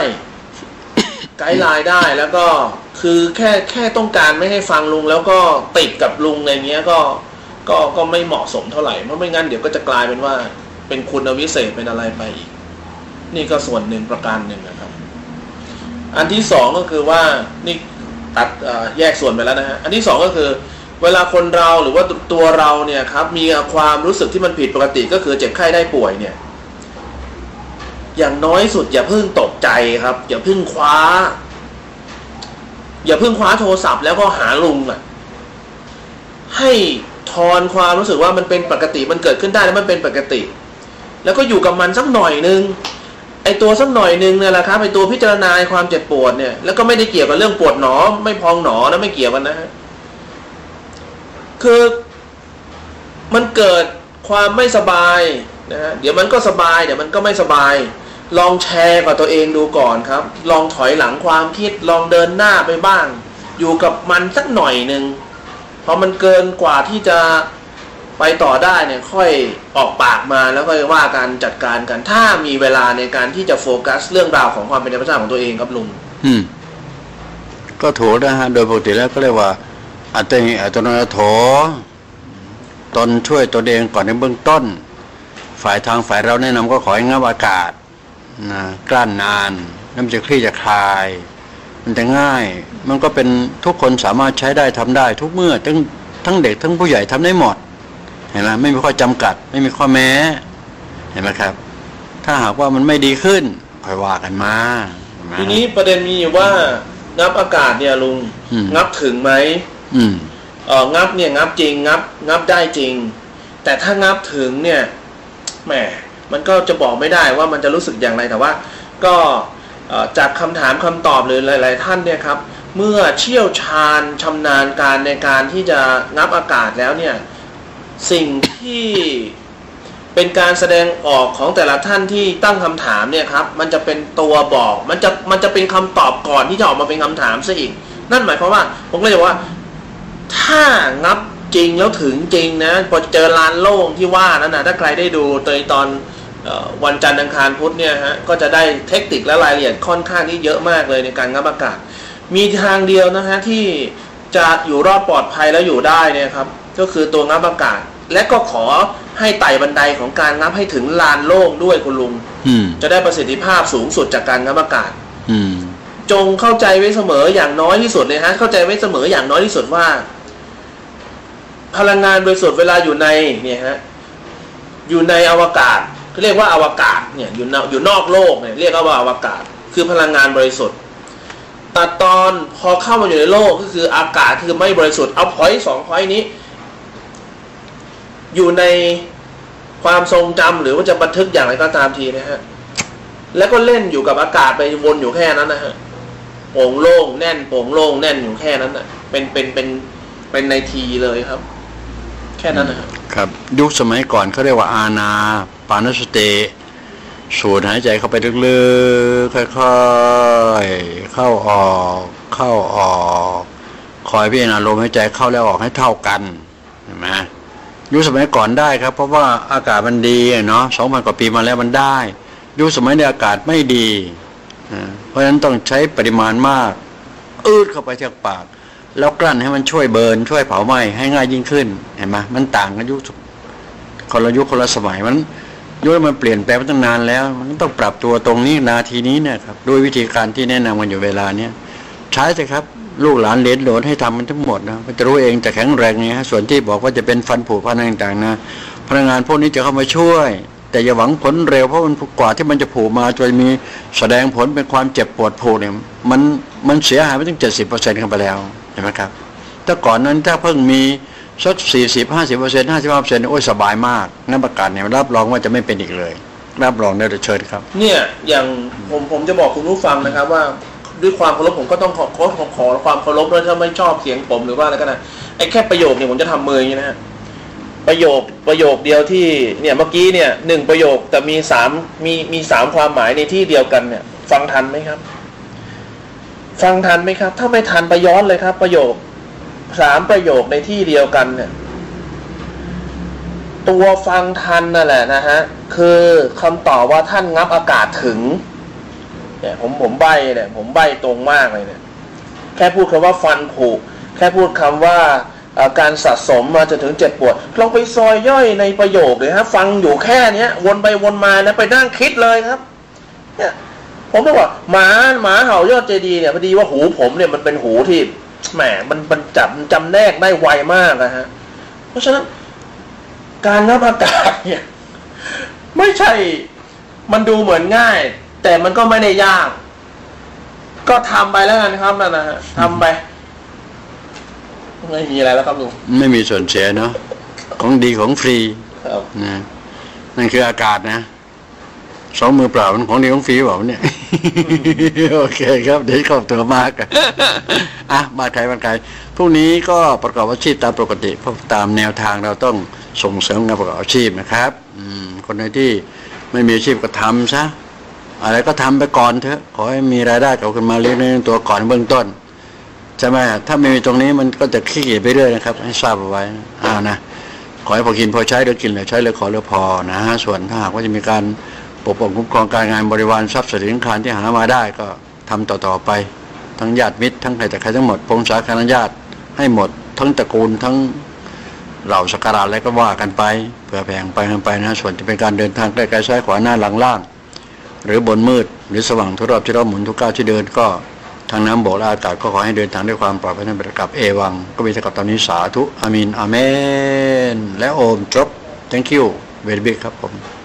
แล้วก็คือแค่ต้องการไม่ให้ฟังลุงแล้วก็ติดกับลุงอะไรเงี้ยก็ไม่เหมาะสมเท่าไหร่เพราะไม่งั้นเดี๋ยวก็จะกลายเป็นว่าเป็นคุณวิเศษเป็นอะไรไปอีกนี่ก็ส่วนหนึ่งประการหนึ่งนะครับอันที่สองก็คือว่านี่ตัดแยกส่วนไปแล้วนะฮะอันที่สองก็คือเวลาคนเราหรือว่าตัวเราเนี่ยครับมีความรู้สึกที่มันผิดปกติก็คือเจ็บไข้ได้ป่วยเนี่ยอย่างน้อยสุดอย่าเพิ่งตกใจครับอย่าเพิ่งคว้าโทรศัพท์แล้วก็หาลุงให้ทอนความรู้สึกว่ามันเป็นปกติมันเกิดขึ้นได้แล้วมันเป็นปกติแล้วก็อยู่กับมันสักหน่อยนึงไอตัวสักหน่อยนึงเนี่ยแหละครับไอตัวพิจารณาความเจ็บปวดเนี่ยแล้วก็ไม่ได้เกี่ยวกับเรื่องปวดหนอไม่พองหนอนะไม่เกี่ยวกันนะฮะคือมันเกิดความไม่สบายนะฮะเดี๋ยวมันก็สบายเดี๋ยวมันก็ไม่สบายลองแชร์กับตัวเองดูก่อนครับลองถอยหลังความคิดลองเดินหน้าไปบ้างอยู่กับมันสักหน่อยหนึ่งพอมันเกินกว่าที่จะไปต่อได้เนี่ยค่อยออกปากมาแล้วก็ว่าการจัดการกันถ้ามีเวลาในการที่จะโฟกัสเรื่องราวของความเป็นธรรมชาติของตัวเองครับลุงก็ถูกนะฮะโดยปกติแล้วก็เรียกว่าอัตติอัตโนนาโถตนช่วยตัวเองก่อนในเบื้องต้นฝ่ายเราแนะนำก็ขอให้งับอากาศนะกลั้นนานน้ำจะคลี่จะคลายมันจะง่ายมันก็เป็นทุกคนสามารถใช้ได้ทำได้ทุกเมื่อทั้งเด็กทั้งผู้ใหญ่ทำได้หมดเห็นไหมไม่มีข้อจำกัดไม่มีข้อแม้เห็นไหมครับถ้าหากว่ามันไม่ดีขึ้นค่อยว่ากันมาทีนี้ประเด็นมีอยู่ว่างับอากาศเนี่ยลุงงับถึงไหมงับเนี่ยงับจริงงับได้จริงแต่ถ้างับถึงเนี่ยแหมมันก็จะบอกไม่ได้ว่ามันจะรู้สึกอย่างไรแต่ว่าก็จากคำถามคำตอบหรือหลายๆท่านเนี่ยครับเมื่อเชี่ยวชาญชำนาญการในการที่จะงับอากาศแล้วเนี่ยสิ่งที่เป็นการแสดงออกของแต่ละท่านที่ตั้งคำถามเนี่ยครับมันจะเป็นตัวบอกมันจะเป็นคำตอบก่อนที่จะออกมาเป็นคำถามซะอีกนั่นหมายความว่าผมก็เลยว่าถ้างับจริงแล้วถึงจริงนะพอเจอลานโล่งที่ว่านั้นนะถ้าใครได้ดูตอนวันจันทร์อังคารพุธเนี่ยฮะก็จะได้เทคนิคและรายละเอียดค่อนข้างที่เยอะมากเลยในการงับอากาศมีทางเดียวนะฮะที่จะอยู่รอดปลอดภัยแล้วอยู่ได้เนี่ยครับก็คือตัวงับอากาศและก็ขอให้ไต่บันไดของการงับให้ถึงลานโล่งด้วยคุณลุงจะได้ประสิทธิภาพสูงสุดจากการงับอากาศจงเข้าใจไว้เสมออย่างน้อยที่สุดเลยฮะเข้าใจไว้เสมออย่างน้อยที่สุดว่าพลังงานบริสุทธิ์เวลาอยู่ในเนี่ยฮะอยู่ในอวกาศเรียกว่าอวกาศเนี่ยอยู่นอกโลกเนี่ยเรียกว่าอวกาศคือพลังงานบริสุทธิ์แต่ตอนพอเข้ามาอยู่ในโลกก็คืออากาศคือไม่บริสุทธิ์เอาพอยต์2พอยต์นี้อยู่ในความทรงจำหรือว่าจะบันทึกอย่างไรก็ตามทีนะฮะแล้วก็เล่นอยู่กับอากาศไปวนอยู่แค่นั้นนะฮะโป่งโล่งแน่นโป่งโล่งแน่นอยู่แค่นั้นนะเป็นในทีเลยครับแค่นั้นนะครับยุคสมัยก่อนเขาเรียกว่าอานาปานสติสูดหายใจเข้าไปลึกๆค่อยๆเข้าออกคอยพิจารณาลมหายใจเข้าแล้วออกให้เท่ากันเห็นไหมยุคสมัยก่อนได้ครับเพราะว่าอากาศมันดีเนาะ 2,000 กว่าปีมาแล้วมันได้ยุคสมัยในอากาศไม่ดีเพราะฉะนั้นต้องใช้ปริมาณมากเข้าไปที่ปากแล้วกลั้นให้มันช่วยเบิร์นช่วยเผาไหม้ให้ง่ายยิ่งขึ้นเห็นไหมมันต่างกันยุคคนละยุคคนละสมัยมันยุคมันเปลี่ยนแปลงมาตั้งนานแล้วมันต้องปรับตัวตรงนี้นาทีนี้เนี่ยครับด้วยวิธีการที่แนะนำกันอยู่เวลาเนี้ยใช้สิครับลูกหลานเหลนโหลดให้ทำมันทั้งหมดนะมันจะรู้เองจะแข็งแรงไงฮะส่วนที่บอกว่าจะเป็นฟันผุพันต่างๆนะพลังงานพวกนี้จะเข้ามาช่วยแต่อย่าหวังผลเร็วเพราะมันกว่าที่มันจะผุมาจะมีแสดงผลเป็นความเจ็บปวดผุเนี่ยมันเสียหายไปถึง 70% กันไปแล้วเห็นไหมครับแต่ก่อนนั้นถ้าเพิ่งมีสัก 40-50% 55% โอ้ยสบายมากนักประกาศเนี่ยรับรองว่าจะไม่เป็นอีกเลยรับรองได้เชิญครับเนี่ยอย่างผมจะบอกคุณผู้ฟังนะครับว่าด้วยความเคารพผมก็ต้องขอความเคารพแล้วถ้าไม่ชอบเสียงผมหรือว่าอะไรก็ได้ไอ้แค่ประโยคเนี่ยผมจะทำมืออย่างนี้นะฮะประโยคเดียวที่เนี่ยเมื่อกี้เนี่ย1ประโยคแต่มี3ความหมายในที่เดียวกันเนี่ยฟังทันไหมครับถ้าไม่ทันไปย้อนเลยครับประโยค3ประโยคในที่เดียวกันเนี่ยตัวฟังทันนั่นแหละนะฮะคือคำตอบว่าท่านงับอากาศถึงเนี่ยผมใบ้เนี่ยผมใบ้ตรงมากเลยเนี่ยแค่พูดคำว่าฟันผุแค่พูดคำว่าการสะสมมาจนถึงเจ็บปวดลองไปซอยย่อยในประโยคเลยฮะฟังอยู่แค่เนี้ยวนไปวนมาแล้วไปนั่งคิดเลยครับเนี่ยผมบอกว่าหมาเห่ายอดเจดีย์เนี่ยพอดีว่าหูผมเนี่ยมันเป็นหูที่แหมมันจำแนกได้ไวมากนะฮะเพราะฉะนั้นการงับอากาศเนี่ยไม่ใช่มันดูเหมือนง่ายแต่มันก็ไม่ได้ยากก็ทำไปแล้วกันครับนั่นนะฮะทำไปไม่มีอะไรแล้วครับลุงไม่มีส่วนเสียเนาะของดีของฟรีนะนั่นคืออากาศนะ2 มือเปล่ามันของดีของฟรีเปล่าเนี่ยโอเคครับเดี๋ยวขอบตัวมากมาใครพรุ่งนี้ก็ประกอบอาชีพตามปกติเพราะตามแนวทางเราต้องส่งเสริมงานประกอบอาชีพนะครับคนไหนที่ไม่มีอาชีพก็ทำซะอะไรก็ทำไปก่อนเถอะขอให้มีรายได้เกิดขึ้นมาเลี้ยงตัวก่อนเบื้องต้นใช่ไหมถ้าไม่มีตรงนี้มันก็จะขี้เกียจไปเรื่อยนะครับให้ทราบเอาไว้นะขอให้พอกินพอใช้เหลือกินเหลือใช้เหลือขอเหลือพอนะฮะส่วนถ้าหากว่าจะมีการปกป้องคุ้มครองการงานบริวารทรัพย์สินคารที่หามาได้ก็ทำต่อไปทั้งญาติมิตรทั้งใครแต่ใครทั้งหมดพงศาคณญาติให้หมดทั้งตระกูลทั้งเหล่าสักการะอะไรก็ว่ากันไปเผื่อแผ่ไปกันไปนะส่วนที่เป็นการเดินทางใกล้ๆซ้ายขวาหน้าหลังล่างหรือบนมืดหรือสว่างทุกรอบที่เราหมุนทุกก้าวที่เดินก็ทางน้ำบกและอากาศก็ขอให้เดินทางด้วยความปลอดภัยนั่นเป็นกับเอวังก็มีเท่ากับตอนนี้สาธุอามีนอาเมนและโอมจบ thank you very big ครับผม